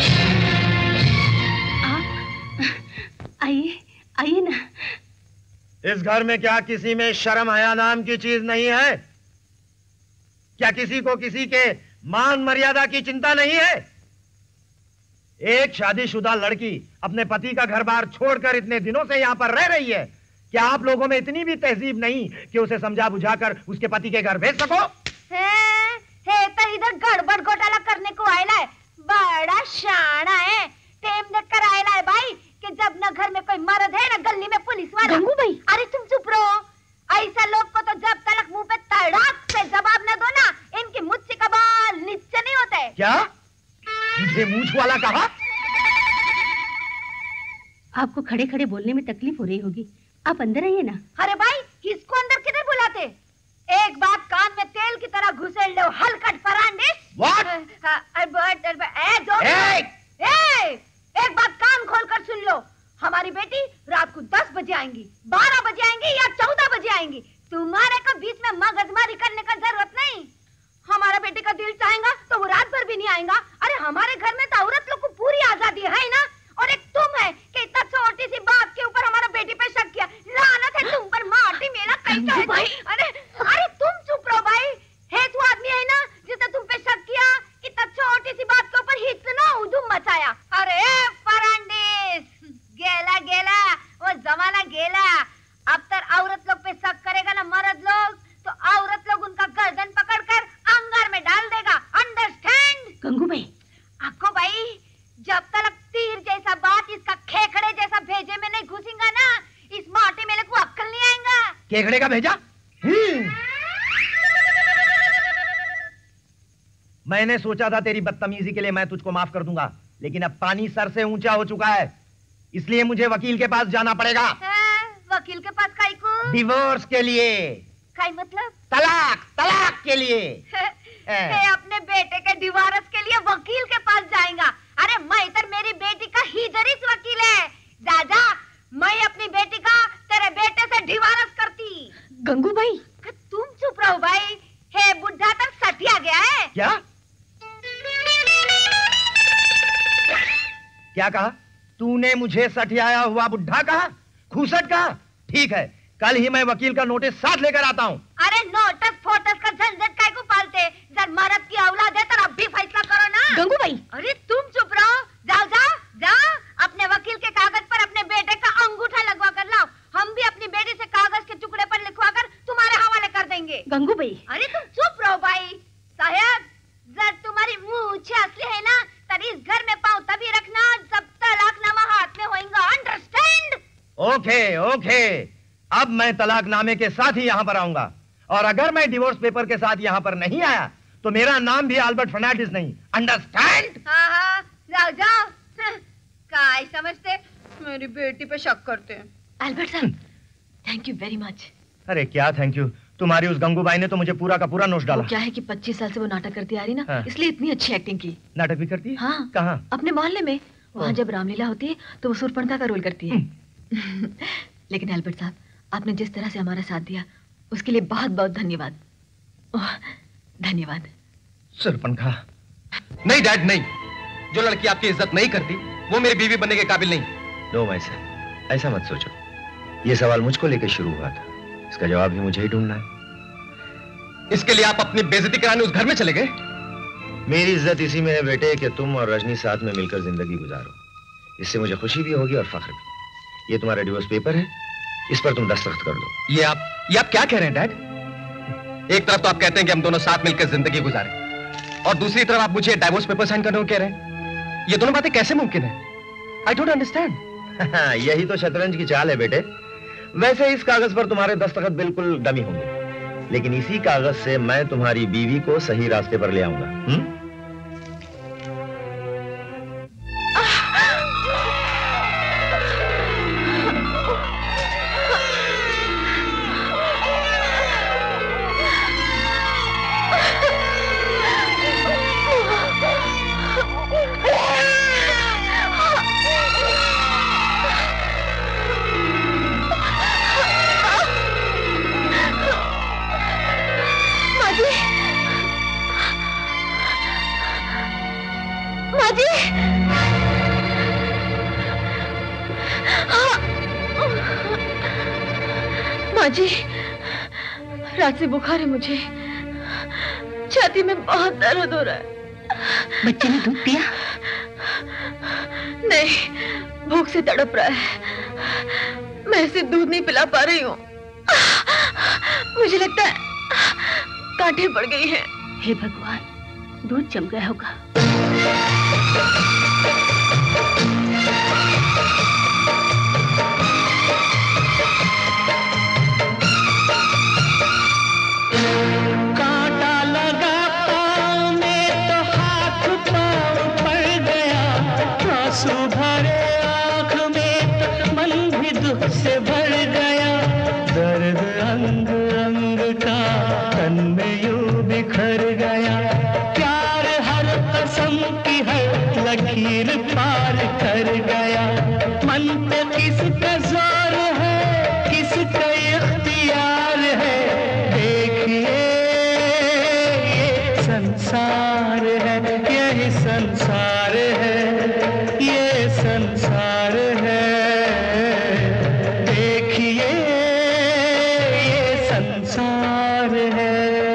आप आइए, आइए ना। इस घर में क्या किसी में शर्म हया नाम की चीज नहीं है? क्या किसी को किसी के मान मर्यादा की चिंता नहीं है? एक शादीशुदा लड़की अपने पति का घर बार छोड़कर इतने दिनों से यहाँ पर रह रही है, क्या आप लोगों में इतनी भी तहजीब नहीं कि उसे समझा बुझाकर उसके पति के घर भेज सको? है, है तो इधर गड़बड़ घोटाला करने को आयला है। बड़ा शाना है। टेम देख कर आयला है भाई कि जब न घर में कोई मर्द है न गली में पुलिस वाला। गंगू भाई, अरे तुम चुप रहो। ऐसा लोग को तो जब तक मुंह पे तड़ाक से जवाब न दो ना, इनकी मुझसे का बाल नीचे नहीं होते। क्या मुझे मूंछ वाला कहा? आपको खड़े खड़े बोलने में तकलीफ हो रही होगी, आप अंदर आइए ना। अरे भाई, इसको अंदर किधर बुलाते? एक बात कान में तेल की तरह घुसेड़ लो, हलकट फरांडिस। What? एक बात कान खोलकर सुन लो, हमारी बेटी रात को दस बजे आएंगी, बारह बजे आएंगी या चौदह बजे आएंगी। तुम्हारे को बीच में मगजमारी करने का जरूरत नहीं। हमारा बेटे का दिल चाहेगा तो वो रात भर भी नहीं आएगा। अरे हमारे घर में तो औरत लोग को पूरी आजादी है ना। और एक तुम है कि इतना छोटी सी बात के ऊपर हमारा बेटी पे शक किया। लानत है तुम पर, माटी मेरा कैसा है भाई। अरे अरे तुम चुप रहो भाई। है तू आदमी है ना जिसने तुम पे शक किया, इतना छोटी सी बात के ऊपर इतना उधूम मचाया। अरे फरांडिस, गेला गेला वो जमाना गेला। अब तक औरत लोग पे शक करेगा ना मर्द लोग, तो औरत लोग उनका गर्दन पकड़कर अंगार में डाल देगा। अंडरस्टैंड? गंगू भाई, आपको भाई जब तक तीर जैसा बात इसका खेखड़े जैसा भेजे में नहीं घुसेगा ना, इस माटी मेले को अक्ल नहीं आएगा। खेखड़े का भेजा? मैंने सोचा था तेरी बदतमीजी के लिए मैं तुझको माफ कर दूंगा, लेकिन अब पानी सर से ऊंचा हो चुका है, इसलिए मुझे वकील के पास जाना पड़ेगा। है, वकील के पास काई को? डिवोर्स के लिए। काई मतलब? तलाक, तलाक के लिए। है, अपने बेटे के डिवोर्स के लिए वकील के पास जाएगा? अरे मैं इधर मेरी बेटी का हिजरिस वकील है। दादा, मैं अपनी बेटी का तेरे बेटे से डिवोर्स करती। गंगू भाई, तुम चुप रहो भाई। है, बुढ़ा तक सटिया गया है। क्या क्या कहा तूने? मुझे सठियाया हुआ बुढ़ा कहा? खूसट कहा? ठीक है, कल ही मैं वकील का नोटिस साथ लेकर आता हूँ। अरे नोटिस फोटस का झंझट काय को पालते? जब मर्द की औलाद है तो अब भी फैसला करो ना। गंगू भाई, अरे तुम चुप रहो। जाओ जाओ जाओ, अपने वकील के कागज पर अपने बेटे का अंगूठा लगवा कर लाओ। हम भी अपनी बेटी से कागज के टुकड़े पर लिखवा कर तुम्हारे हवाले कर देंगे। गंगू भाई, अरे तुम चुप रहो भाई। साहब, जब तुम्हारी मूंछ असली है ना, तभी इस घर में पाँव तभी रखना जब तलाकनामा हाथ में होएगा। अंडरस्टैंड? ओके ओके, अब मैं तलाकनामे के साथ ही यहाँ पर आऊंगा, और अगर मैं डिवोर्स पेपर के साथ यहाँ पर नहीं आया तो मेरा नाम भी अल्बर्ट फर्नांडिस नहीं। अंडरस्टैंड? हाँ हाँ, जाओ जाओ। काय समझते, मेरी बेटी पे शक करते हैं। अल्बर्ट साहब, थैंक यू वेरी मच। अरे क्या थैंक यू, तुम्हारी उस गंगूबाई ने तो मुझे पूरा का पूरा नोश डाला। वो क्या है कि पच्चीस साल से वो नाटक करती आ रही ना, हाँ। इसलिए इतनी अच्छी एक्टिंग की। नाटक भी करती है? हाँ। कहाँ? अपने मोहल्ले में। वहाँ जब रामलीला होती है तो वो सूरपणखा का रोल करती है। लेकिन अल्बर्ट साहब, आपने जिस तरह से हमारा साथ दिया उसके लिए बहुत बहुत धन्यवाद। ओह, धन्यवाद। सूरपणखा? नहीं डैड, नहीं। जो लड़की आपकी इज्जत नहीं करती वो मेरी बीवी बनने के काबिल नहीं। नो भाई साहब, ऐसा मत सोचो। ये सवाल मुझको लेकर शुरू हुआ था, इसका जवाब भी मुझे ही ढूंढना है। इसके लिए आप अपनी बेइज्जती कराने उस घर में चले गए? मेरी इज्जत इसी में है बेटे कि तुम और रजनी साथ में मिलकर जिंदगी गुजारो। इससे मुझे खुशी भी होगी और फख्र भी। ये तुम्हारा डिवोर्स पेपर है, इस पर तुम दस्तखत कर दो। ये आप ये आप क्या कह रहे हैं डैड? एक तरफ तो आप कहते हैं कि हम दोनों साथ मिलकर जिंदगी गुजारें, और दूसरी तरफ आप मुझे डाइवोर्स पेपर साइन करने को कह रहे हैं। ये दोनों बातें कैसे मुमकिन है? I don't understand. यही तो शतरंज की चाल है बेटे। वैसे इस कागज पर तुम्हारे दस्तखत बिल्कुल डमी होंगे, लेकिन इसी कागज से मैं तुम्हारी बीवी को सही रास्ते पर ले आऊंगा। हुँ? जी, रात से बुखार है मुझे, छाती में बहुत दर्द हो रहा है। बच्चे ने दूध पिया? नहीं, भूख से तड़प रहा है। मैं इसे दूध नहीं पिला पा रही हूँ। मुझे लगता है कांटे पड़ गई हैं। हे भगवान, दूध जम गया होगा। कांटा लगा पाँव में तो हाथ पाँव पड़ गया, आंसू भरे आँख में तो मन भी दुख से भर गया। दर्द अंग अंग का तन में यूं बिखर गया। प्यार हर कसम की हर लकीर पार कर गया। मन पे किसका जोर है, किसका इख्तियार है। देखिए ये संसार है, यही संसार है, ये संसार है। देखिए ये संसार है।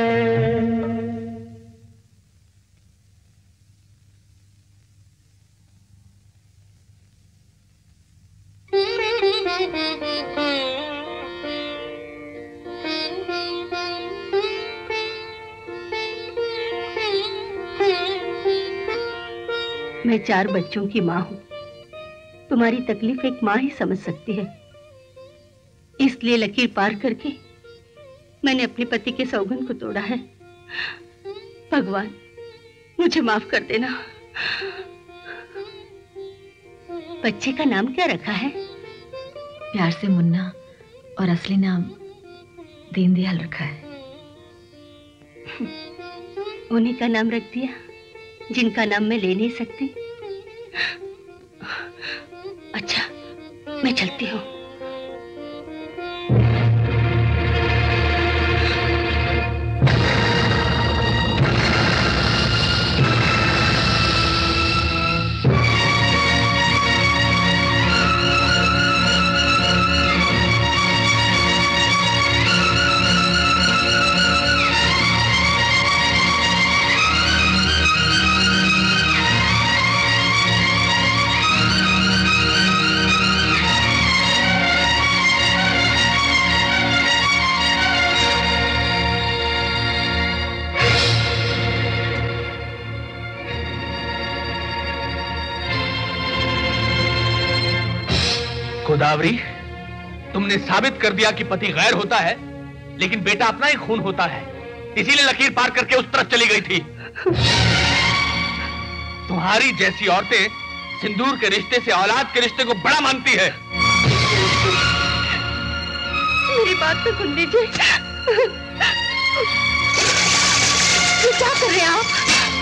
मैं चार बच्चों की माँ हूँ। तुम्हारी तकलीफ एक माँ ही समझ सकती है। इसलिए लकीर पार करके मैंने अपने पति के सौगंध को तोड़ा है। भगवान, मुझे माफ कर देना। बच्चे का नाम क्या रखा है? प्यार से मुन्ना और असली नाम दीनदयाल रखा है। उन्हीं का नाम रख दिया जिनका नाम मैं ले नहीं सकती। अच्छा, मैं चलती हूँ। गोदावरी, तुमने साबित कर दिया कि पति गैर होता है, लेकिन बेटा अपना ही खून होता है। इसीलिए लकीर पार करके उस तरफ चली गई थी। तुम्हारी जैसी औरतें सिंदूर के रिश्ते से औलाद के रिश्ते को बड़ा मानती है। मेरी बात तो सुन लीजिए। ये क्या कर रहे हैं आप?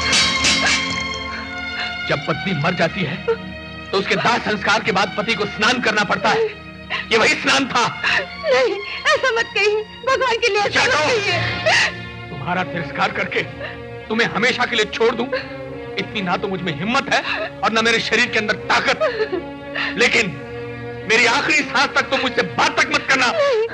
जब पत्नी मर जाती है तो उसके दाह संस्कार के बाद पति को स्नान करना पड़ता है। ये वही स्नान था। नहीं, ऐसा मत कहिए, भगवान के लिए ऐसा मत कहिए। तुम्हारा तिरस्कार करके तुम्हें हमेशा के लिए छोड़ दूं, इतनी ना तो मुझ में हिम्मत है और ना मेरे शरीर के अंदर ताकत। लेकिन मेरी आखिरी सांस तक तुम मुझसे बात तक मत करना।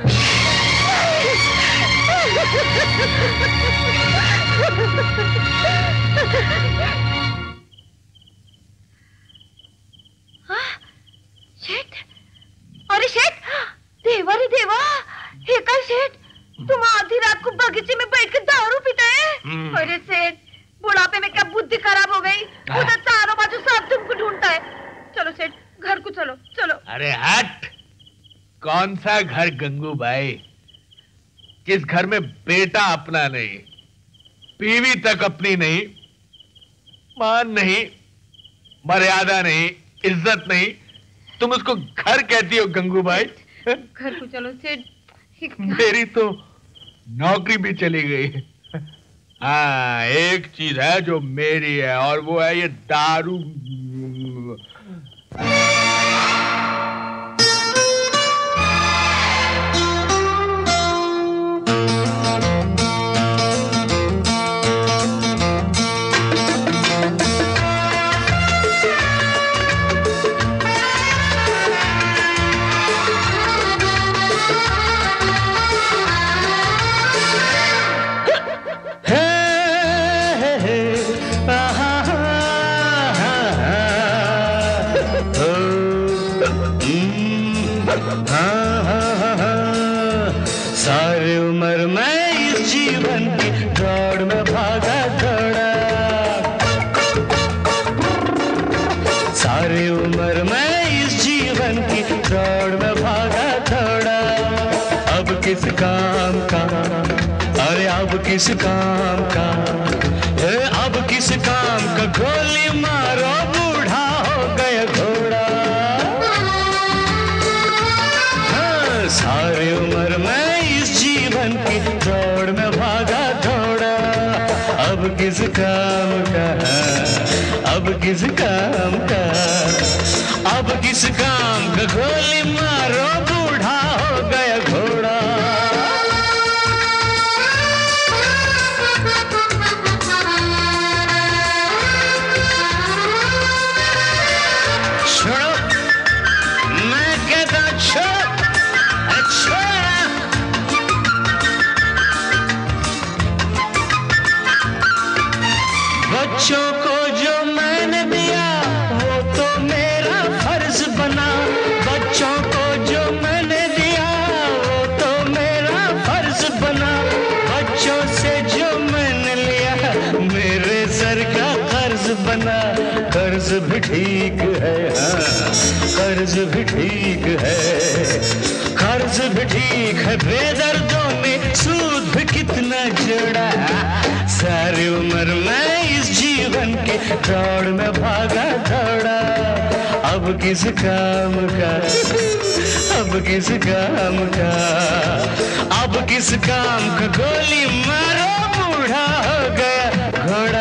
शेठ, अरे शेठ, देवा रे देवा, हे का शेठ, तुम आधी रात को बगीचे में बैठ के दारू पीते हैं? अरे सेठ, बुढ़ापे में क्या बुद्धि खराब हो गई? उधर चारों बाजू सब तुमको ढूंढता है। चलो सेठ, घर को चलो, चलो। अरे हट, कौन सा घर गंगू भाई, जिस घर में बेटा अपना नहीं, बीवी तक अपनी नहीं, मान नहीं, मर्यादा नहीं, इज्जत नहीं, तुम उसको घर कहती हो गंगू भाई? घर को चलो सेठ। मेरी तो नौकरी भी चली गई। हाँ, एक चीज है जो मेरी है और वो है ये दारू। Oh काम का, अरे अब किस काम का, ए, अब किस काम का, गोली मारो बूढ़ा हो गया घोड़ा। हाँ, सारी उम्र मैं इस जीवन की दौड़ में भागा दौड़ा, अब किस काम का, अब किस काम का, अब किस काम का, गोली मारो बूढ़ा हो गया घोड़ा। छोड़ो, मैं कहता छोड़ो, अच्छा बच्चों को जो मैंने दिया वो तो मेरा फर्ज बना, बच्चों को जो मैंने दिया वो तो मेरा फर्ज बना, बच्चों से जो मैंने लिया मेरे सर का कर्ज बना। कर्ज भी ठीक है, हाँ कर्ज भी ठीक है, कर्ज भी ठीक है, बेदर्दों ने सूद भी कितना जोड़ा। सारी उम्र मैं इस जीवन के दौड़ में भागा दौड़ा, अब किस काम का, अब किस काम का, अब किस काम का, गोली मारो बूढ़ा हो गया घोड़ा।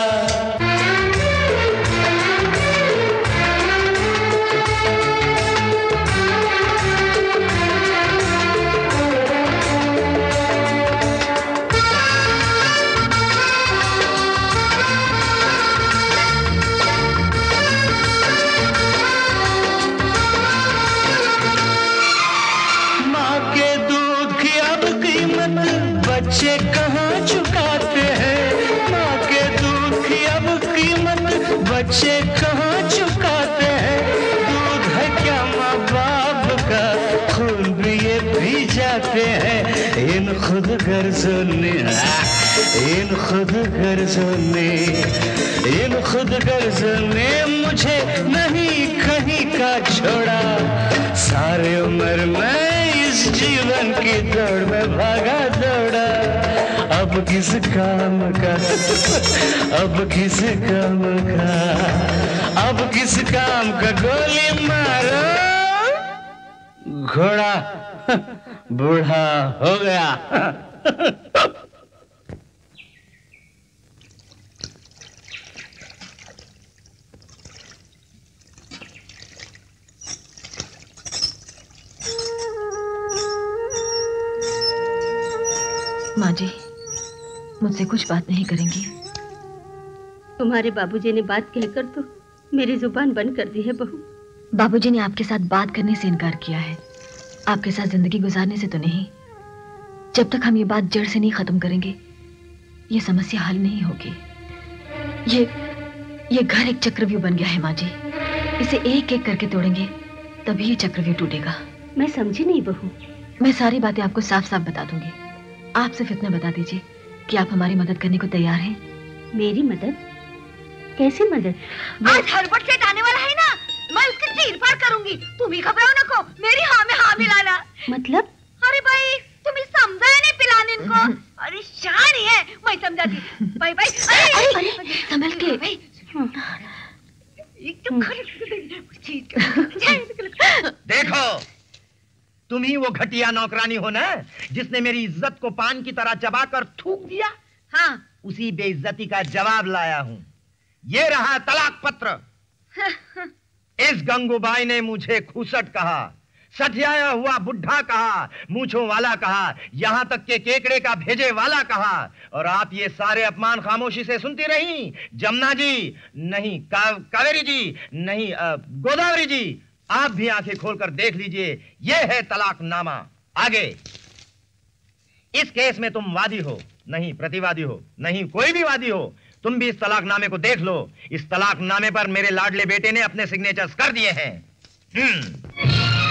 बच्चे कहाँ चुकाते हैं, माँ के दूध की अब कीमत बच्चे कहाँ चुकाते हैं। दूध है क्या माँ बाप का, खून भी ये पी जाते हैं। इन खुद गर्जों ने, इन खुद गर्जों ने, इन खुद गर्जों ने मुझे नहीं कहीं का छोड़ा। सारी उम्र मैं इस जीवन की दौड़ में भागा दौड़ा, अब किस काम का, अब किस काम का, अब किस काम का, गोली मारो घोड़ा बूढ़ा हो गया। माँ जी, मुझसे कुछ बात नहीं करेंगी? तुम्हारे बाबूजी ने बात कहकर तो मेरी जुबान बंद कर दी है बहू। बाबूजी ने आपके साथ बात करने से इनकार किया है, आपके साथ जिंदगी गुजारने से तो नहीं। जब तक हम ये बात जड़ से नहीं खत्म करेंगे ये समस्या हल नहीं होगी। ये ये घर एक चक्रव्यूह बन गया है माँ जी, इसे एक एक करके तोड़ेंगे तभी ये चक्रव्यूह टूटेगा। मैं समझी नहीं बहू। मैं सारी बातें आपको साफ साफ बता दूंगी, आप सिर्फ इतना बता दीजिए कि आप हमारी मदद करने को तैयार हैं। मेरी मदद? कैसी मदद? आज हड़बड़ सेठ आने वाला है ना, मैं उसकी चीर फाड़ करूंगी, तुम ही घबराओ ना को, मेरी हाँ में हाँ मिलाना। मतलब? अरे भाई तुम्हें समझाया नहीं पिलाने इनको, अरे शान है, मैं समझाती। भाई भाई अरे अरे संभल के। देखो तुम ही वो घटिया नौकरानी हो ना जिसने मेरी इज्जत को पान की तरह चबाकर थूक दिया। हाँ, उसी बेइज्जती का जवाब लाया हूं। ये रहा तलाक पत्र। इस गंगूबाई ने मुझे खूसट कहा, सठियाया हुआ बुढ़ा कहा, मूंछों वाला कहा, यहां तक के केकड़े का भेजे वाला कहा, और आप ये सारे अपमान खामोशी से सुनती रही। जमुना जी नहीं, का, कावेरी जी नहीं, गोदावरी जी, आप भी आंखें खोलकर देख लीजिए, ये है तलाकनामा। आगे इस केस में तुम वादी हो नहीं प्रतिवादी हो नहीं कोई भी वादी हो, तुम भी इस तलाकनामे को देख लो। इस तलाकनामे पर मेरे लाडले बेटे ने अपने सिग्नेचर्स कर दिए हैं। हम्म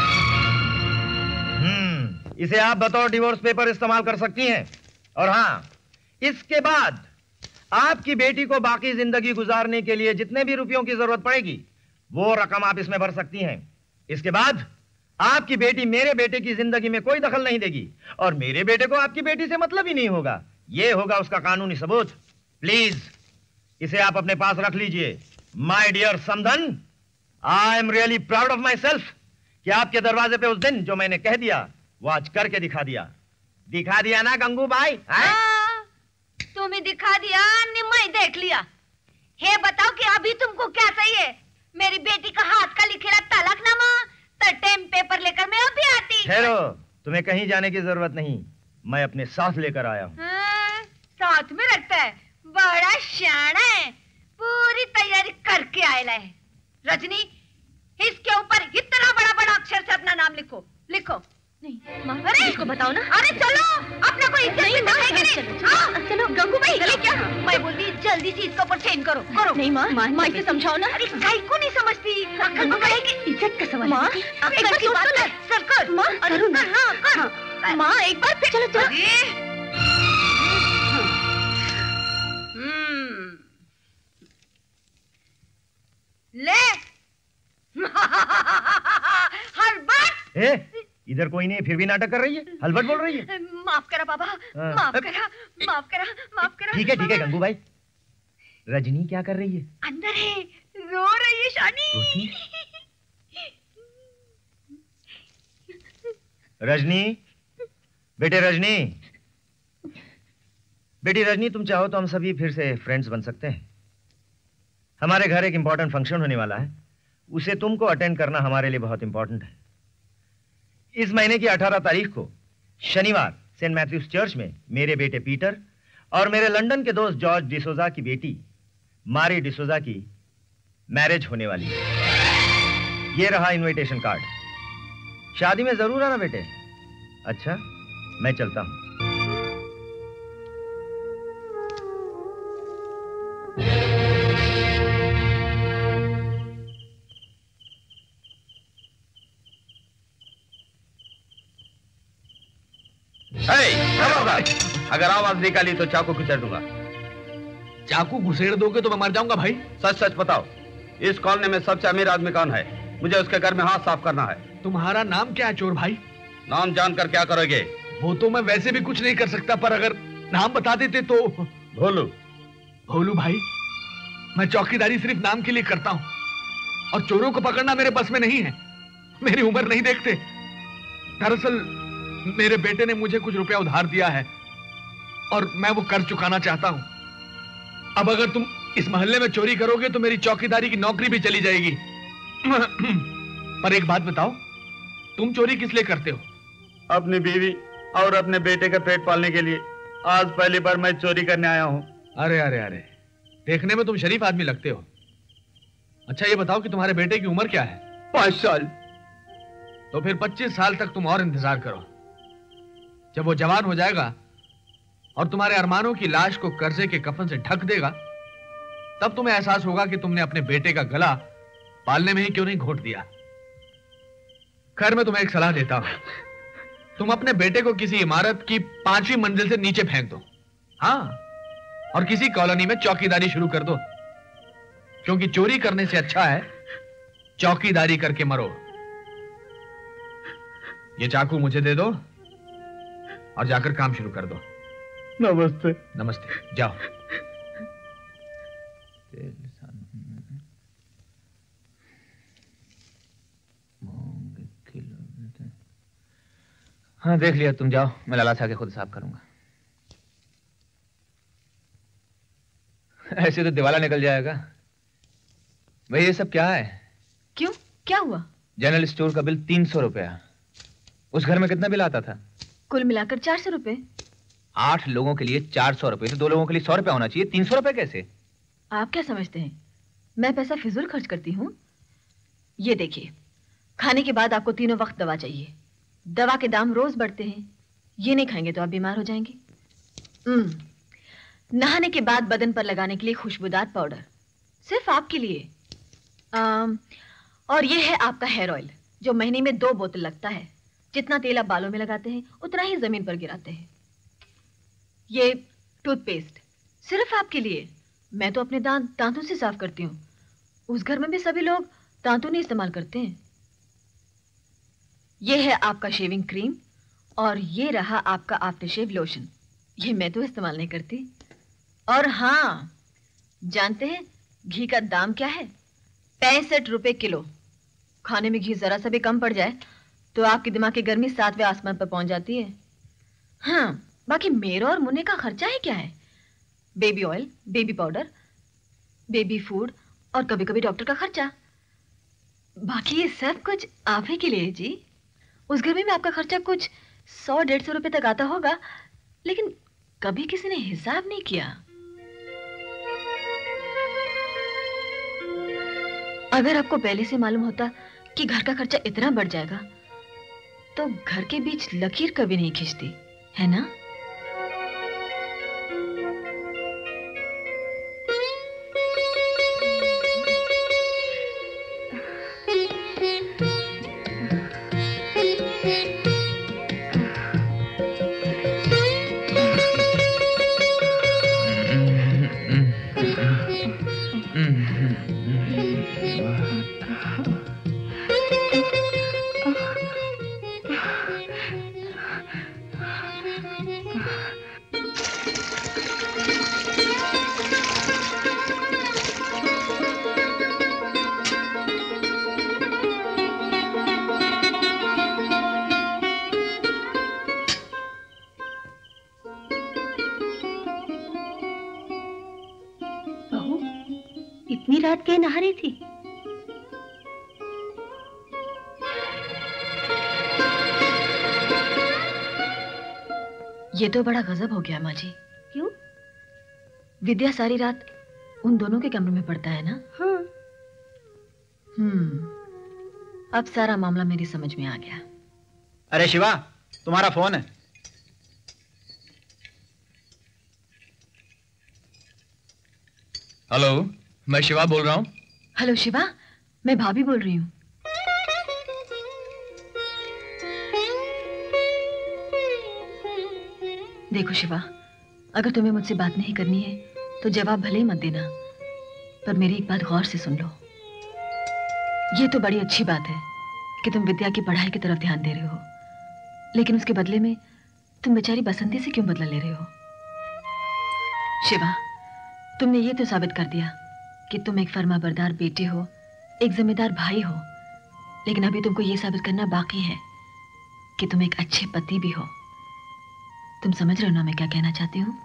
हम्म इसे आप बतौर डिवोर्स पेपर इस्तेमाल कर सकती हैं। और हां, इसके बाद आपकी बेटी को बाकी जिंदगी गुजारने के लिए जितने भी रुपयों की जरूरत पड़ेगी वो रकम आप इसमें भर सकती हैं। इसके बाद आपकी बेटी मेरे बेटे की जिंदगी में कोई दखल नहीं देगी और मेरे बेटे को आपकी बेटी से मतलब ही नहीं होगा। ये होगा उसका कानूनी सबूत। प्लीज इसे आप अपने पास रख लीजिए। माय डियर समधन, I am really proud of myself कि आपके दरवाजे पे उस दिन जो मैंने कह दिया वो आज करके दिखा दिया। दिखा दिया ना गंगू भाई? तुम्हें दिखा दिया, निम्मा ही देख लिया। हे बताओ कि अभी तुमको क्या चाहिए? मेरी बेटी का हाथ का लिखेला तलाकनामा तो टेम पेपर लेकर मैं अभी आती। ठहरो, तुम्हें कहीं जाने की जरूरत नहीं, मैं अपने साथ लेकर आया हूँ। साथ में रखता है, बड़ा शाना है, पूरी तैयारी करके आयला है। रजनी, इसके ऊपर इतना बड़ा बड़ा अक्षर से अपना नाम लिखो। लिखो। नहीं माँ, अरे इसको बताओ ना। अरे चलो, अपना कोई इज्जत नहीं माँ, है कि नहीं? हाँ, चलो गंगू भाई, ये क्या? मैं बोलती जल्दी से इसके ऊपर चेंज करो, करो। नहीं माँ, माँ माँ इसे समझाओ ना। अरे गाय को नहीं समझती, अक्कल को कहेगी। इज्जत का सवाल। माँ, अक्कल की बात कर, सर कर। माँ, अरुणा, हाँ कर। माँ एक बार फिर। चलो चलो। ले हर बात। ए, इधर कोई नहीं, फिर भी नाटक कर रही है, हलबट बोल रही है। माफ करा बाबा, माफ करा, माफ करा, माफ करा। ठीक है ठीक है गंगू भाई। रजनी क्या कर रही है? अंदर है, रो रही है शानी। रजनी, बेटे रजनी, बेटी रजनी, तुम चाहो तो हम सभी फिर से फ्रेंड्स बन सकते हैं। हमारे घर एक इंपॉर्टेंट फंक्शन होने वाला है, उसे तुमको अटेंड करना हमारे लिए बहुत इंपॉर्टेंट है। इस महीने की अठारह तारीख को शनिवार सेंट मैथ्यूज चर्च में मेरे बेटे पीटर और मेरे लंदन के दोस्त जॉर्ज डिसोजा की बेटी मारी डिसोजा की मैरिज होने वाली है। ये रहा इनविटेशन कार्ड। शादी में जरूर आना बेटे। अच्छा, मैं चलता हूं। अगर आवाज निकाली तो चाकू घुसेड़ दूंगा। चाकू घुसेड़ दोगे तो मैं मर जाऊंगा भाई। सच सच बताओ, इस कॉलोनी में सबसे अमीर आदमी कौन है? मुझे उसके घर में हाथ साफ करना है। तुम्हारा नाम क्या है चोर भाई? नाम जानकर क्या करोगे? वो तो मैं वैसे भी कुछ नहीं कर सकता, पर अगर नाम बता देते तो। भोलू। भोलू भाई, मैं चौकीदारी सिर्फ नाम के लिए करता हूं और चोरों को पकड़ना मेरे बस में नहीं है। मेरी उम्र नहीं देखते। दरअसल मेरे बेटे ने मुझे कुछ रुपया उधार दिया है और मैं वो कर्ज चुकाना चाहता हूं। अब अगर तुम इस मोहल्ले में चोरी करोगे तो मेरी चौकीदारी की नौकरी भी चली जाएगी। पर एक बात बताओ, तुम चोरी किस लिए करते हो? अपनी बीवी और अपने बेटे का पेट पालने के लिए। आज पहली बार मैं चोरी करने आया हूं। अरे अरे अरे, देखने में तुम शरीफ आदमी लगते हो। अच्छा ये बताओ कि तुम्हारे बेटे की उम्र क्या है? पांच साल। तो फिर पच्चीस साल तक तुम और इंतजार करो। जब वो जवान हो जाएगा और तुम्हारे अरमानों की लाश को कर्जे के कफन से ढक देगा, तब तुम्हें एहसास होगा कि तुमने अपने बेटे का गला पालने में ही क्यों नहीं घोट दिया। खैर, मैं तुम्हें एक सलाह देता हूं, तुम अपने बेटे को किसी इमारत की पांचवी मंजिल से नीचे फेंक दो। हाँ, और किसी कॉलोनी में चौकीदारी शुरू कर दो, क्योंकि चोरी करने से अच्छा है चौकीदारी करके मरो। ये चाकू मुझे दे दो और जाकर काम शुरू कर दो। नमस्ते। नमस्ते, जाओ। हाँ देख लिया, तुम जाओ, मैं लाला से आके खुद साफ करूंगा। ऐसे तो दिवाला निकल जाएगा। भाई ये सब क्या है? क्यों, क्या हुआ? जनरल स्टोर का बिल तीन सौ रुपया। उस घर में कितना बिल आता था? कुल मिलाकर चार सौ रुपए। आठ लोगों के लिए चार सौ रुपए, तो दो लोगों के लिए सौ रुपया होना चाहिए। तीन सौ रुपए कैसे? आप क्या समझते हैं मैं पैसा फिजूल खर्च करती हूँ? ये देखिए, खाने के बाद आपको तीनों वक्त दवा चाहिए। दवा के दाम रोज बढ़ते हैं, ये नहीं खाएंगे तो आप बीमार हो जाएंगे। नहाने के बाद बदन पर लगाने के लिए खुशबूदार पाउडर, सिर्फ आपके लिए। आम, और ये है आपका हेयर ऑयल, जो महीने में दो बोतल लगता है। जितना तेल आप बालों में लगाते हैं उतना ही जमीन पर गिराते हैं। ये टूथपेस्ट सिर्फ आपके लिए। मैं तो अपने दांत दांतों से साफ करती हूँ, उस घर में भी सभी लोग दांतों नहीं इस्तेमाल करते हैं। ये है आपका शेविंग क्रीम और ये रहा आपका आफ्टर शेव लोशन। ये मैं तो इस्तेमाल नहीं करती। और हाँ, जानते हैं घी का दाम क्या है? पैंसठ रुपए किलो। खाने में घी जरा सा भी कम पड़ जाए तो आपके दिमाग की गर्मी सातवें आसमान पर पहुंच जाती है। हाँ, बाकी मेरा और मुन्ने का खर्चा है क्या है? Baby oil, baby powder, baby food और कभी कभी डॉक्टर का खर्चा। बाकी ये सब कुछ आप ही के लिए जी। उस गर्मी में आपका खर्चा कुछ सौ डेढ़ सौ रुपए तक आता होगा, लेकिन कभी किसी ने हिसाब नहीं किया। अगर आपको पहले से मालूम होता कि घर का खर्चा इतना बढ़ जाएगा तो घर के बीच लकीर कभी नहीं खींचती, है ना? रात के नहा रही थी? ये तो बड़ा गजब हो गया माँ जी। क्यों? विद्या सारी रात उन दोनों के कमरे में पड़ता है ना? हाँ। हम्म, अब सारा मामला मेरी समझ में आ गया। अरे शिवा, तुम्हारा फोन है। हेलो, मैं शिवा बोल रहा हूँ। हेलो शिवा, मैं भाभी बोल रही हूँ। देखो शिवा, अगर तुम्हें मुझसे बात नहीं करनी है तो जवाब भले ही मत देना, पर मेरी एक बात गौर से सुन लो। ये तो बड़ी अच्छी बात है कि तुम विद्या की पढ़ाई की तरफ ध्यान दे रहे हो, लेकिन उसके बदले में तुम बेचारी बसंती से क्यों बदला ले रहे हो? शिवा, तुमने ये तो साबित कर दिया कि तुम एक फर्माबरदार बेटे हो, एक जिम्मेदार भाई हो, लेकिन अभी तुमको ये साबित करना बाकी है कि तुम एक अच्छे पति भी हो। तुम समझ रहे हो ना मैं क्या कहना चाहती हूँ?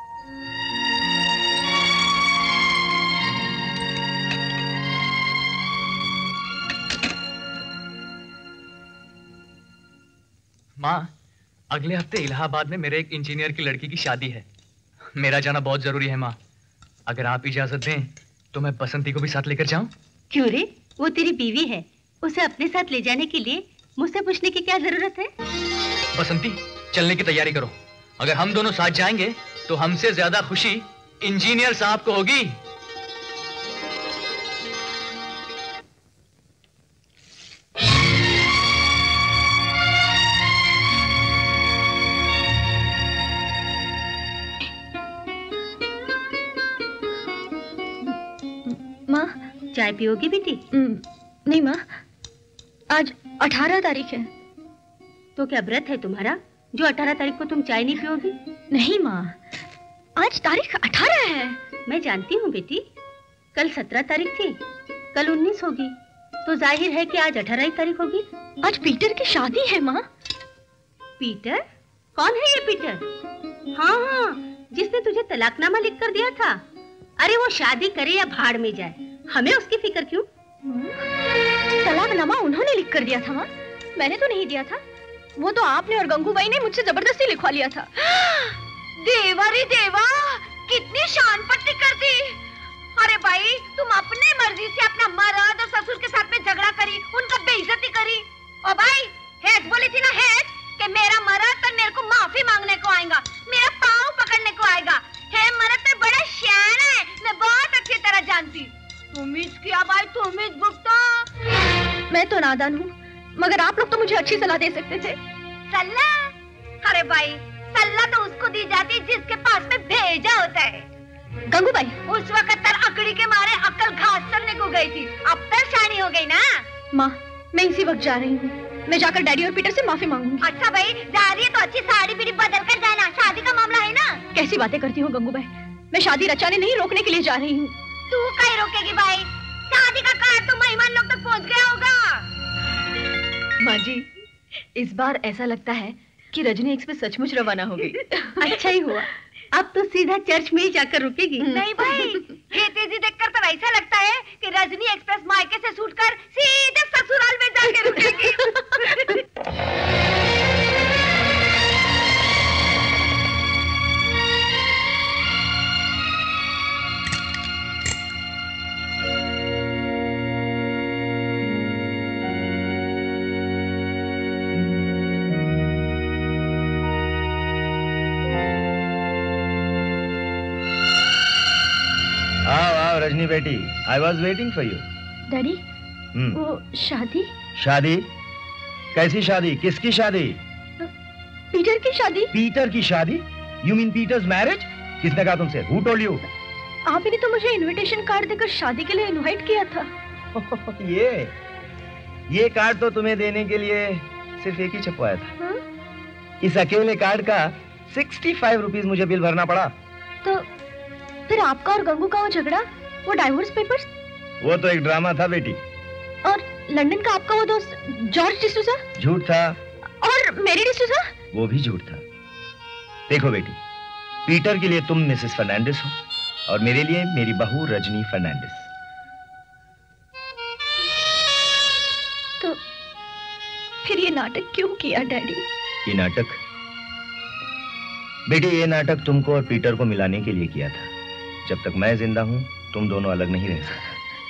माँ, अगले हफ्ते इलाहाबाद में मेरे एक इंजीनियर की लड़की की शादी है। मेरा जाना बहुत जरूरी है माँ। अगर आप इजाजत दें तो मैं बसंती को भी साथ लेकर जाऊं? क्यों रे, वो तेरी बीवी है, उसे अपने साथ ले जाने के लिए मुझसे पूछने की क्या जरूरत है? बसंती, चलने की तैयारी करो। अगर हम दोनों साथ जाएंगे तो हमसे ज्यादा खुशी इंजीनियर साहब को होगी। माँ, चाय पियोगी बेटी? नहीं माँ, आज अठारह तारीख है। तो क्या व्रत है तुम्हारा जो अठारह तारीख को तुम चाय नहीं पियोगी? नहीं माँ, आज तारीख अठारह है। मैं जानती हूँ बेटी, कल सत्रह तारीख थी, कल उन्नीस होगी, तो जाहिर है कि आज अठारह ही तारीख होगी। आज पीटर की शादी है माँ। पीटर? कौन है ये पीटर? हाँ हाँ, जिसने तुझे तलाकनामा लिख कर दिया था। अरे वो शादी करे या भाड़ में जाए, हमें उसकी फिक्र क्यों? तलाकनामा उन्होंने लिख कर दिया था माँ, मैंने तो नहीं दिया था। वो तो आपने और गंगूबाई ने मुझसे जबरदस्ती लिखवा लिया था। देवा रे देवा, कितनी शान पट्टी कर दी। अरे भाई, तुम अपने मर्जी से अपना मर्द और ससुर के साथ में झगड़ा करी, उनका बेइज्जती करी। और भाई, हेज बोली थी ना हेज, कि मेरा मर्द तो मेरे को माफी मांगने को आएगा, मेरा पाँव पकड़ने को आएगा। हे मर्द तो बड़ा शैन है, मैं बहुत अच्छी तरह जानती। तुम इस किया भाई, तुम इस भुगतो। मैं तो नादान हूँ, मगर आप लोग तो मुझे अच्छी सलाह दे सकते थे। सलाह? अरे भाई, सलाह तो उसको दी जाती जिसके पास में भेजा होता है। गंगूबाई, उस वक्त तर अकड़ी के मारे अक्ल घास चलने को गई थी, अब तर शानी हो गई ना। माँ, मैं इसी वक्त जा रही हूँ। मैं जाकर डैडी और पीटर से माफी मांगूंगी। अच्छा भाई, जा रही है तो अच्छी साड़ी बीड़ी बदल कर जाना, शादी का मामला है ना। कैसी बातें करती हो गंगूबाई, मैं शादी रचाने नहीं रोकने के लिए जा रही हूँ। तू कहीं रोकेगी भाई, शादी का कार्ड तो मेहमान लोग तक पहुँच गया होगा। माँ जी, इस बार ऐसा लगता है कि रजनी एक्सप्रेस सचमुच रवाना होगी। अच्छा ही हुआ, अब तो सीधा चर्च में ही जाकर रुकेगी। नहीं भाई, ये तेजी देखकर तो ऐसा लगता है कि रजनी एक्सप्रेस मायके से छूट कर सीधे ससुराल में जाके रुकेगी। रजनी बेटी, I was waiting for you. Daddy, वो शादी? शादी? कैसी शादी? किसकी शादी? पीटर की शादी। पीटर की शादी? You mean Peter's marriage? किसने कहा तुमसे? Who told you? आप ही ने तो मुझे इनविटेशन कार्ड देकर शादी के लिए इनवाइट किया था। ये ये कार्ड तो तुम्हें देने के लिए सिर्फ एक ही छपवाया था। हा? इस अकेले कार्ड का सिक्सटी फाइव रुपीज मुझे बिल भरना पड़ा। तो फिर आपका और गंगू का वो झगड़ा, वो डाइवोर्स पेपर्स? वो तो एक ड्रामा था बेटी। और लंदन का आपका वो दोस्त जॉर्ज डिसूजा? झूठ था। और मेरी डिसूजा? वो भी झूठ था। देखो बेटी, पीटर के लिए तुम मिसेस फर्नांडिस हो और मेरे लिए मेरी बहू रजनी फर्नांडिस। तो फिर ये नाटक क्यों किया डैडी? ये नाटक बेटी, ये नाटक तुमको और पीटर को मिलाने के लिए किया था। जब तक मैं जिंदा हूं तुम दोनों अलग नहीं रह सकते।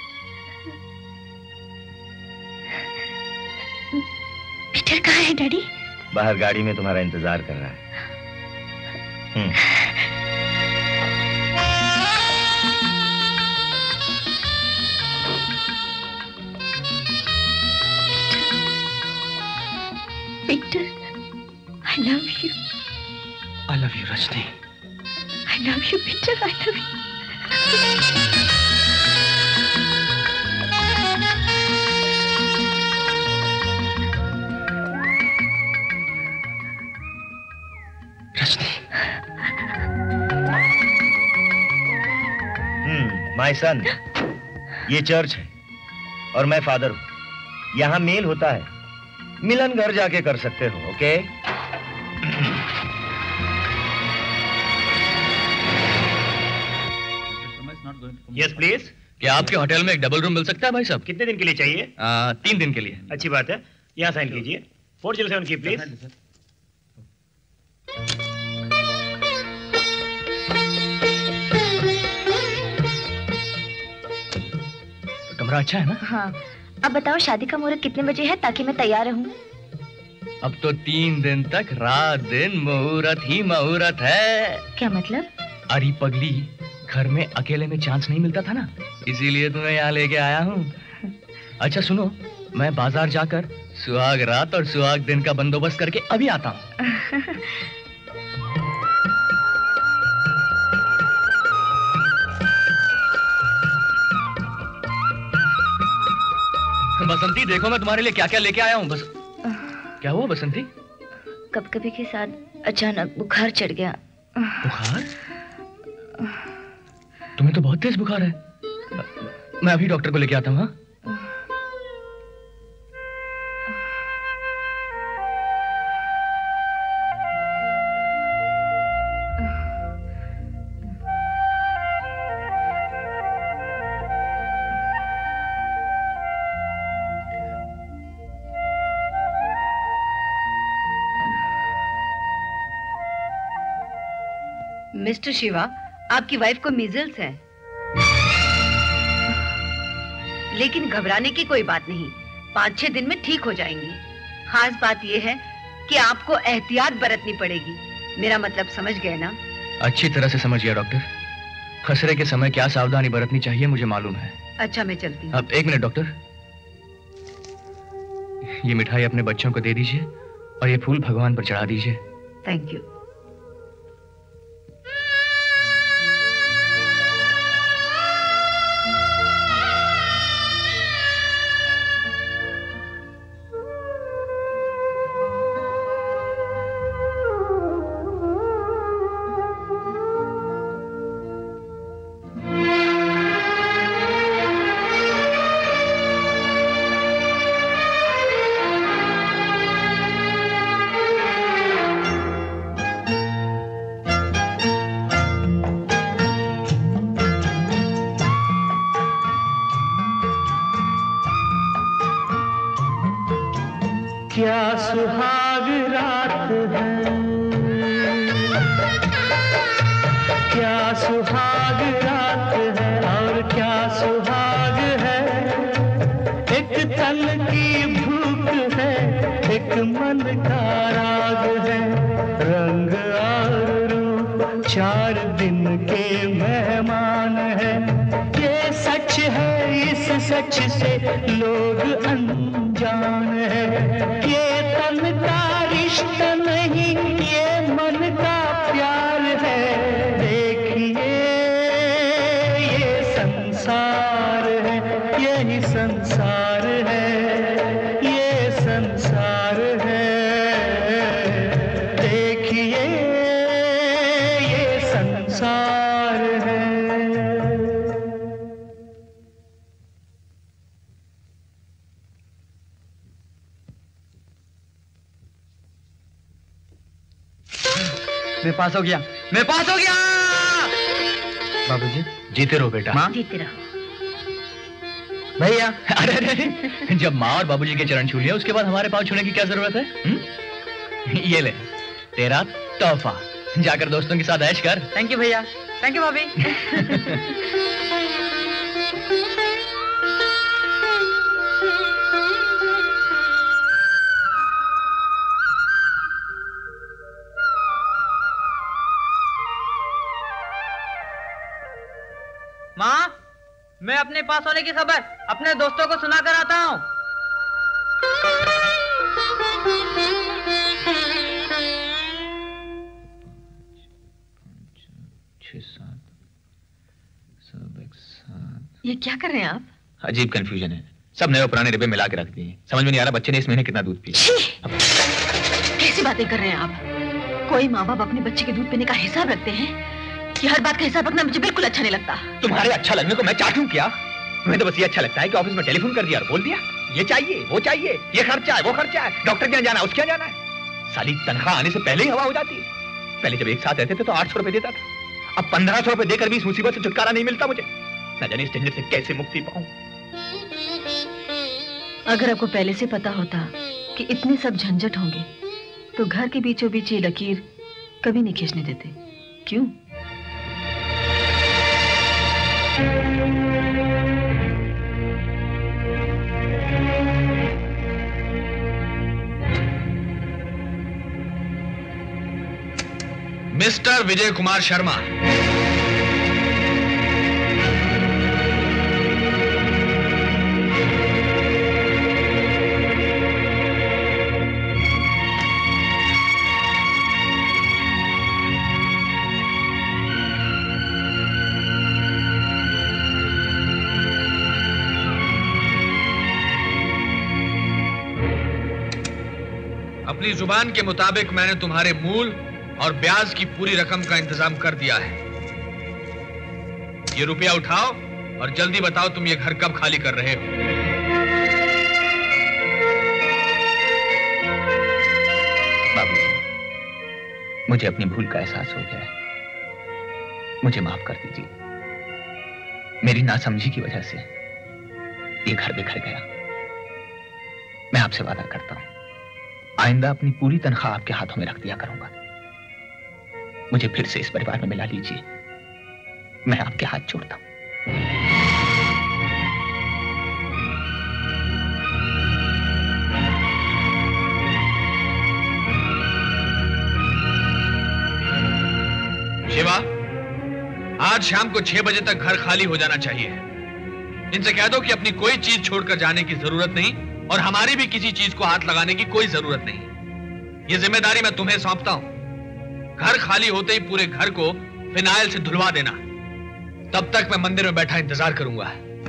पीटर कहाँ है डैडी? बाहर गाड़ी में तुम्हारा इंतजार कर रहा है। Hmm. Peter, I love you. I love you, Rajni. I love you, Peter. I love you. Rajni. Hmm, my son, ये चर्च है और मैं फादर हूँ। यहाँ मेल होता है, मिलन घर जाके कर सकते हो। ओके? Yes please. क्या आपके होटल में एक डबल रूम मिल सकता है भाई साहब? कितने दिन के लिए चाहिए? आ, तीन दिन के लिए। अच्छी बात है, यहाँ साइन कीजिए। फोर जीरो सेवन की प्लीज। कमरा अच्छा है ना? हाँ। अब बताओ शादी का मुहूर्त कितने बजे है ताकि मैं तैयार रहूं? अब तो तीन दिन तक रात दिन मुहूर्त ही मुहूर्त है। क्या मतलब? अरे पगली, घर में अकेले में चांस नहीं मिलता था ना, इसीलिए तुम्हें यहाँ लेके आया हूँ। अच्छा सुनो, मैं बाजार जाकर सुहाग रात और सुहाग दिन का बंदोबस्त करके अभी आता हूँ। बसंती देखो मैं तुम्हारे लिए क्या क्या लेके आया हूँ। बस क्या हुआ बसंती? कभी-कभी के साथ अचानक बुखार चढ़ गया। बुखार? तुम्हें तो बहुत तेज बुखार है। मैं अभी डॉक्टर को लेके आता हूँ। हाँ? मिस्टर शिवा, आपकी वाइफ को मीजल्स है, लेकिन घबराने की कोई बात नहीं, पाँच छह दिन में ठीक हो जाएंगी। खास बात यह है कि आपको एहतियात बरतनी पड़ेगी। मेरा मतलब समझ गए ना? अच्छी तरह से समझ गया डॉक्टर। खसरे के समय क्या सावधानी बरतनी चाहिए मुझे मालूम है। अच्छा मैं चलती हूँ। अब एक मिनट डॉक्टर, ये मिठाई अपने बच्चों को दे दीजिए और ये फूल भगवान पर चढ़ा दीजिए। Thank you. क्या सुहाग रात है, क्या सुहाग रात है और क्या सुहाग है। एक तन की भूख है, एक मन का राग है, रंग और रूप चार दिन के मेहमान है। ये सच है, इस सच से लोग अनजान है। ये तन का रिश्ता नहीं, ये मन का प्यार है। देखिए ये संसार है, यही संसार है, ये संसार है। देखिए ये संसार है। मैं पास हो गया, मैं पास हो गया। बाबूजी जीते रहो बेटा। माँ जीते रहो भैया। अरे अरे जब माँ और बाबूजी के चरण छू लिया उसके बाद हमारे पाँव छूने की क्या जरूरत है? हुँ? ये ले तेरा तोहफा, जाकर दोस्तों के साथ ऐश कर। थैंक यू भैया। थैंक यू भाभी। माँ, मैं अपने पास होने की खबर अपने दोस्तों को सुना कर आता हूँ। ये क्या कर रहे हैं आप? अजीब कंफ्यूजन है, सब नए और पुराने डिब्बे मिला के रख दिए हैं। समझ में नहीं आ रहा बच्चे ने इस महीने कितना दूध पिया। कैसी बातें कर रहे हैं आप? कोई माँ बाप अपने बच्चे के दूध पीने का हिसाब रखते हैं? ये हर बात का हिसाब रखना मुझे बिल्कुल अच्छा नहीं लगता। तुम्हारे अच्छा लगने को मैं चाहूं क्या? तुम्हें तो बस ये अच्छा लगता है कि ऑफिस में टेलीफोन कर दिया और बोल दिया ये चाहिए वो चाहिए, ये खर्चा है वो खर्चा है, डॉक्टर क्या जाना है उसके जाना है। साली तनख्वाह आने से पहले ही हवा हो जाती है। पहले जब एक साथ रहते थे तो आठ सौ रुपए देता था, अब पंद्रह सौ रुपए देकर भी इस मुसीबत से छुटकारा नहीं मिलता मुझे। न जाने इस झंझट से कैसे मुक्ति पाऊं। अगर आपको पहले से पता होता कि इतने सब झंझट होंगे तो घर के बीचों बीच ये लकीर कभी नहीं खींचने देते। क्यों? मिस्टर विजय कुमार शर्मा, अपनी जुबान के मुताबिक मैंने तुम्हारे मूल और ब्याज की पूरी रकम का इंतजाम कर दिया है। ये रुपया उठाओ और जल्दी बताओ तुम ये घर कब खाली कर रहे हो। बाबूजी, मुझे अपनी भूल का एहसास हो गया है, मुझे माफ कर दीजिए। मेरी नासमझी की वजह से ये घर बिखर गया। मैं आपसे वादा करता हूं आइंदा अपनी पूरी तनख्वाह आपके हाथों में रख दिया करूंगा। मुझे फिर से इस परिवार में मिला लीजिए, मैं आपके हाथ जोड़ता हूं। शिवा, आज शाम को छह बजे तक घर खाली हो जाना चाहिए। इनसे कह दो कि अपनी कोई चीज छोड़कर जाने की जरूरत नहीं और हमारी भी किसी चीज को हाथ लगाने की कोई जरूरत नहीं। ये जिम्मेदारी मैं तुम्हें सौंपता हूं। घर खाली होते ही पूरे घर को फिनाइल से धुलवा देना। तब तक मैं मंदिर में बैठा इंतजार करूंगा।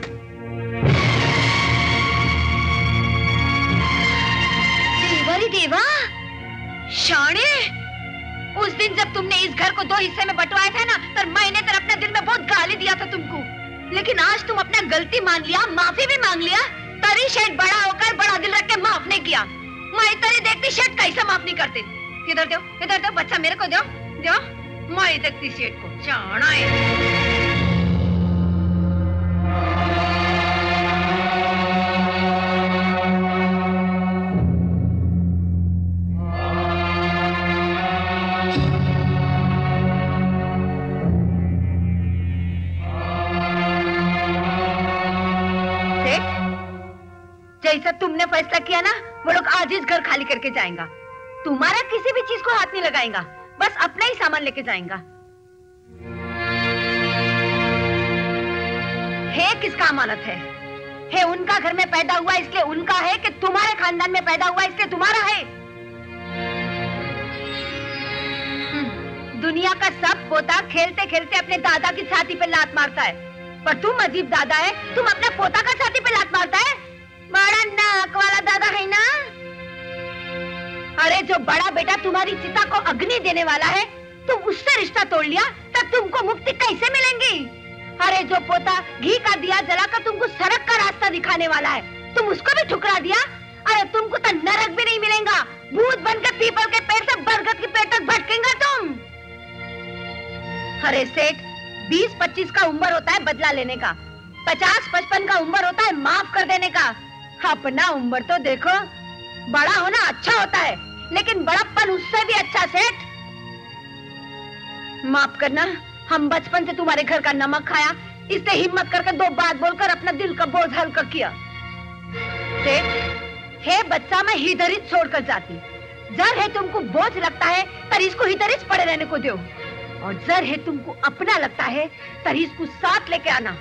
देवा रे देवा, शाणे, उस दिन जब तुमने इस घर को दो हिस्से में बंटवाया था ना, तो मैंने तो अपने दिल में बहुत गाली दिया था तुमको। लेकिन आज तुम अपना गलती मान लिया, माफी भी मांग लिया। तारी शेठ बड़ा होकर बड़ा दिल रख के माफ नहीं किया। मैं तारी देखती शेठ कैसे माफ नहीं करते। इधर दो, इधर दो, बच्चा मेरे को दो, दो। मैं देखती शेठ को, जाना है। जैसा तुमने फैसला किया ना, वो लोग आज इस घर खाली करके जाएंगा। तुम्हारा किसी भी चीज को हाथ नहीं लगाएगा, बस अपना ही सामान लेके जाएंगा। है किसका अमानत है? है उनका घर में पैदा हुआ इसलिए उनका है, कि तुम्हारे खानदान में पैदा हुआ इसलिए तुम्हारा है? दुनिया का सब पोता खेलते खेलते अपने दादा की छाती पे लात मारता है, पर तुम अजीब दादा है, तुम अपने पोता का छाती पे लात मारता है। बड़ा नाक वाला दादा है ना? अरे जो बड़ा बेटा तुम्हारी चिता को अग्नि देने वाला है, तुम उससे रिश्ता तोड़ लिया, तब तुमको मुक्ति कैसे मिलेंगी? अरे जो पोता घी का दिया जलाकर तुमको सड़क का रास्ता दिखाने वाला है, तुम उसको भी ठुकरा दिया। अरे तुमको तो नरक भी नहीं मिलेगा, भूत बनकर पीपल के पेड़ से बरगद के पेड़ तक भटकेंगे तुम। अरे सेठ, बीस पच्चीस का उम्र होता है बदला लेने का, पचास पचपन का उम्र होता है माफ कर देने का। अपना उम्र तो देखो, बड़ा होना अच्छा होता है, लेकिन बड़प्पन उससे भी अच्छा। सेठ माफ करना, हम बचपन से तुम्हारे घर का नमक खाया, इससे हिम्मत करके दो बात बोलकर अपना दिल का बोझ हल्का किया। सेठ, हे बच्चा मैं हिदरित छोड़कर जाती, जर है तुमको बोझ लगता है तर इसको हिदरित पड़े रहने को दो, और जर है तुमको अपना लगता है तर इसको साथ लेके आना।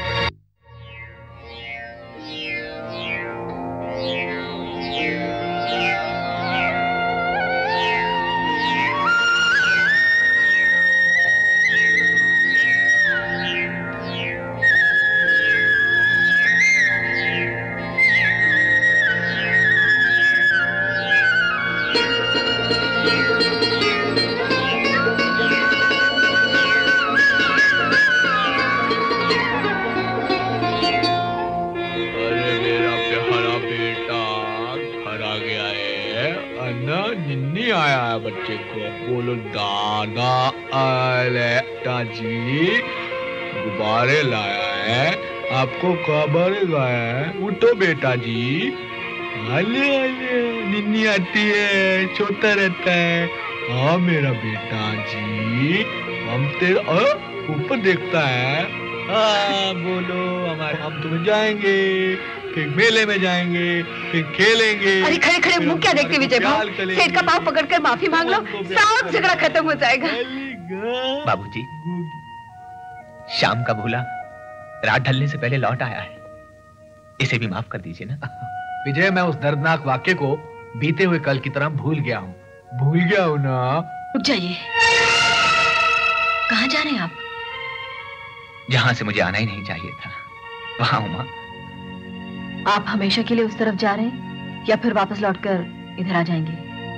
बच्चे को बोलो दादा अलेटा जी गुब्बारे लाया है, आपको खबर गाया है, उठो बेटा जी। आले आले निन्नी आती है, छोटा रहता है। हाँ मेरा बेटा जी, हम तेरा ऊपर देखता है। हाँ बोलो, हमारे हम तुम्हें जाएंगे, फिर मेले में जाएंगे, फिर खेलेंगे। अरे खड़े खड़े मुंह क्या देखते विजय भाव? सेठ का पाँव पकड़कर माफी मांग लो, सब झगड़ा खत्म हो जाएगा। बाबूजी, शाम का भूला रात ढलने से पहले लौट आया है, इसे भी माफ कर दीजिए ना। विजय, मैं उस दर्दनाक वाक्य को बीते हुए कल की तरह भूल गया हूँ। भूल गया हूँ ना। रुक जाइए, कहाँ जा रहे हैं आप? जहां से मुझे आना ही नहीं चाहिए था, वहां हूं मां। आप हमेशा के लिए उस तरफ जा रहे हैं या फिर वापस लौटकर इधर आ जाएंगे?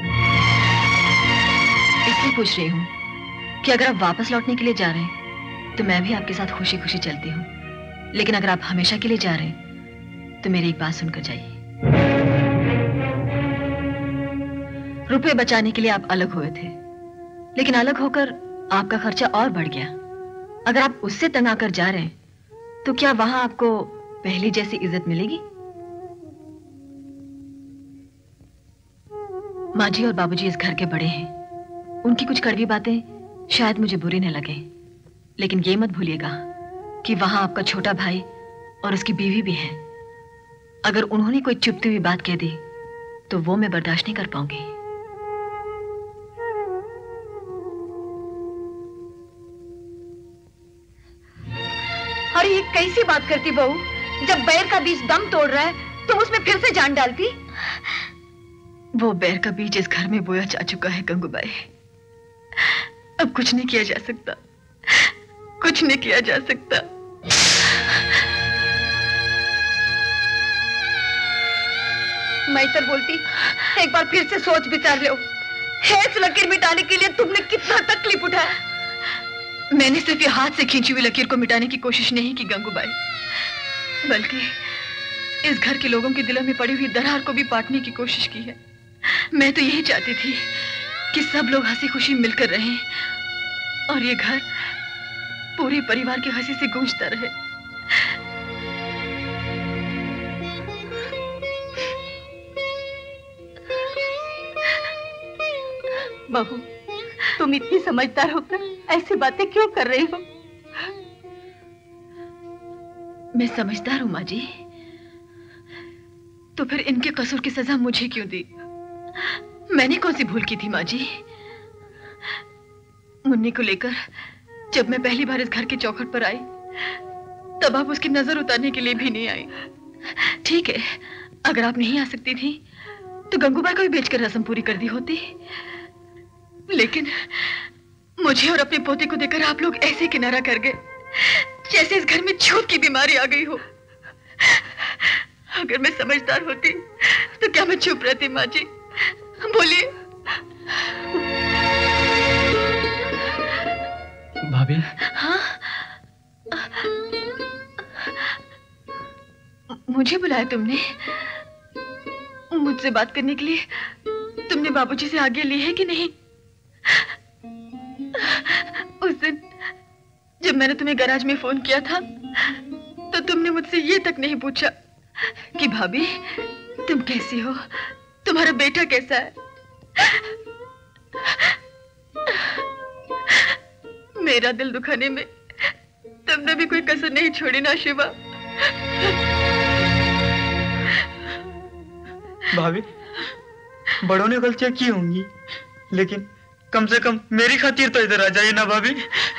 इसलिए पूछ रही हूँ कि अगर आप वापस लौटने के लिए जा रहे हैं तो मैं भी आपके साथ खुशी खुशी चलती हूँ, लेकिन अगर आप हमेशा के लिए जा रहे हैं तो मेरी एक बात सुनकर जाइए। रुपए बचाने के लिए आप अलग हुए थे, लेकिन अलग होकर आपका खर्चा और बढ़ गया। अगर आप उससे तंग आकर जा रहे हैं तो क्या वहां आपको पहली जैसी इज्जत मिलेगी? माँ जी और बाबूजी इस घर के बड़े हैं, उनकी कुछ कड़वी बातें शायद मुझे बुरी न लगे, लेकिन ये मत भूलिएगा कि वहां आपका छोटा भाई और उसकी बीवी भी है। अगर उन्होंने कोई चुपती हुई बात कह दी तो वो मैं बर्दाश्त नहीं कर पाऊंगी। अरे ये कैसी बात करती बहू? जब बैर का बीज दम तोड़ रहा है तुम उसमें फिर से जान डालती? वो बैर का बीज इस घर में बोया जा चुका है गंगूबाई, अब कुछ नहीं किया जा सकता, कुछ नहीं किया जा सकता। मैं तो बोलती एक बार फिर से सोच विचार लो, इस लकीर मिटाने के लिए तुमने कितना तकलीफ उठाया। मैंने सिर्फ ये हाथ से खींची हुई लकीर को मिटाने की कोशिश नहीं की गंगूबाई, बल्कि इस घर के लोगों के दिलों में पड़ी हुई दरार को भी पाटने की कोशिश की है। मैं तो यही चाहती थी कि सब लोग हंसी खुशी मिलकर रहें और ये घर पूरे परिवार की हंसी से गूंजता रहे। बहू, तुम इतनी समझदार होकर ऐसी बातें क्यों कर रही हो? मैं समझदार हूं माँ जी, तो फिर इनके कसूर की सजा मुझे क्यों दी? मैंने कौन सी भूल की थी माँ जी? मुन्नी को लेकर जब मैं पहली बार इस घर के चौखट पर आई, तब आप उसकी नजर उतारने के लिए भी नहीं आई। ठीक है, अगर आप नहीं आ सकती थी तो गंगूबाई को भी भेजकर रस्म पूरी कर दी होती, लेकिन मुझे और अपने पोते को देखकर आप लोग ऐसे किनारा कर गए जैसे इस घर में छूत की बीमारी आ गई हो। अगर मैं समझदार होती तो क्या मैं चुप रहती माँ जी? बोलिए। भाभी। हाँ, मुझे बुलाया तुमने? मुझसे बात करने के लिए तुमने बाबूजी से आज्ञा ली है कि नहीं? उस दिन जब मैंने तुम्हें गैराज में फोन किया था तो तुमने मुझसे ये तक नहीं पूछा कि भाभी तुम कैसी हो, तुम्हारा बेटा कैसा है। मेरा दिल दुखाने में तुमने भी कोई कसर नहीं छोड़ी ना शिवा। भाभी, बड़ों ने गलतियां की होंगी, लेकिन कम से कम मेरी खातिर तो इधर आ जाइए ना भाभी।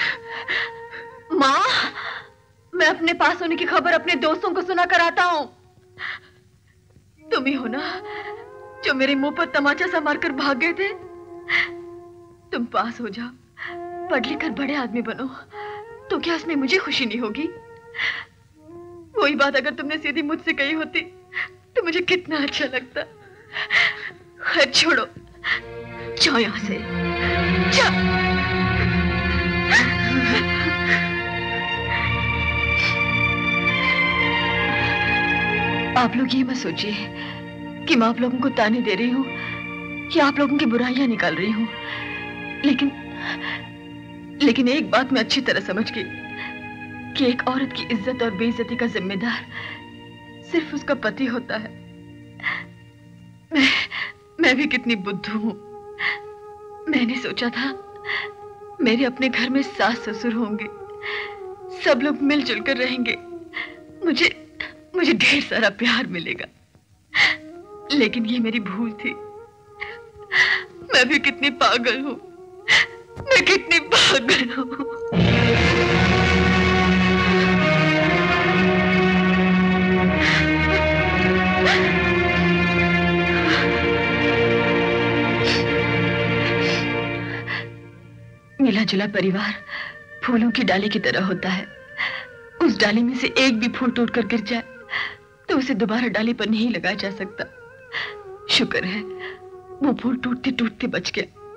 माँ, मैं अपने पास होने की खबर अपने दोस्तों को सुना कर आता हूँ। तुम ही हो ना जो मेरे मुंह पर तमाचा सा मारकर भाग गए थे? तुम पास हो जाओ, पढ़ लिख कर बड़े आदमी बनो, तो क्या इसमें मुझे खुशी नहीं होगी? वही बात अगर तुमने सीधी मुझसे कही होती तो मुझे कितना अच्छा लगता। खैर छोड़ो, जाओ यहां से, जाओ। आप लोग ये मत सोचिए कि मैं आप लोगों को ताने दे रही हूँ या आप लोगों की बुराइयां निकाल रही हूँ, लेकिन लेकिन एक बात मैं अच्छी तरह समझ गई कि एक औरत की इज्जत और बेइज्जती का जिम्मेदार सिर्फ उसका पति होता है। मैं मैं भी कितनी बुद्धू हूँ। मैंने सोचा था मेरे अपने घर में सास ससुर होंगे, सब लोग मिलजुल कर रहेंगे, मुझे मुझे ढेर सारा प्यार मिलेगा, लेकिन ये मेरी भूल थी। मैं भी कितनी पागल हूँ, मैं कितनी पागल हूँ। मिला जुला परिवार फूलों की डाली की तरह होता है। उस डाली में से एक भी फूल टूट कर गिर जाए तो उसे दोबारा डाली पर नहीं लगाया जा सकता। शुक्र है वो फूल टूटते टूटते बच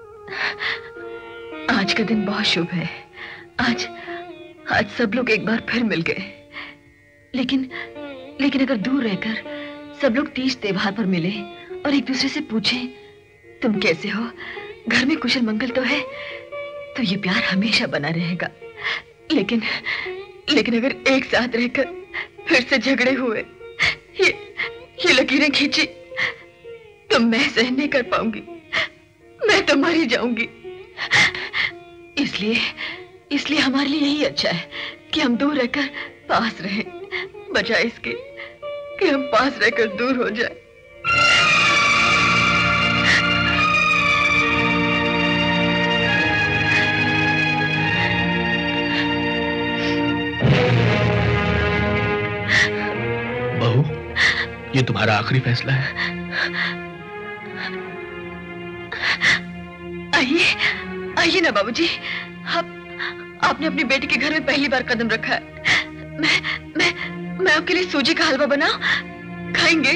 गया। आज का दिन बहुत शुभ है। आज आज सब लोग एक बार फिर मिल गए, लेकिन लेकिन अगर दूर रहकर सब लोग तीज त्योहार पर मिले और एक दूसरे से पूछें तुम कैसे हो, घर में कुशल मंगल तो है, तो ये प्यार हमेशा बना रहेगा। लेकिन लेकिन अगर एक साथ रहकर फिर से झगड़े हुए, ये ये लकीरें खींची, तो मैं सहन नहीं कर पाऊंगी, मैं तो मर ही जाऊंगी। इसलिए इसलिए हमारे लिए यही अच्छा है कि हम दूर रहकर पास रहें, बजाय इसके कि हम पास रहकर दूर हो जाएं। बहू, ये तुम्हारा आखिरी फैसला है। आइए आइए ना बाबूजी, आप आपने अपनी बेटी के घर में पहली बार कदम रखा है। मैं मैं मैं आपके लिए सूजी का हलवा बनाऊं, खाएंगे?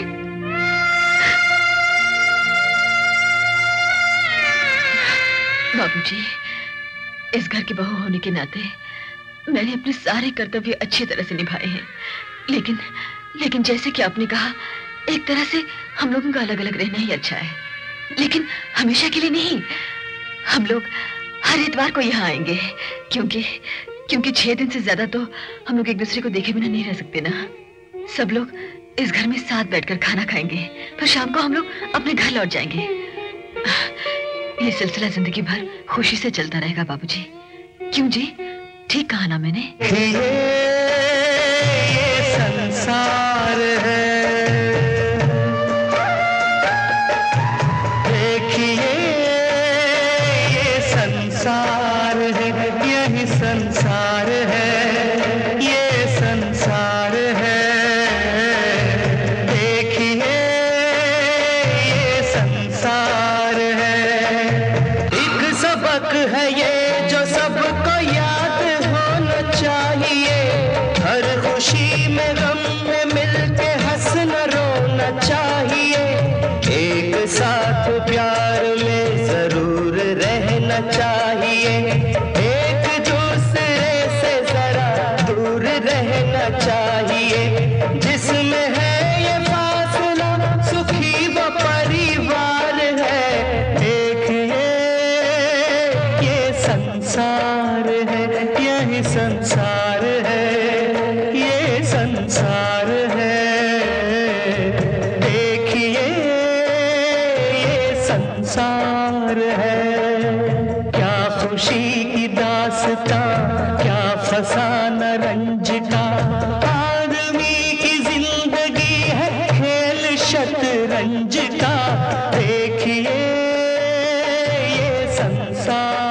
बाबूजी, इस घर की बहू होने के नाते मैंने अपने सारे कर्तव्य अच्छी तरह से निभाए हैं, लेकिन लेकिन जैसे कि आपने कहा, एक तरह से हम लोगों का अलग अलग रहना ही अच्छा है, लेकिन हमेशा के लिए नहीं। हम लोग हर इतवार को यहाँ आएंगे, क्योंकि क्योंकि छह दिन से ज्यादा तो हम लोग एक दूसरे को देखे बिना नहीं रह सकते ना। सब लोग इस घर में साथ बैठकर खाना खाएंगे, फिर शाम को हम लोग अपने घर लौट जाएंगे। ये सिलसिला जिंदगी भर खुशी से चलता रहेगा बाबूजी। क्यों जी, ठीक कहा ना मैंने? ये, ये संसार है, संसार है, ये संसार है, देखिए ये संसार है। क्या खुशी की दास्तां, क्या फसाना रंज का, आदमी की जिंदगी है खेल शतरंज का, देखिए ये संसार